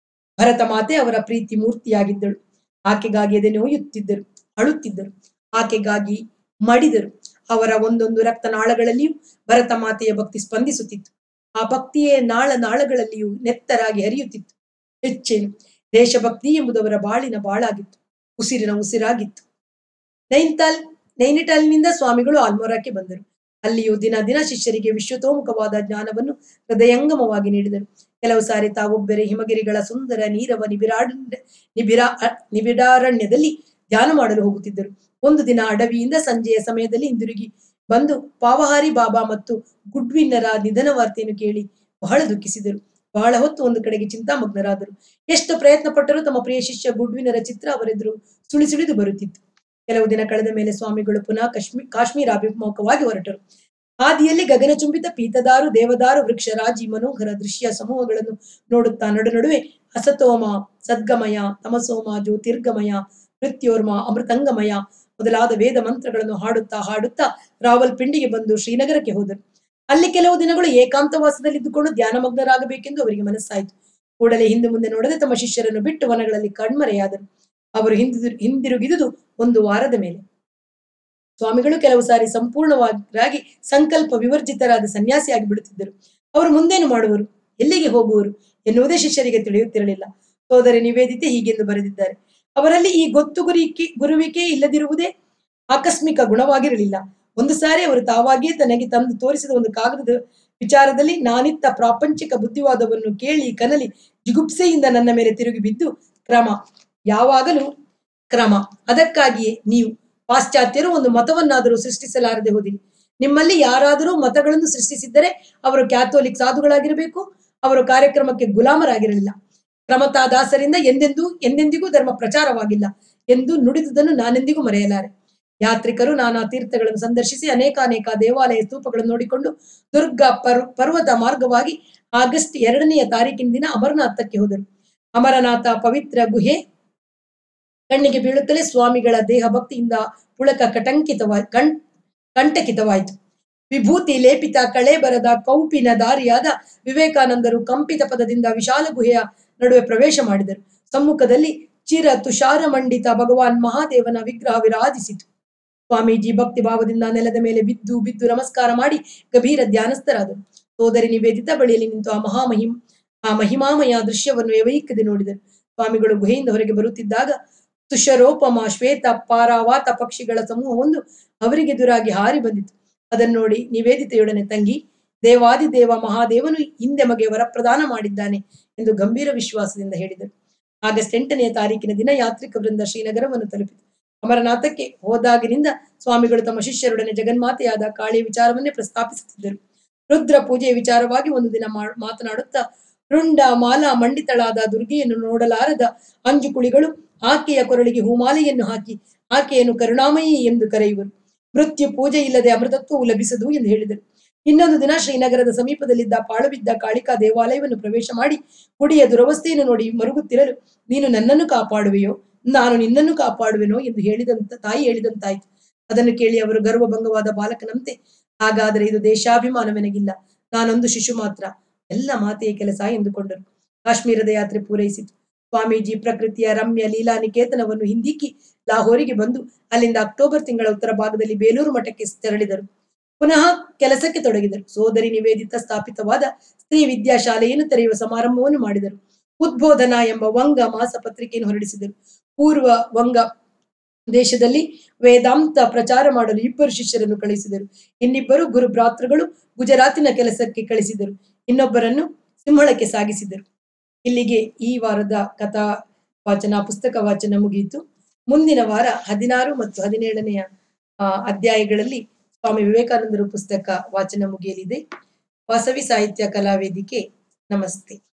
ಭರತ ಮಾತೆ ಅವರ ಪ್ರೀತಿ ಮೂರ್ತಿಯಾಗಿದ್ದಳು. ಆಕೆಗಾಗಿ ಎದೆ ನೋಯುತ್ತಿದ್ದರು, ಅಳುತ್ತಿದ್ದರು. ಆಕೆಗಾಗಿ ಮಡಿದರು. ಅವರ ಒಂದೊಂದು ರಕ್ತ ನಾಳಗಳಲ್ಲಿಯೂ ಭರತ ಮಾತೆಯ ಭಕ್ತಿ ಸ್ಪಂದಿಸುತ್ತಿತ್ತು. ಆ ಭಕ್ತಿಯೇ ನಾಳ ನಾಳಗಳಲ್ಲಿಯೂ ನೆತ್ತರಾಗಿ ಹರಿಯುತ್ತಿತ್ತು. ಹೆಚ್ಚೇನು, ದೇಶಭಕ್ತಿ ಎಂಬುದು ಅವರ ಬಾಳಿನ ಬಾಳಾಗಿತ್ತು, ಉಸಿರಿನ ಉಸಿರಾಗಿತ್ತು. ನೈನಿತಾಲ್ ನೈನಿಟಾಲಿನಿಂದ ಸ್ವಾಮಿಗಳು ಆಲ್ಮೋರಾಕ್ಕೆ ಬಂದರು. ಅಲ್ಲಿಯೂ ದಿನ ದಿನ ಶಿಷ್ಯರಿಗೆ ವಿಶ್ವತೋಮುಖವಾದ ಜ್ಞಾನವನ್ನು ಹೃದಯಂಗಮವಾಗಿ ನೀಡಿದರು. ಕೆಲವು ಸಾರಿ ತಾವೊಬ್ಬರೇ ಹಿಮಗಿರಿಗಳ ಸುಂದರ ನೀರವ ನಿಬಿರಾಡ ನಿಬಿರಾ ನಿಬಿಡಾರಣ್ಯದಲ್ಲಿ ಧ್ಯಾನ ಮಾಡಲು ಹೋಗುತ್ತಿದ್ದರು. ಒಂದು ದಿನ ಅಡವಿಯಿಂದ ಸಂಜೆಯ ಸಮಯದಲ್ಲಿ ಹಿಂದಿರುಗಿ ಬಂದು ಪಾವಹಾರಿ ಬಾಬಾ ಮತ್ತು ಗುಡ್ವಿನ್ನರ ನಿಧನ ವಾರ್ತೆಯನ್ನು ಕೇಳಿ ಬಹಳ ದುಃಖಿಸಿದರು. ಬಹಳ ಹೊತ್ತು ಒಂದು ಕಡೆಗೆ ಚಿಂತಾಮಗ್ನರಾದರು. ಎಷ್ಟು ಪ್ರಯತ್ನ ಪಟ್ಟರೂ ತಮ್ಮ ಪ್ರಿಯ ಶಿಷ್ಯ ಗುಡ್ವಿನರ ಚಿತ್ರ ಅವರೆದುರು ಸುಳಿ ಸುಳಿದು ಬರುತ್ತಿತ್ತು. ಕೆಲವು ದಿನ ಕಳೆದ ಮೇಲೆ ಸ್ವಾಮಿಗಳು ಪುನಃ ಕಾಶ್ಮೀರ್ ಕಾಶ್ಮೀರ ಅಭಿಮುಖವಾಗಿ ಹೊರಟರು. ಹಾದಿಯಲ್ಲಿ ಗಗನಚುಂಬಿತ ಪೀತದಾರು ದೇವದಾರು ವೃಕ್ಷ ರಾಜಿ ಮನೋಹರ ದೃಶ್ಯ ಸಮೂಹಗಳನ್ನು ನೋಡುತ್ತಾ ನಡು ನಡುವೆ ಅಸತೋಮ ಸದ್ಗಮಯ, ತಮಸೋಮ ಜ್ಯೋತಿರ್ಗಮಯ, ಮೃತ್ಯೋರ್ಮ ಅಮೃತಂಗಮಯ ಮೊದಲಾದ ವೇದ ಮಂತ್ರಗಳನ್ನು ಹಾಡುತ್ತಾ ಹಾಡುತ್ತಾ ರಾವಲ್ಪಿಂಡಿಗೆ ಬಂದು ಶ್ರೀನಗರಕ್ಕೆ ಹೋದರು. ಅಲ್ಲಿ ಕೆಲವು ದಿನಗಳು ಏಕಾಂತವಾಸದಲ್ಲಿದ್ದುಕೊಂಡು ಧ್ಯಾನಮಗ್ನರಾಗಬೇಕೆಂದು ಅವರಿಗೆ ಮನಸ್ಸಾಯಿತು. ಕೂಡಲೇ ಹಿಂದೆ ಮುಂದೆ ನೋಡದೆ ತಮ್ಮ ಶಿಷ್ಯರನ್ನು ಬಿಟ್ಟು ವನಗಳಲ್ಲಿ ಕಣ್ಮರೆಯಾದರು. ಅವರು ಹಿಂದಿ ಹಿಂದಿರುಗಿದುದು ಒಂದು ವಾರದ ಮೇಲೆ. ಸ್ವಾಮಿಗಳು ಕೆಲವು ಸಾರಿ ಸಂಪೂರ್ಣವಾಗಿ ಸಂಕಲ್ಪ ವಿವರ್ಜಿತರಾದ ಸನ್ಯಾಸಿಯಾಗಿ ಬಿಡುತ್ತಿದ್ದರು. ಅವರು ಮುಂದೇನು ಮಾಡುವರು, ಎಲ್ಲಿಗೆ ಹೋಗುವರು ಎನ್ನುವುದೇ ಶಿಷ್ಯರಿಗೆ ತಿಳಿಯುತ್ತಿರಲಿಲ್ಲ. ಸೋದರಿ ನಿವೇದಿತೆ ಹೀಗೆಂದು ಬರೆದಿದ್ದಾರೆ. ಅವರಲ್ಲಿ ಈ ಗೊತ್ತು ಗುರಿಕೆ ಗುರುವಿಕೆ ಇಲ್ಲದಿರುವುದೇ ಆಕಸ್ಮಿಕ ಗುಣವಾಗಿರಲಿಲ್ಲ. ಒಂದು ಸಾರಿ ಅವರು ತಾವಾಗಿಯೇ ತನಗೆ ತಂದು ತೋರಿಸಿದ ಒಂದು ಕಾಗದದ ವಿಚಾರದಲ್ಲಿ ನಾನಿತ್ತ ಪ್ರಾಪಂಚಿಕ ಬುದ್ಧಿವಾದವನ್ನು ಕೇಳಿ ಕನಲಿ ಜಿಗುಪ್ಸೆಯಿಂದ ನನ್ನ ಮೇಲೆ ತಿರುಗಿ ಬಿದ್ದು, ಕ್ರಮ ಯಾವಾಗಲೂ ಕ್ರಮ, ಅದಕ್ಕಾಗಿಯೇ ನೀವು ಪಾಶ್ಚಾತ್ಯರು ಒಂದು ಮತವನ್ನಾದರೂ ಸೃಷ್ಟಿಸಲಾರದೆ ಹೋದಿರಿ. ನಿಮ್ಮಲ್ಲಿ ಯಾರಾದರೂ ಮತಗಳನ್ನು ಸೃಷ್ಟಿಸಿದ್ದರೆ ಅವರು ಕ್ಯಾಥೋಲಿಕ್ ಸಾಧುಗಳಾಗಿರಬೇಕು. ಅವರು ಕಾರ್ಯಕ್ರಮಕ್ಕೆ ಗುಲಾಮರಾಗಿರಲಿಲ್ಲ. ಕ್ರಮತಾದಾಸರಿಂದ ಎಂದೆಂದೂ ಎಂದೆಂದಿಗೂ ಧರ್ಮ ಪ್ರಚಾರವಾಗಿಲ್ಲ ಎಂದು ನುಡಿದುದನ್ನು ನಾನೆಂದಿಗೂ ಮರೆಯಲಾರೆ. ಯಾತ್ರಿಕರು ನಾನಾ ತೀರ್ಥಗಳನ್ನು ಸಂದರ್ಶಿಸಿ ಅನೇಕ ಅನೇಕ ದೇವಾಲಯ ಸ್ತೂಪಗಳನ್ನು ನೋಡಿಕೊಂಡು ದುರ್ಗಾ ಪರ್ ಪರ್ವತ ಮಾರ್ಗವಾಗಿ ಆಗಸ್ಟ್ ಎರಡನೆಯ ತಾರೀಕಿನ ದಿನ ಅಮರನಾಥಕ್ಕೆ ಹೋದರು. ಅಮರನಾಥ ಪವಿತ್ರ ಗುಹೆ ಕಣ್ಣಿಗೆ ಬೀಳುತ್ತಲೇ ಸ್ವಾಮಿಗಳ ದೇಹ ಭಕ್ತಿಯಿಂದ ಪುಳಕ ಕಟಂಕಿತವಾಯ್ ಕಣ್ ಕಂಟಕಿತವಾಯಿತು. ವಿಭೂತಿ ಲೇಪಿತ ಕಳೆ ಬರದ ಕೌಪಿನ ದಾರಿಯಾದ ವಿವೇಕಾನಂದರು ಕಂಪಿತ ಪದದಿಂದ ವಿಶಾಲ ಗುಹೆಯ ನಡುವೆ ಪ್ರವೇಶ ಮಾಡಿದರು. ಸಮ್ಮುಖದಲ್ಲಿ ಚಿರ ತುಷಾರ ಮಂಡಿತ ಭಗವಾನ್ ಮಹಾದೇವನ ವಿಗ್ರಹ ವಿರಾಜಿಸಿತು. ಸ್ವಾಮೀಜಿ ಭಕ್ತಿ ಭಾವದಿಂದ ನೆಲದ ಮೇಲೆ ಬಿದ್ದು ಬಿದ್ದು ನಮಸ್ಕಾರ ಮಾಡಿ ಗಭೀರ ಧ್ಯಾನಸ್ಥರಾದರು. ಸೋದರಿ ನಿವೇದಿತ ಬಳಿಯಲ್ಲಿ ನಿಂತು ಆ ಮಹಾಮಹಿಮ್ ಆ ಮಹಿಮಾಮಯ ದೃಶ್ಯವನ್ನು ಯವೈಕ್ಯದೆ ನೋಡಿದರು. ಸ್ವಾಮಿಗಳು ಗುಹೆಯಿಂದ ಹೊರಗೆ ಬರುತ್ತಿದ್ದಾಗ ತುಷರೋಪಮ ಶ್ವೇತ ಪಾರಾವಾತ ಪಕ್ಷಿಗಳ ಸಮೂಹವೊಂದು ಅವರಿಗೆದುರಾಗಿ ಹಾರಿ ಬಂದಿತು. ಅದನ್ನು ನೋಡಿ ನಿವೇದಿತೆಯೊಡನೆ ತಂಗಿ, ದೇವಾದಿದೇವ ಮಹಾದೇವನು ಹಿಂದೆ ಮಗೆ ವರಪ್ರದಾನ ಮಾಡಿದ್ದಾನೆ ಎಂದು ಗಂಭೀರ ವಿಶ್ವಾಸದಿಂದ ಹೇಳಿದರು. ಆಗಸ್ಟ್ ಎಂಟನೆಯ ತಾರೀಕಿನ ದಿನ ಯಾತ್ರಿಕ ವೃಂದ ಶ್ರೀನಗರವನ್ನು ತಲುಪಿತು. ಅಮರನಾಥಕ್ಕೆ ಹೋದಾಗಿನಿಂದ ಸ್ವಾಮಿಗಳು ತಮ್ಮ ಶಿಷ್ಯರೊಡನೆ ಜಗನ್ಮಾತೆಯಾದ ಕಾಳಿಯ ವಿಚಾರವನ್ನೇ ಪ್ರಸ್ತಾಪಿಸುತ್ತಿದ್ದರು. ರುದ್ರ ಪೂಜೆಯ ವಿಚಾರವಾಗಿ ಒಂದು ದಿನ ಮಾತನಾಡುತ್ತಾ, ರುಂಡ ಮಾಲಾ ಮಂಡಿತಳಾದ ದುರ್ಗೆಯನ್ನು ನೋಡಲಾರದ ಅಂಜು ಕುಳಿಗಳು ಆಕೆಯ ಕೊರಳಿಗೆ ಹೂಮಾಲೆಯನ್ನು ಹಾಕಿ ಆಕೆಯನ್ನು ಕರುಣಾಮಯಿ ಎಂದು ಕರೆಯುವರು. ಮೃತ್ಯು ಪೂಜೆ ಇಲ್ಲದೆ ಅಮೃತತ್ವವು ಲಭಿಸದು ಎಂದು ಹೇಳಿದರು. ಇನ್ನೊಂದು ದಿನ ಶ್ರೀನಗರದ ಸಮೀಪದಲ್ಲಿದ್ದ ಪಾಳುಬಿದ್ದ ಕಾಳಿಕಾ ದೇವಾಲಯವನ್ನು ಪ್ರವೇಶ ಮಾಡಿ ಗುಡಿಯ ದುರವಸ್ಥೆಯನ್ನು ನೋಡಿ ಮರುಗುತ್ತಿರಲು, ನೀನು ನನ್ನನ್ನು ಕಾಪಾಡುವೆಯೋ, ನಾನು ನಿನ್ನನ್ನು ಕಾಪಾಡುವೆನೋ ಎಂದು ಹೇಳಿದಂತ ತಾಯಿ ಹೇಳಿದಂತಾಯಿತು. ಅದನ್ನು ಕೇಳಿ ಅವರು ಗರ್ವಭಂಗವಾದ ಬಾಲಕನಂತೆ, ಹಾಗಾದರೆ ಇದು ದೇಶಾಭಿಮಾನವೆನಗಿಲ್ಲ, ನಾನೊಂದು ಶಿಶು ಮಾತ್ರ, ಎಲ್ಲ ಮಾತೆಯ ಕೆಲಸ ಎಂದುಕೊಂಡರು. ಕಾಶ್ಮೀರದ ಯಾತ್ರೆ ಪೂರೈಸಿತು. ಸ್ವಾಮೀಜಿ ಪ್ರಕೃತಿಯ ರಮ್ಯ ಲೀಲಾ ನಿಕೇತನವನ್ನು ಹಿಂದಿಕ್ಕಿ ಲಾಹೋರಿಗೆ ಬಂದು ಅಲ್ಲಿಂದ ಅಕ್ಟೋಬರ್ ತಿಂಗಳ ಉತ್ತರ ಭಾಗದಲ್ಲಿ ಬೇಲೂರು ಮಠಕ್ಕೆ ತೆರಳಿದರು. ಪುನಃ ಕೆಲಸಕ್ಕೆ ತೊಡಗಿದರು. ಸೋದರಿ ನಿವೇದಿತ ಸ್ಥಾಪಿತವಾದ ಸ್ತ್ರೀ ವಿದ್ಯಾಶಾಲೆಯನ್ನು ತೆರೆಯುವ ಸಮಾರಂಭವನ್ನು ಮಾಡಿದರು. ಉದ್ಬೋಧನಾ ಎಂಬ ವಂಗ ಮಾಸ ಪತ್ರಿಕೆಯನ್ನು ಹೊರಡಿಸಿದರು. ಪೂರ್ವ ವಂಗ ದೇಶದಲ್ಲಿ ವೇದಾಂತ ಪ್ರಚಾರ ಮಾಡಲು ಇಬ್ಬರು ಶಿಷ್ಯರನ್ನು ಕಳಿಸಿದರು. ಇನ್ನಿಬ್ಬರು ಗುರು ಭ್ರಾತೃಗಳು ಗುಜರಾತಿನ ಕೆಲಸಕ್ಕೆ ಕಳಿಸಿದರು. ಇನ್ನೊಬ್ಬರನ್ನು ಸಿಂಹಳಕ್ಕೆ ಸಾಗಿಸಿದರು. ಇಲ್ಲಿಗೆ ಈ ವಾರದ ಕಥಾ ವಾಚನ ಪುಸ್ತಕ ವಾಚನ ಮುಗಿಯಿತು. ಮುಂದಿನ ವಾರ ಹದಿನಾರು ಮತ್ತು ಹದಿನೇಳನೆಯ ಅಧ್ಯಾಯಗಳಲ್ಲಿ ಸ್ವಾಮಿ ವಿವೇಕಾನಂದರು ಪುಸ್ತಕ ವಾಚನ ಮುಗಿಯಲಿದೆ. ವಾಸವಿ ಸಾಹಿತ್ಯ ಕಲಾವೇದಿಕೆ. ನಮಸ್ತೆ.